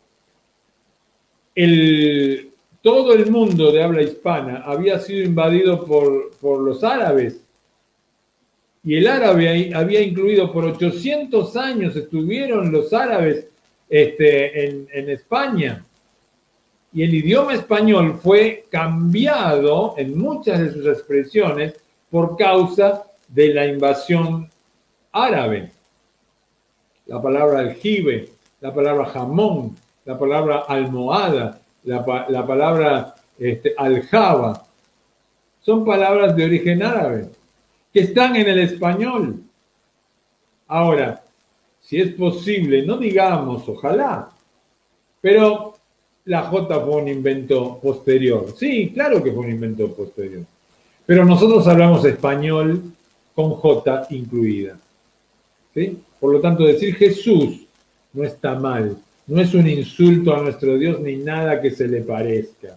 el, todo el mundo de habla hispana había sido invadido por, por los árabes? Y el árabe había incluido por ochocientos años, estuvieron los árabes este, en, en España. Y el idioma español fue cambiado en muchas de sus expresiones por causa de la invasión árabe. La palabra aljibe, la palabra jamón, la palabra almohada, la, la palabra este, aljaba, son palabras de origen árabe que están en el español. Ahora, si es posible, no digamos ojalá, pero la J fue un invento posterior. Sí, claro que fue un invento posterior. Pero nosotros hablamos español con J incluida. ¿Sí? Por lo tanto, decir Jesús no está mal. No es un insulto a nuestro Dios ni nada que se le parezca.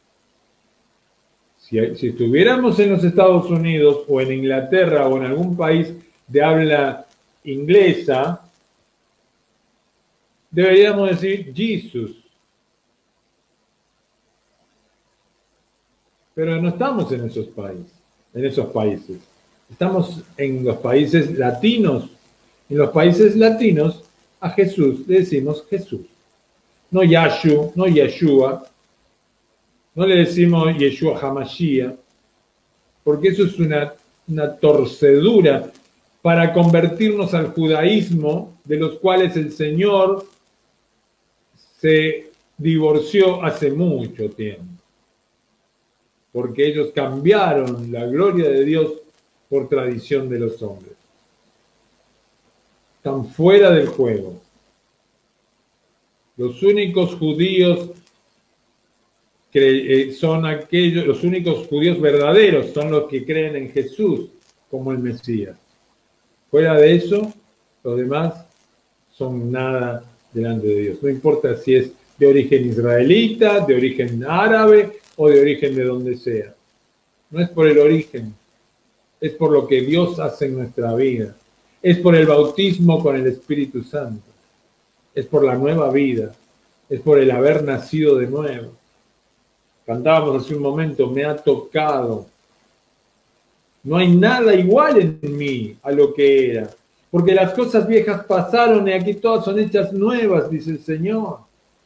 Si, si estuviéramos en los Estados Unidos o en Inglaterra o en algún país de habla inglesa, deberíamos decir Jesus. Pero no estamos en esos países, en esos países. Estamos en los países latinos. En los países latinos a Jesús le decimos Jesús. No Yashu, no Yeshua. No le decimos Yeshua Hamashiach, porque eso es una, una torcedura para convertirnos al judaísmo, de los cuales el Señor se divorció hace mucho tiempo. Porque ellos cambiaron la gloria de Dios por tradición de los hombres. Están fuera del juego. Los únicos judíos que son aquellos, los únicos judíos verdaderos son los que creen en Jesús como el Mesías. Fuera de eso, los demás son nada delante de Dios. No importa si es de origen israelita, de origen árabe o de origen de donde sea. No es por el origen, es por lo que Dios hace en nuestra vida. Es por el bautismo con el Espíritu Santo. Es por la nueva vida. Es por el haber nacido de nuevo. Cantábamos hace un momento, me ha tocado. No hay nada igual en mí a lo que era. Porque las cosas viejas pasaron y aquí todas son hechas nuevas, dice el Señor.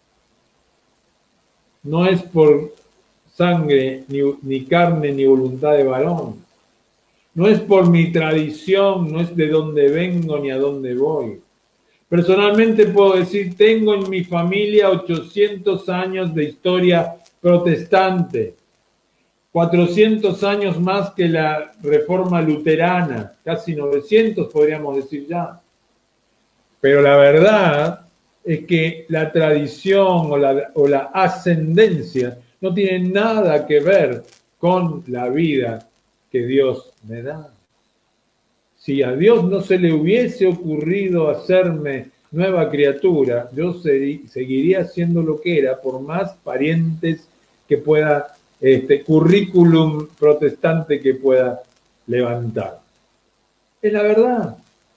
No es por sangre, ni, ni carne, ni voluntad de varón. No es por mi tradición, no es de dónde vengo ni a dónde voy. Personalmente puedo decir, tengo en mi familia ochocientos años de historia protestante, cuatrocientos años más que la reforma luterana, casi novecientos podríamos decir ya. Pero la verdad es que la tradición o la, o la ascendencia no tiene nada que ver con la vida que Dios me da. Si a Dios no se le hubiese ocurrido hacerme nueva criatura, yo seguiría siendo lo que era, por más parientes que pueda, este currículum protestante que pueda levantar. Es la verdad.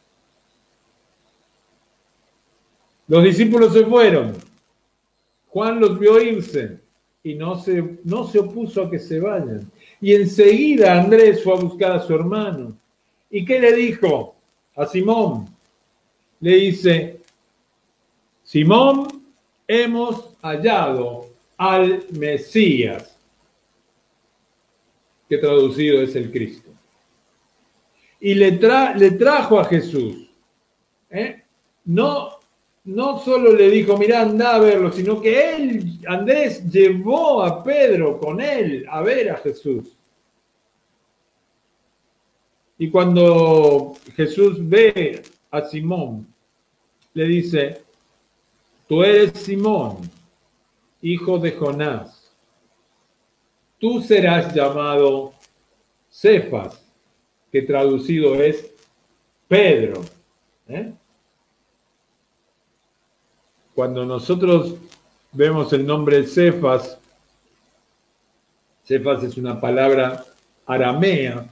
Los discípulos se fueron. Juan los vio irse y no se, no se opuso a que se vayan. Y enseguida Andrés fue a buscar a su hermano. ¿Y qué le dijo a Simón? Le dice, Simón, hemos hallado al Mesías, que traducido es el Cristo. Y le, tra le trajo a Jesús. ¿Eh? No, no solo le dijo, mirá, anda a verlo, sino que él, Andrés, llevó a Pedro con él a ver a Jesús. Y cuando Jesús ve a Simón, le dice, tú eres Simón, hijo de Jonás. Tú serás llamado Cefas, que traducido es Pedro. ¿Eh? Cuando nosotros vemos el nombre Cefas, Cefas es una palabra aramea.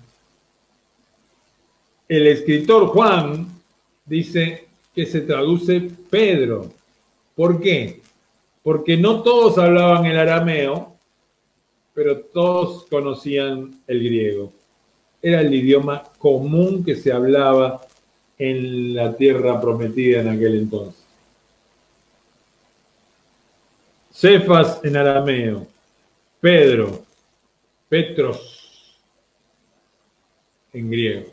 El escritor Juan dice que se traduce Pedro. ¿Por qué? Porque no todos hablaban el arameo, pero todos conocían el griego. Era el idioma común que se hablaba en la tierra prometida en aquel entonces. Cefas en arameo, Pedro, Petros en griego.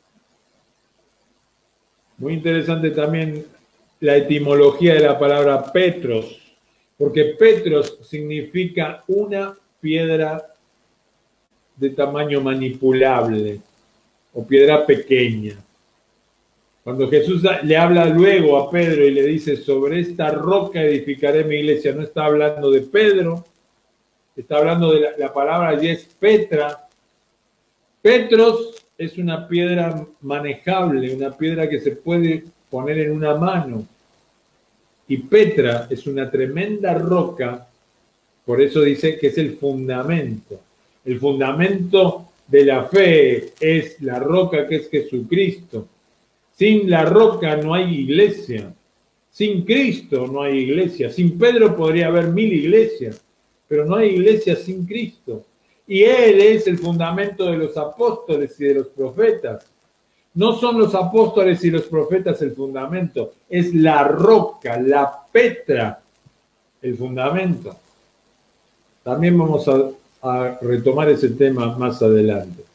Muy interesante también la etimología de la palabra Petros, porque Petros significa una piedra de tamaño manipulable o piedra pequeña. Cuando Jesús le habla luego a Pedro y le dice, sobre esta roca edificaré mi iglesia, no está hablando de Pedro, está hablando de la, la palabra allí es Petra. Petros es una piedra manejable, una piedra que se puede poner en una mano. Y Petra es una tremenda roca, por eso dice que es el fundamento. El fundamento de la fe es la roca que es Jesucristo. Sin la roca no hay iglesia. Sin Cristo no hay iglesia. Sin Pedro podría haber mil iglesias, pero no hay iglesia sin Cristo. Y Él es el fundamento de los apóstoles y de los profetas. No son los apóstoles y los profetas el fundamento, es la roca, la Petra, el fundamento. También vamos a, a retomar ese tema más adelante.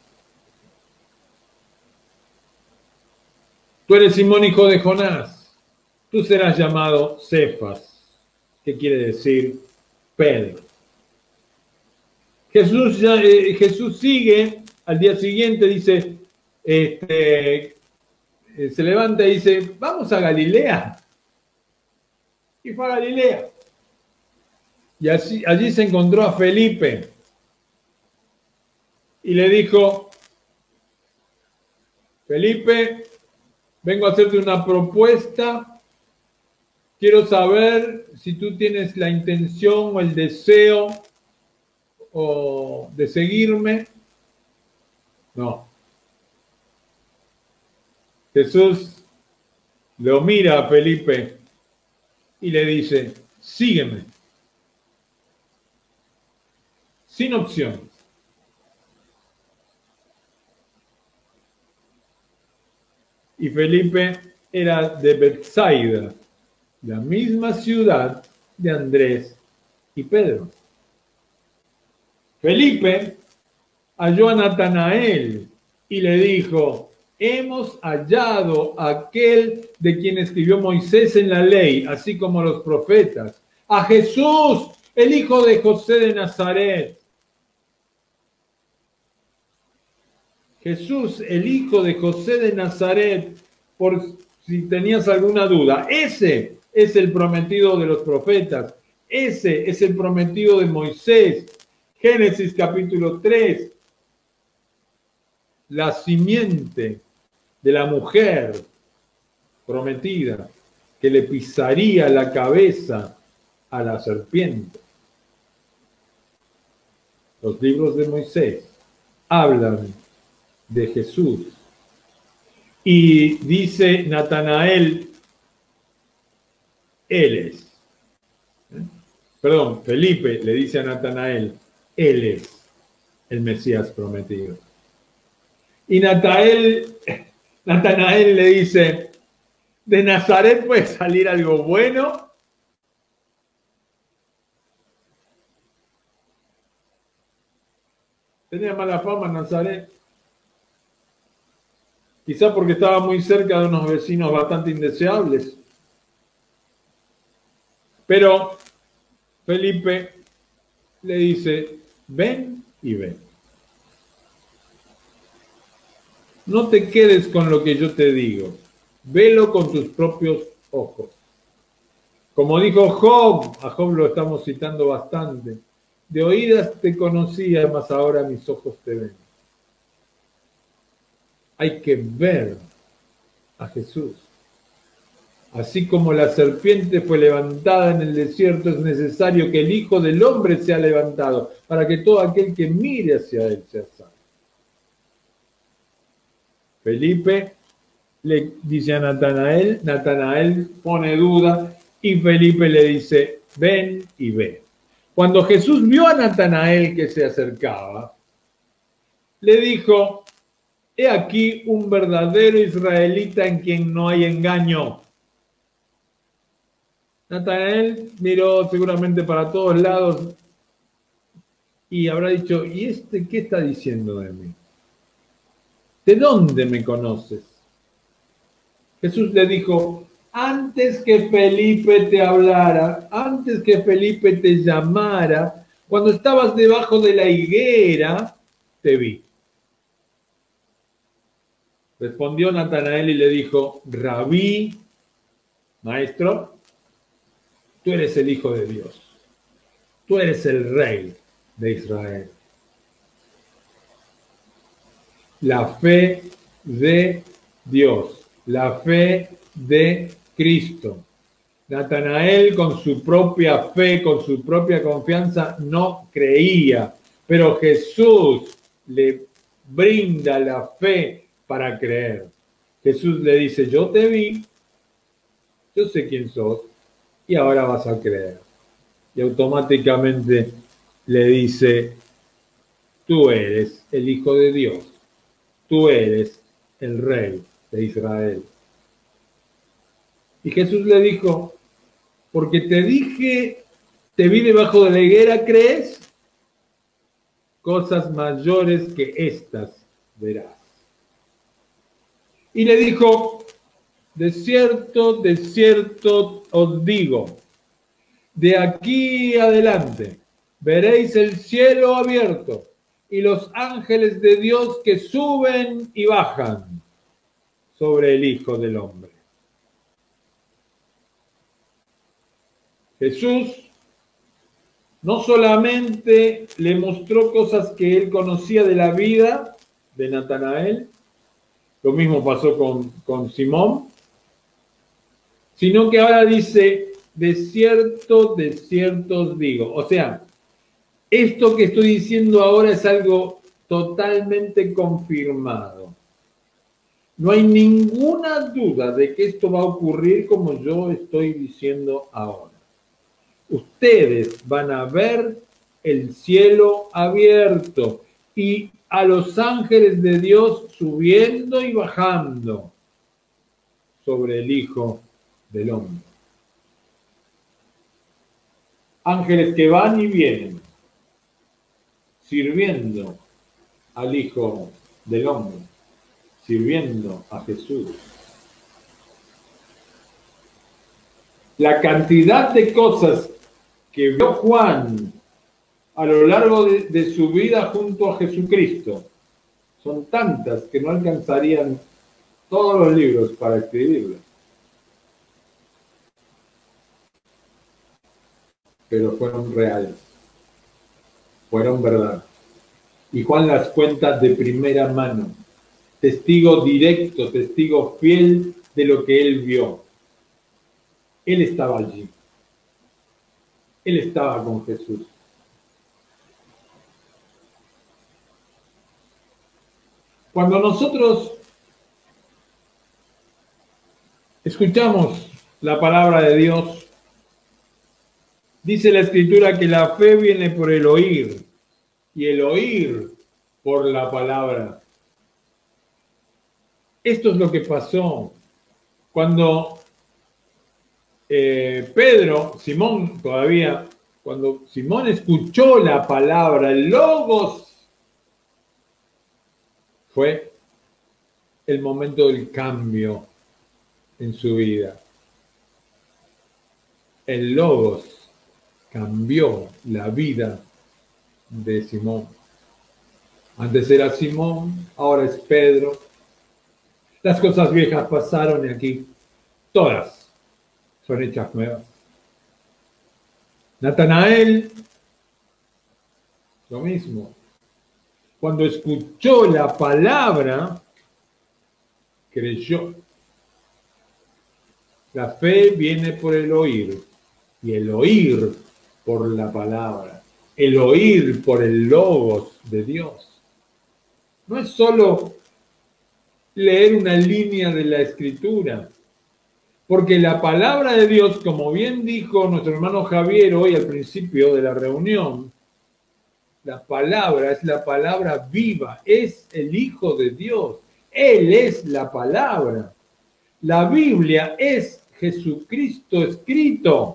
Tú eres Simón, hijo de Jonás. Tú serás llamado Cefas, que quiere decir Pedro. Jesús, ya, eh, Jesús sigue, al día siguiente dice, este, eh, se levanta y dice, vamos a Galilea. Y fue a Galilea. Y así, allí se encontró a Felipe. Y le dijo, Felipe, vengo a hacerte una propuesta. Quiero saber si tú tienes la intención o el deseo o de seguirme. No. Jesús lo mira a Felipe y le dice, sígueme. Sin opción. Y Felipe era de Betsaida, la misma ciudad de Andrés y Pedro. Felipe halló a Natanael y le dijo, hemos hallado a aquel de quien escribió Moisés en la ley, así como los profetas, a Jesús, el hijo de José de Nazaret. Jesús, el hijo de José de Nazaret, por si tenías alguna duda, ese es el prometido de los profetas, ese es el prometido de Moisés. Génesis capítulo tres, la simiente de la mujer prometida que le pisaría la cabeza a la serpiente. Los libros de Moisés hablan de Jesús. Y dice Natanael, él es. ¿Eh? Perdón, Felipe le dice a Natanael, él es. el Mesías prometido. Y Natanael, Natanael le dice, ¿de Nazaret puede salir algo bueno? Tenía mala fama Nazaret. Quizá porque estaba muy cerca de unos vecinos bastante indeseables. Pero Felipe le dice, ven y ven. No te quedes con lo que yo te digo. Velo con tus propios ojos. Como dijo Job, a Job lo estamos citando bastante, de oídas te conocía, mas ahora mis ojos te ven. Hay que ver a Jesús. Así como la serpiente fue levantada en el desierto, es necesario que el Hijo del Hombre sea levantado, para que todo aquel que mire hacia él sea salvo. Felipe le dice a Natanael, Natanael pone duda, y Felipe le dice, ven y ve. Cuando Jesús vio a Natanael que se acercaba, le dijo, he aquí un verdadero israelita en quien no hay engaño. Natanael miró seguramente para todos lados y habrá dicho, ¿y este qué está diciendo de mí? ¿De dónde me conoces? Jesús le dijo, antes que Felipe te hablara, antes que Felipe te llamara, cuando estabas debajo de la higuera, te vi. Respondió Natanael y le dijo, Rabí, maestro, tú eres el Hijo de Dios. Tú eres el Rey de Israel. La fe de Dios, la fe de Cristo. Natanael con su propia fe, con su propia confianza, no creía, pero Jesús le brinda la fe para creer. Jesús le dice, yo te vi, yo sé quién sos, y ahora vas a creer. Y automáticamente le dice, tú eres el Hijo de Dios, tú eres el Rey de Israel. Y Jesús le dijo, porque te dije, te vi debajo de la higuera, ¿crees? Cosas mayores que estas verás. Y le dijo, de cierto, de cierto os digo, de aquí adelante veréis el cielo abierto y los ángeles de Dios que suben y bajan sobre el Hijo del Hombre. Jesús no solamente le mostró cosas que él conocía de la vida de Natanael, lo mismo pasó con, con Simón, sino que ahora dice, de cierto, de cierto os digo. O sea, esto que estoy diciendo ahora es algo totalmente confirmado. No hay ninguna duda de que esto va a ocurrir como yo estoy diciendo ahora. Ustedes van a ver el cielo abierto y a los ángeles de Dios subiendo y bajando sobre el Hijo del Hombre. Ángeles que van y vienen, sirviendo al Hijo del Hombre, sirviendo a Jesús. La cantidad de cosas que vio Juan a lo largo de, de su vida junto a Jesucristo son tantas que no alcanzarían todos los libros para escribirlas. Pero fueron reales, fueron verdad. Y Juan las cuenta de primera mano, testigo directo, testigo fiel de lo que él vio. Él estaba allí. Él estaba con Jesús. Cuando nosotros escuchamos la palabra de Dios, dice la Escritura que la fe viene por el oír y el oír por la palabra. Esto es lo que pasó cuando eh, Pedro, Simón todavía, cuando Simón escuchó la palabra, el logos, fue el momento del cambio en su vida. El logos cambió la vida de Simón. Antes era Simón, ahora es Pedro. Las cosas viejas pasaron y aquí todas son hechas nuevas. Natanael, lo mismo. Cuando escuchó la palabra, creyó. La fe viene por el oír, y el oír por la palabra, el oír por el logos de Dios. No es solo leer una línea de la Escritura, porque la palabra de Dios, como bien dijo nuestro hermano Javier hoy al principio de la reunión, la palabra es la palabra viva, es el Hijo de Dios, Él es la palabra. La Biblia es Jesucristo escrito.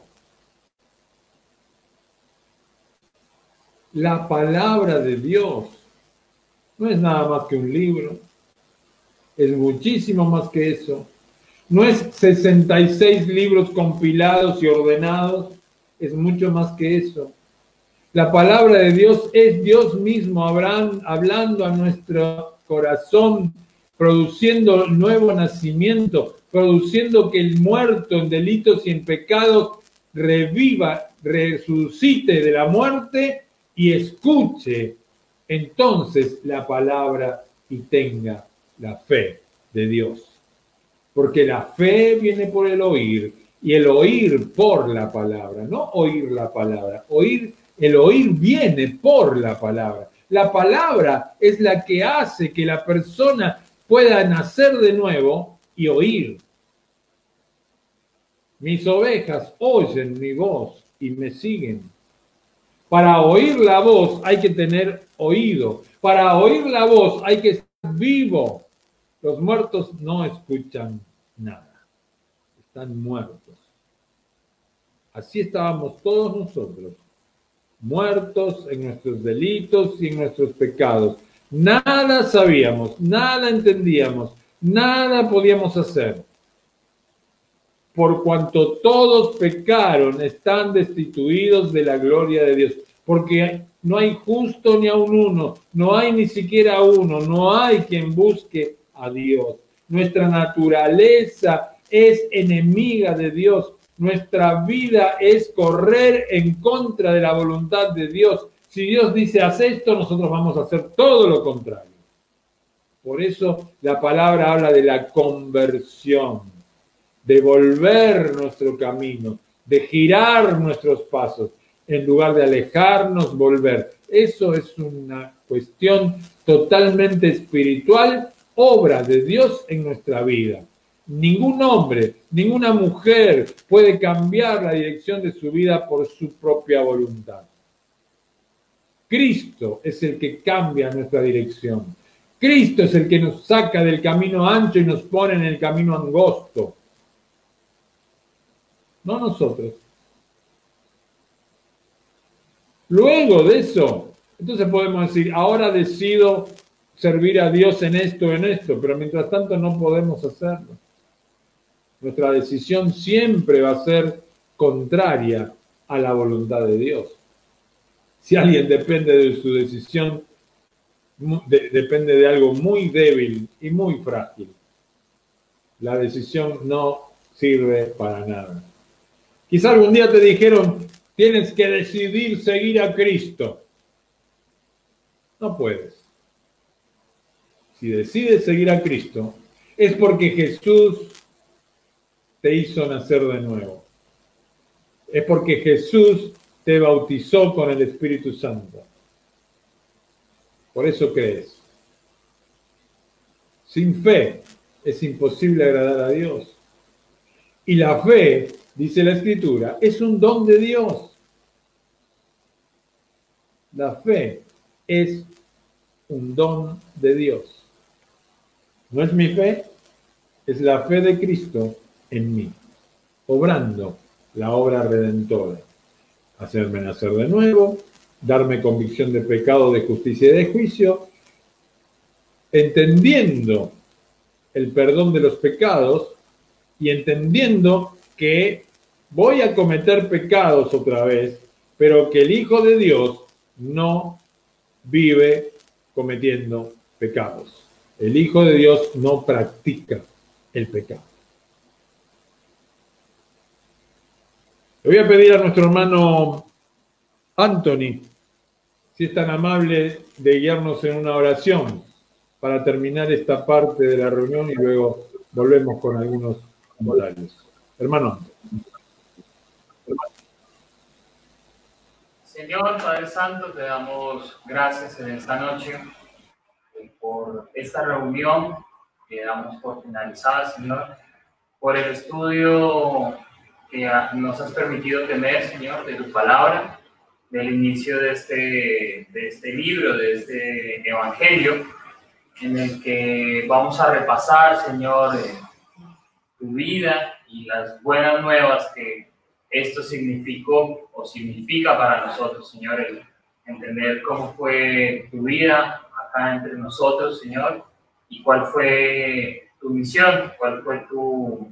La palabra de Dios no es nada más que un libro, es muchísimo más que eso. No es sesenta y seis libros compilados y ordenados, es mucho más que eso. La palabra de Dios es Dios mismo hablando a nuestro corazón, produciendo nuevo nacimiento, produciendo que el muerto en delitos y en pecados reviva, resucite de la muerte y escuche entonces la palabra y tenga la fe de Dios. Porque la fe viene por el oír y el oír por la palabra, no oír la palabra, oír, el oír viene por la palabra. La palabra es la que hace que la persona pueda nacer de nuevo y oír. Mis ovejas oyen mi voz y me siguen. Para oír la voz hay que tener oído. Para oír la voz hay que estar vivo. Los muertos no escuchan nada. Están muertos. Así estábamos todos nosotros. Muertos en nuestros delitos y en nuestros pecados. Nada sabíamos, nada entendíamos, nada podíamos hacer. Por cuanto todos pecaron, están destituidos de la gloria de Dios. Porque no hay justo ni aun uno, no hay ni siquiera uno, no hay quien busque a Dios. Nuestra naturaleza es enemiga de Dios. Nuestra vida es correr en contra de la voluntad de Dios. Si Dios dice, haz esto, nosotros vamos a hacer todo lo contrario. Por eso la palabra habla de la conversión, de volver nuestro camino, de girar nuestros pasos, en lugar de alejarnos, volver. Eso es una cuestión totalmente espiritual, obra de Dios en nuestra vida. Ningún hombre, ninguna mujer puede cambiar la dirección de su vida por su propia voluntad. Cristo es el que cambia nuestra dirección. Cristo es el que nos saca del camino ancho y nos pone en el camino angosto. No nosotros. Luego de eso, entonces podemos decir, ahora decido servir a Dios en esto, en esto, pero mientras tanto no podemos hacerlo. Nuestra decisión siempre va a ser contraria a la voluntad de Dios. Si alguien depende de su decisión, de, depende de algo muy débil y muy frágil. La decisión no sirve para nada. Quizá algún día te dijeron, tienes que decidir seguir a Cristo. No puedes. Si decides seguir a Cristo, es porque Jesús te hizo nacer de nuevo. Es porque Jesús te bautizó con el Espíritu Santo. Por eso crees. Sin fe es imposible agradar a Dios. Y la fe, dice la Escritura, es un don de Dios. La fe es un don de Dios. No es mi fe, es la fe de Cristo en mí, obrando la obra redentora. Hacerme nacer de nuevo, darme convicción de pecado, de justicia y de juicio, entendiendo el perdón de los pecados y entendiendo que voy a cometer pecados otra vez, pero que el Hijo de Dios no vive cometiendo pecados. El Hijo de Dios no practica el pecado. Le voy a pedir a nuestro hermano Anthony, si es tan amable de guiarnos en una oración para terminar esta parte de la reunión y luego volvemos con algunos horarios. Hermano. Señor Padre Santo, te damos gracias en esta noche por esta reunión que damos por finalizada, Señor, por el estudio que nos has permitido tener, Señor, de tu palabra, del inicio de este, de este libro, de este evangelio, en el que vamos a repasar, Señor, eh, tu vida y las buenas nuevas que esto significó o significa para nosotros, Señor, el entender cómo fue tu vida acá entre nosotros, Señor, y cuál fue tu misión, cuál fue tu,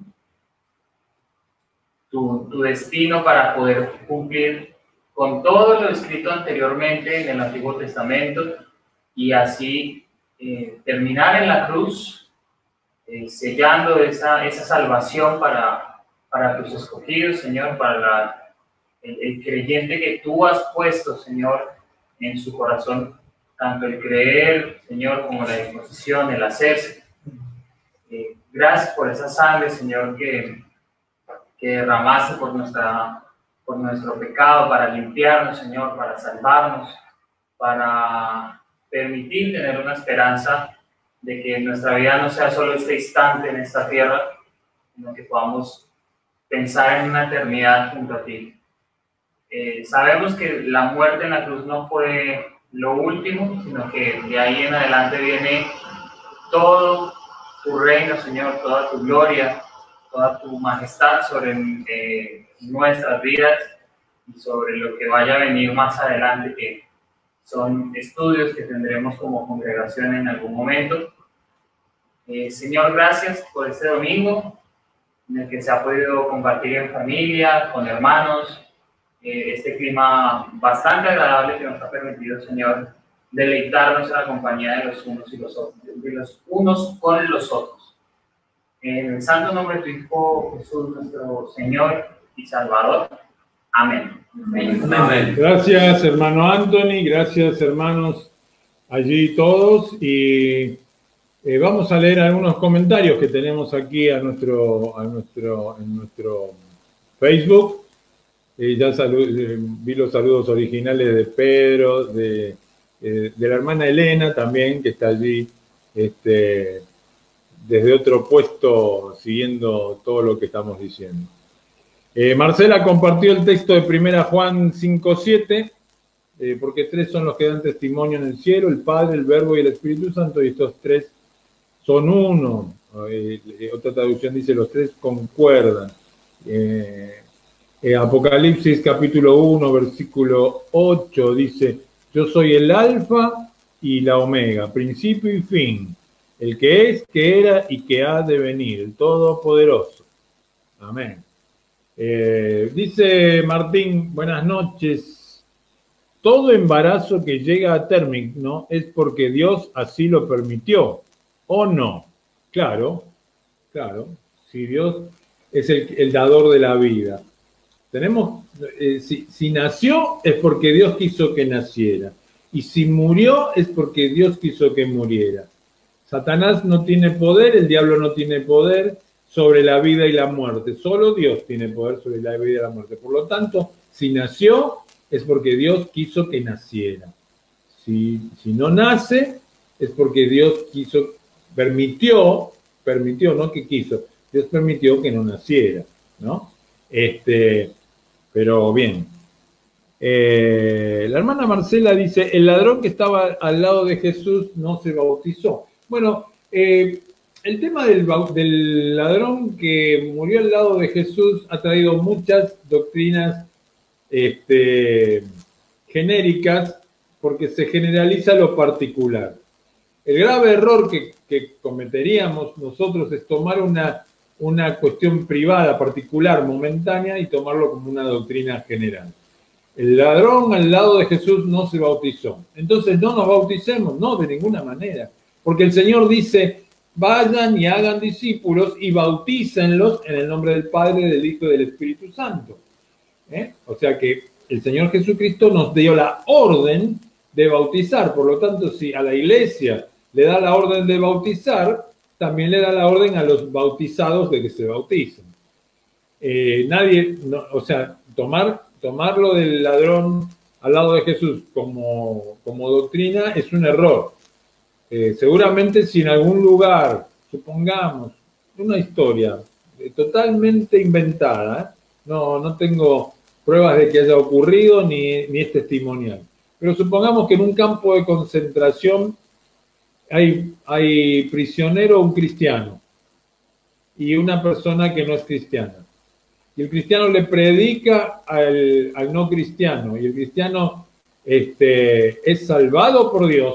tu, tu destino para poder cumplir con todo lo escrito anteriormente en el Antiguo Testamento y así eh, terminar en la cruz, eh, sellando esa, esa salvación para, para tus escogidos, Señor, para la, el, el creyente que tú has puesto, Señor, en su corazón, tanto el creer, Señor, como la disposición, el hacerse. Eh, gracias por esa sangre, Señor, que, que derramaste por, nuestra, por nuestro pecado, para limpiarnos, Señor, para salvarnos, para permitir tener una esperanza de que nuestra vida no sea solo este instante en esta tierra, sino que podamos pensar en una eternidad junto a ti. Eh, sabemos que la muerte en la cruz no fue lo último, sino que de ahí en adelante viene todo tu reino, Señor, toda tu gloria, toda tu majestad sobre eh, nuestras vidas y sobre lo que vaya a venir más adelante, que son estudios que tendremos como congregación en algún momento. Eh, Señor, gracias por este domingo en el que se ha podido compartir en familia, con hermanos, eh, este clima bastante agradable que nos ha permitido, Señor, deleitarnos en la compañía de los unos y los otros, de los unos con los otros. En el santo nombre de tu Hijo Jesús, nuestro Señor y Salvador. Amén. Amén. Amén. Gracias, hermano Anthony, gracias, hermanos, allí todos, y eh, vamos a leer algunos comentarios que tenemos aquí a nuestro, a nuestro, en nuestro Facebook. Eh, ya eh, vi los saludos originales de Pedro, de, eh, de la hermana Elena también, que está allí este, desde otro puesto siguiendo todo lo que estamos diciendo. Eh, Marcela compartió el texto de primera Juan cinco siete, eh, porque tres son los que dan testimonio en el cielo, el Padre, el Verbo y el Espíritu Santo, y estos tres son uno. Eh, otra traducción dice, los tres concuerdan. Eh, eh, Apocalipsis capítulo uno, versículo ocho, dice, yo soy el alfa y la omega, principio y fin, el que es, que era y que ha de venir, el Todopoderoso. Amén. Eh, dice Martín, buenas noches. Todo embarazo que llega a término es porque Dios así lo permitió, ¿o no? Claro, claro. Si Dios es el, el dador de la vida. Tenemos, eh, si, si nació es porque Dios quiso que naciera. Y si murió es porque Dios quiso que muriera. Satanás no tiene poder, el diablo no tiene poder sobre la vida y la muerte. Solo Dios tiene poder sobre la vida y la muerte. Por lo tanto, si nació, es porque Dios quiso que naciera. Si, si no nace, es porque Dios quiso, permitió, permitió, no que quiso, Dios permitió que no naciera, ¿no? Este, pero bien. Eh, la hermana Marcela dice, el ladrón que estaba al lado de Jesús no se bautizó. Bueno, eh, el tema del, del ladrón que murió al lado de Jesús ha traído muchas doctrinas este, genéricas porque se generaliza lo particular. El grave error que, que cometeríamos nosotros es tomar una, una cuestión privada, particular, momentánea y tomarlo como una doctrina general. El ladrón al lado de Jesús no se bautizó. Entonces no nos bauticemos, no, de ninguna manera. Porque el Señor dice, vayan y hagan discípulos y bautícenlos en el nombre del Padre, del Hijo y del Espíritu Santo. ¿Eh? O sea que el Señor Jesucristo nos dio la orden de bautizar. Por lo tanto, si a la iglesia le da la orden de bautizar, también le da la orden a los bautizados de que se bauticen. Eh, nadie, no, o sea, tomar, tomarlo del ladrón al lado de Jesús como, como doctrina es un error. Eh, seguramente si en algún lugar, supongamos, una historia eh, totalmente inventada, ¿eh? no, no tengo pruebas de que haya ocurrido ni, ni es testimonial, pero supongamos que en un campo de concentración hay, hay prisionero un cristiano y una persona que no es cristiana. Y el cristiano le predica al, al no cristiano y el cristiano este, es salvado por Dios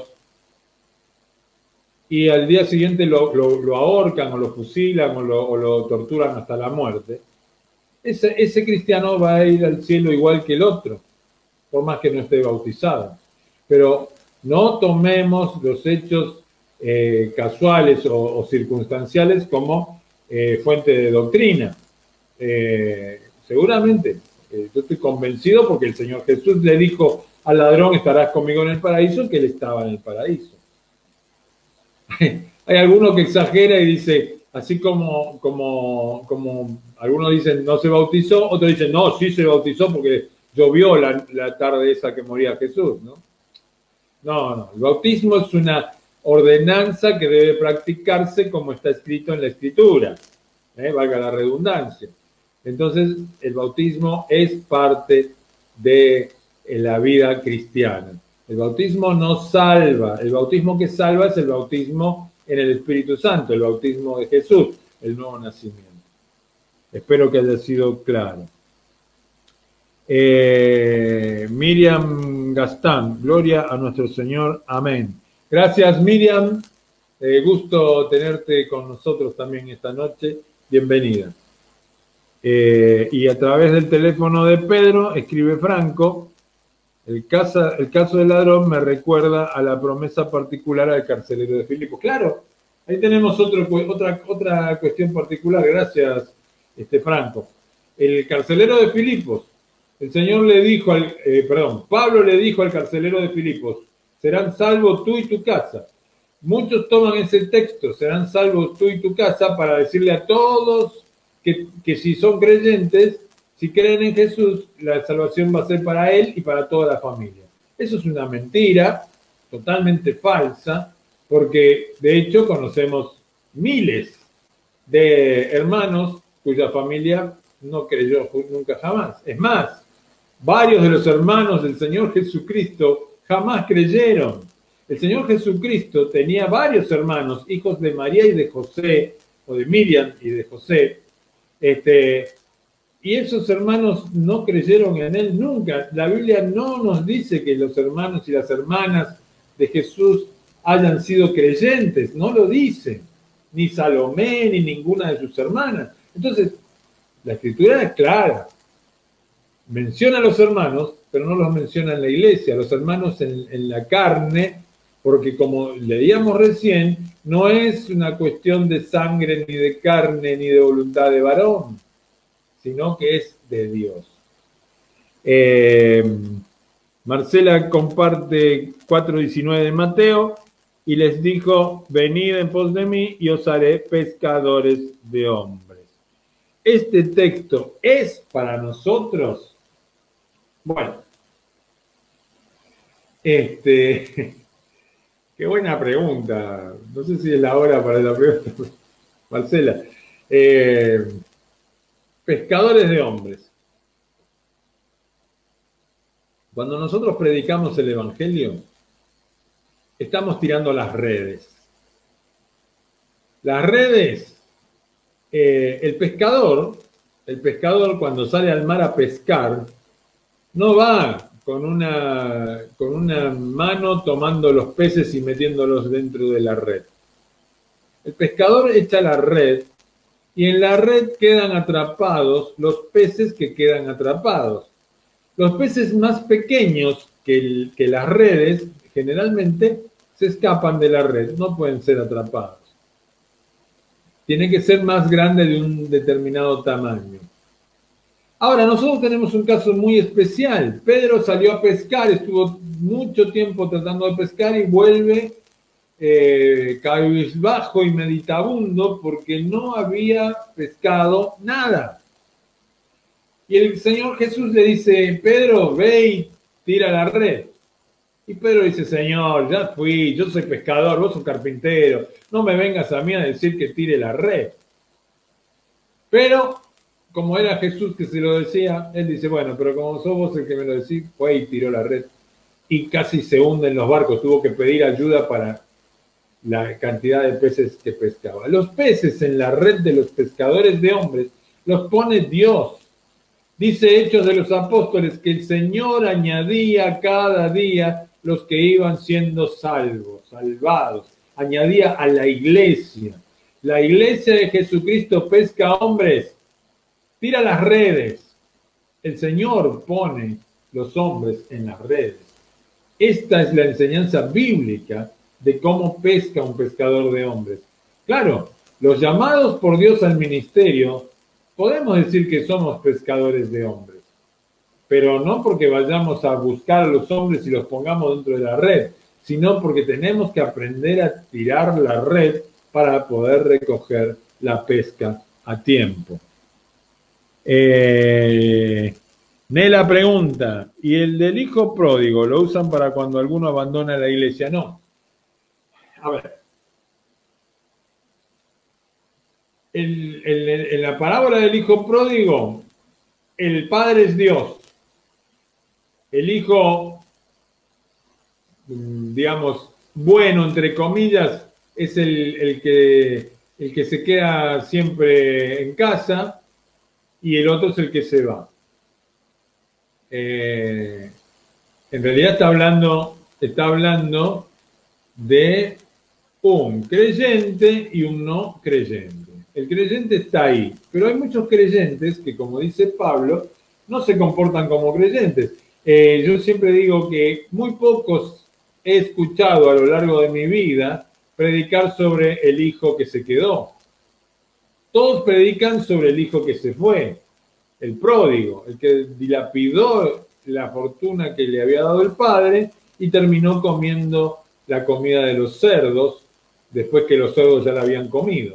y al día siguiente lo, lo, lo ahorcan o lo fusilan o lo, o lo torturan hasta la muerte. Ese, ese cristiano va a ir al cielo igual que el otro, por más que no esté bautizado. Pero no tomemos los hechos eh, casuales o, o circunstanciales como eh, fuente de doctrina. Eh, seguramente, eh, yo estoy convencido porque el Señor Jesús le dijo al ladrón, estarás conmigo en el paraíso, que él estaba en el paraíso. Hay alguno que exagera y dice, así como, como, como algunos dicen no se bautizó, otros dicen no, sí se bautizó porque llovió la, la tarde esa que moría Jesús, ¿no? No, no, el bautismo es una ordenanza que debe practicarse como está escrito en la Escritura, ¿eh? Valga la redundancia. Entonces, el bautismo es parte de la vida cristiana. El bautismo no salva, el bautismo que salva es el bautismo en el Espíritu Santo, el bautismo de Jesús, el nuevo nacimiento. Espero que haya sido claro. Eh, Miriam Gastán, gloria a nuestro Señor, amén. Gracias, Miriam, eh, gusto tenerte con nosotros también esta noche, bienvenida. Eh, y a través del teléfono de Pedro, escribe Franco, el caso, el caso del ladrón me recuerda a la promesa particular al carcelero de Filipos. Claro, ahí tenemos otro, otra, otra cuestión particular, gracias, este, Franco. El carcelero de Filipos, el Señor le dijo, al, eh, perdón, Pablo le dijo al carcelero de Filipos, serán salvos tú y tu casa. Muchos toman ese texto, serán salvos tú y tu casa, para decirle a todos que, que si son creyentes, si creen en Jesús, la salvación va a ser para él y para toda la familia. Eso es una mentira totalmente falsa, porque de hecho conocemos miles de hermanos cuya familia no creyó nunca jamás. Es más, varios de los hermanos del Señor Jesucristo jamás creyeron. El Señor Jesucristo tenía varios hermanos, hijos de María y de José, o de Miriam y de José, este, y esos hermanos no creyeron en él nunca. La Biblia no nos dice que los hermanos y las hermanas de Jesús hayan sido creyentes, no lo dice, ni Salomé, ni ninguna de sus hermanas. Entonces, la Escritura es clara. Menciona a los hermanos, pero no los menciona en la iglesia, los hermanos en, en la carne, porque como leíamos recién, no es una cuestión de sangre, ni de carne, ni de voluntad de varón, sino que es de Dios. Eh, Marcela comparte cuatro diecinueve de Mateo y les dijo, venid en pos de mí y os haré pescadores de hombres. ¿Este texto es para nosotros? Bueno, este, qué buena pregunta. No sé si es la hora para la pregunta, Marcela. Eh, pescadores de hombres. Cuando nosotros predicamos el Evangelio, estamos tirando las redes. Las redes, eh, el pescador, el pescador cuando sale al mar a pescar, no va con una, con una mano tomando los peces y metiéndolos dentro de la red. El pescador echa la red y en la red quedan atrapados los peces que quedan atrapados. Los peces más pequeños que, el, que las redes generalmente se escapan de la red, no pueden ser atrapados. Tiene que ser más grande de un determinado tamaño. Ahora, nosotros tenemos un caso muy especial. Pedro salió a pescar, estuvo mucho tiempo tratando de pescar y vuelve eh, cabizbajo y meditabundo porque no había pescado nada. Y el Señor Jesús le dice, Pedro, ve y tira la red. Y Pedro dice, Señor, ya fui, yo soy pescador, vos sos carpintero, no me vengas a mí a decir que tire la red. Pero, como era Jesús que se lo decía, él dice, bueno, pero como sos vos el que me lo decís, fue y tiró la red. Y casi se hunden los barcos, tuvo que pedir ayuda para la cantidad de peces que pescaba. Los peces en la red de los pescadores de hombres los pone Dios. Dice Hechos de los Apóstoles que el Señor añadía cada día los que iban siendo salvos, salvados. Añadía a la iglesia. La iglesia de Jesucristo pesca hombres, tira las redes. El Señor pone los hombres en las redes. Esta es la enseñanza bíblica de cómo pesca un pescador de hombres. Claro, los llamados por Dios al ministerio, podemos decir que somos pescadores de hombres, pero no porque vayamos a buscar a los hombres y los pongamos dentro de la red, sino porque tenemos que aprender a tirar la red para poder recoger la pesca a tiempo. Eh, Nela pregunta, ¿y el del hijo pródigo lo usan para cuando alguno abandona la iglesia? No. A ver. El, el, el, en la parábola del hijo pródigo, el padre es Dios. El hijo, digamos, bueno, entre comillas, es el, el, que, el que se queda siempre en casa y el otro es el que se va. Eh, en realidad está hablando, está hablando de un creyente y un no creyente. El creyente está ahí, pero hay muchos creyentes que, como dice Pablo, no se comportan como creyentes. Eh, yo siempre digo que muy pocos he escuchado a lo largo de mi vida predicar sobre el hijo que se quedó. Todos predican sobre el hijo que se fue, el pródigo, el que dilapidó la fortuna que le había dado el padre y terminó comiendo la comida de los cerdos después que los cerdos ya la habían comido.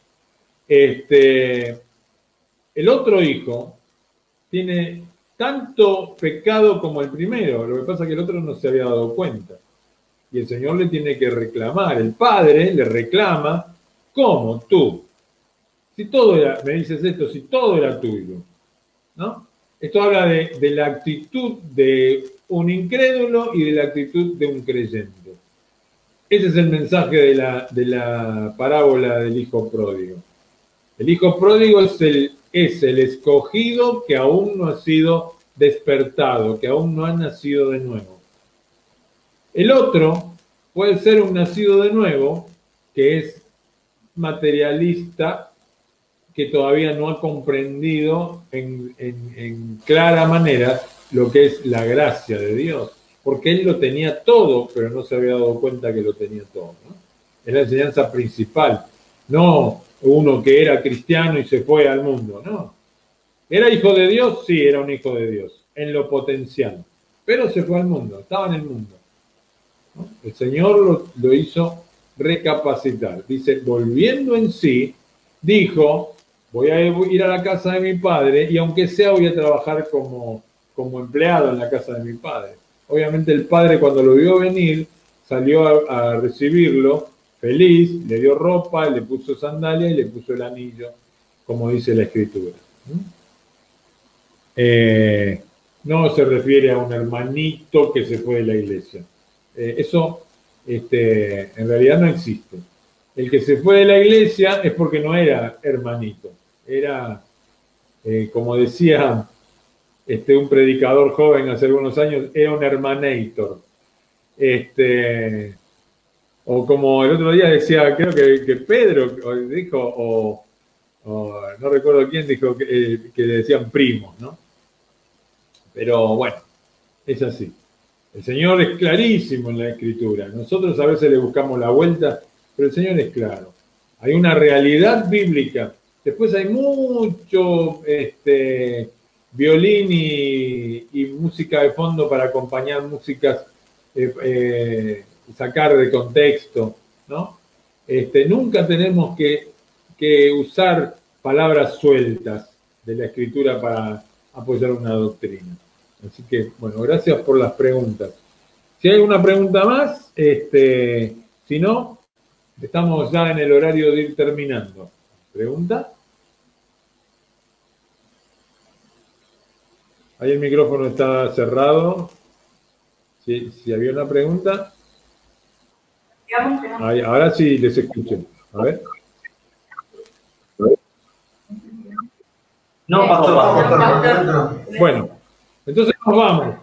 Este, el otro hijo tiene tanto pecado como el primero, lo que pasa es que el otro no se había dado cuenta. Y el Señor le tiene que reclamar, el padre le reclama, ¿cómo tú? Si todo era, me dices esto, si todo era tuyo, ¿no? Esto habla de, de la actitud de un incrédulo y de la actitud de un creyente. Ese es el mensaje de la, de la parábola del hijo pródigo. El hijo pródigo es el, es el escogido que aún no ha sido despertado, que aún no ha nacido de nuevo. El otro puede ser un nacido de nuevo, que es materialista, que todavía no ha comprendido en, en, en clara manera lo que es la gracia de Dios. Porque él lo tenía todo, pero no se había dado cuenta que lo tenía todo, ¿no? Es la enseñanza principal. No uno que era cristiano y se fue al mundo, no. ¿Era hijo de Dios? Sí, era un hijo de Dios, en lo potencial. Pero se fue al mundo, estaba en el mundo, ¿no? El Señor lo, lo hizo recapacitar. Dice, volviendo en sí, dijo, voy a ir a la casa de mi padre y aunque sea voy a trabajar como, como empleado en la casa de mi padre. Obviamente el padre cuando lo vio venir salió a, a recibirlo feliz, le dio ropa, le puso sandalia y le puso el anillo, como dice la escritura. Eh, no se refiere a un hermanito que se fue de la iglesia. Eh, eso este, en realidad no existe. El que se fue de la iglesia es porque no era hermanito, era, eh, como decía este, un predicador joven hace algunos años, era un hermanator. Este, o como el otro día decía, creo que, que Pedro dijo, o, o no recuerdo quién dijo, que, eh, que decían primos, ¿no? Pero bueno, es así. El Señor es clarísimo en la Escritura. Nosotros a veces le buscamos la vuelta, pero el Señor es claro. Hay una realidad bíblica. Después hay mucho este, violín y, y música de fondo para acompañar músicas, eh, eh, sacar de contexto, ¿no? Este, nunca tenemos que, que usar palabras sueltas de la Escritura para apoyar una doctrina. Así que, bueno, gracias por las preguntas. Si hay alguna pregunta más, este, si no, estamos ya en el horario de ir terminando. ¿Pregunta? Ahí el micrófono está cerrado. Si, si había una pregunta. Ahí, ahora sí les escucho. A ver. No, pastor, pastor, pastor. Bueno, entonces nos vamos.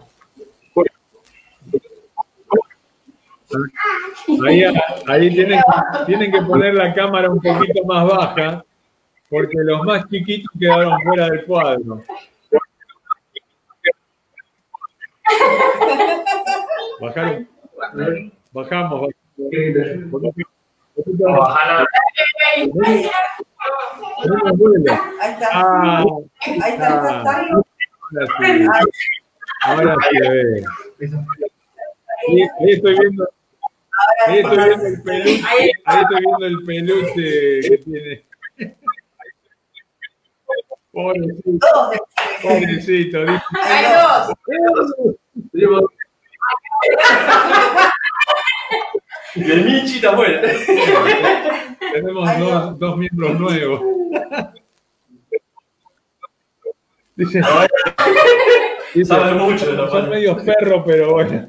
Ahí, ahí tienen, tienen que poner la cámara un poquito más baja, porque los más chiquitos quedaron fuera del cuadro. Bajaron. Bajamos. Bajar Ahí está. Ah, Ahí está. ah, ahora sí se ve. Ahí, ahí estoy viendo. Ahí estoy viendo el peluche. Ahí estoy viendo el peluche que tiene. Pobrecito. Pobrecito. Hay dos. Y el Michi está afuera. Tenemos dos, dos miembros nuevos. Dice, dice, Sabe mucho de los son medios perros, pero bueno.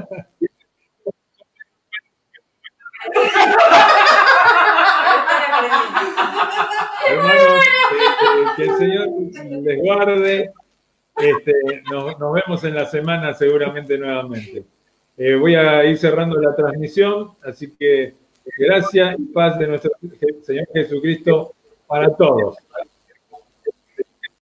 Hermanos, eh, que el Señor les guarde. Este, nos, nos vemos en la semana seguramente nuevamente. Eh, voy a ir cerrando la transmisión, así que gracias y paz de nuestro Señor Jesucristo para todos.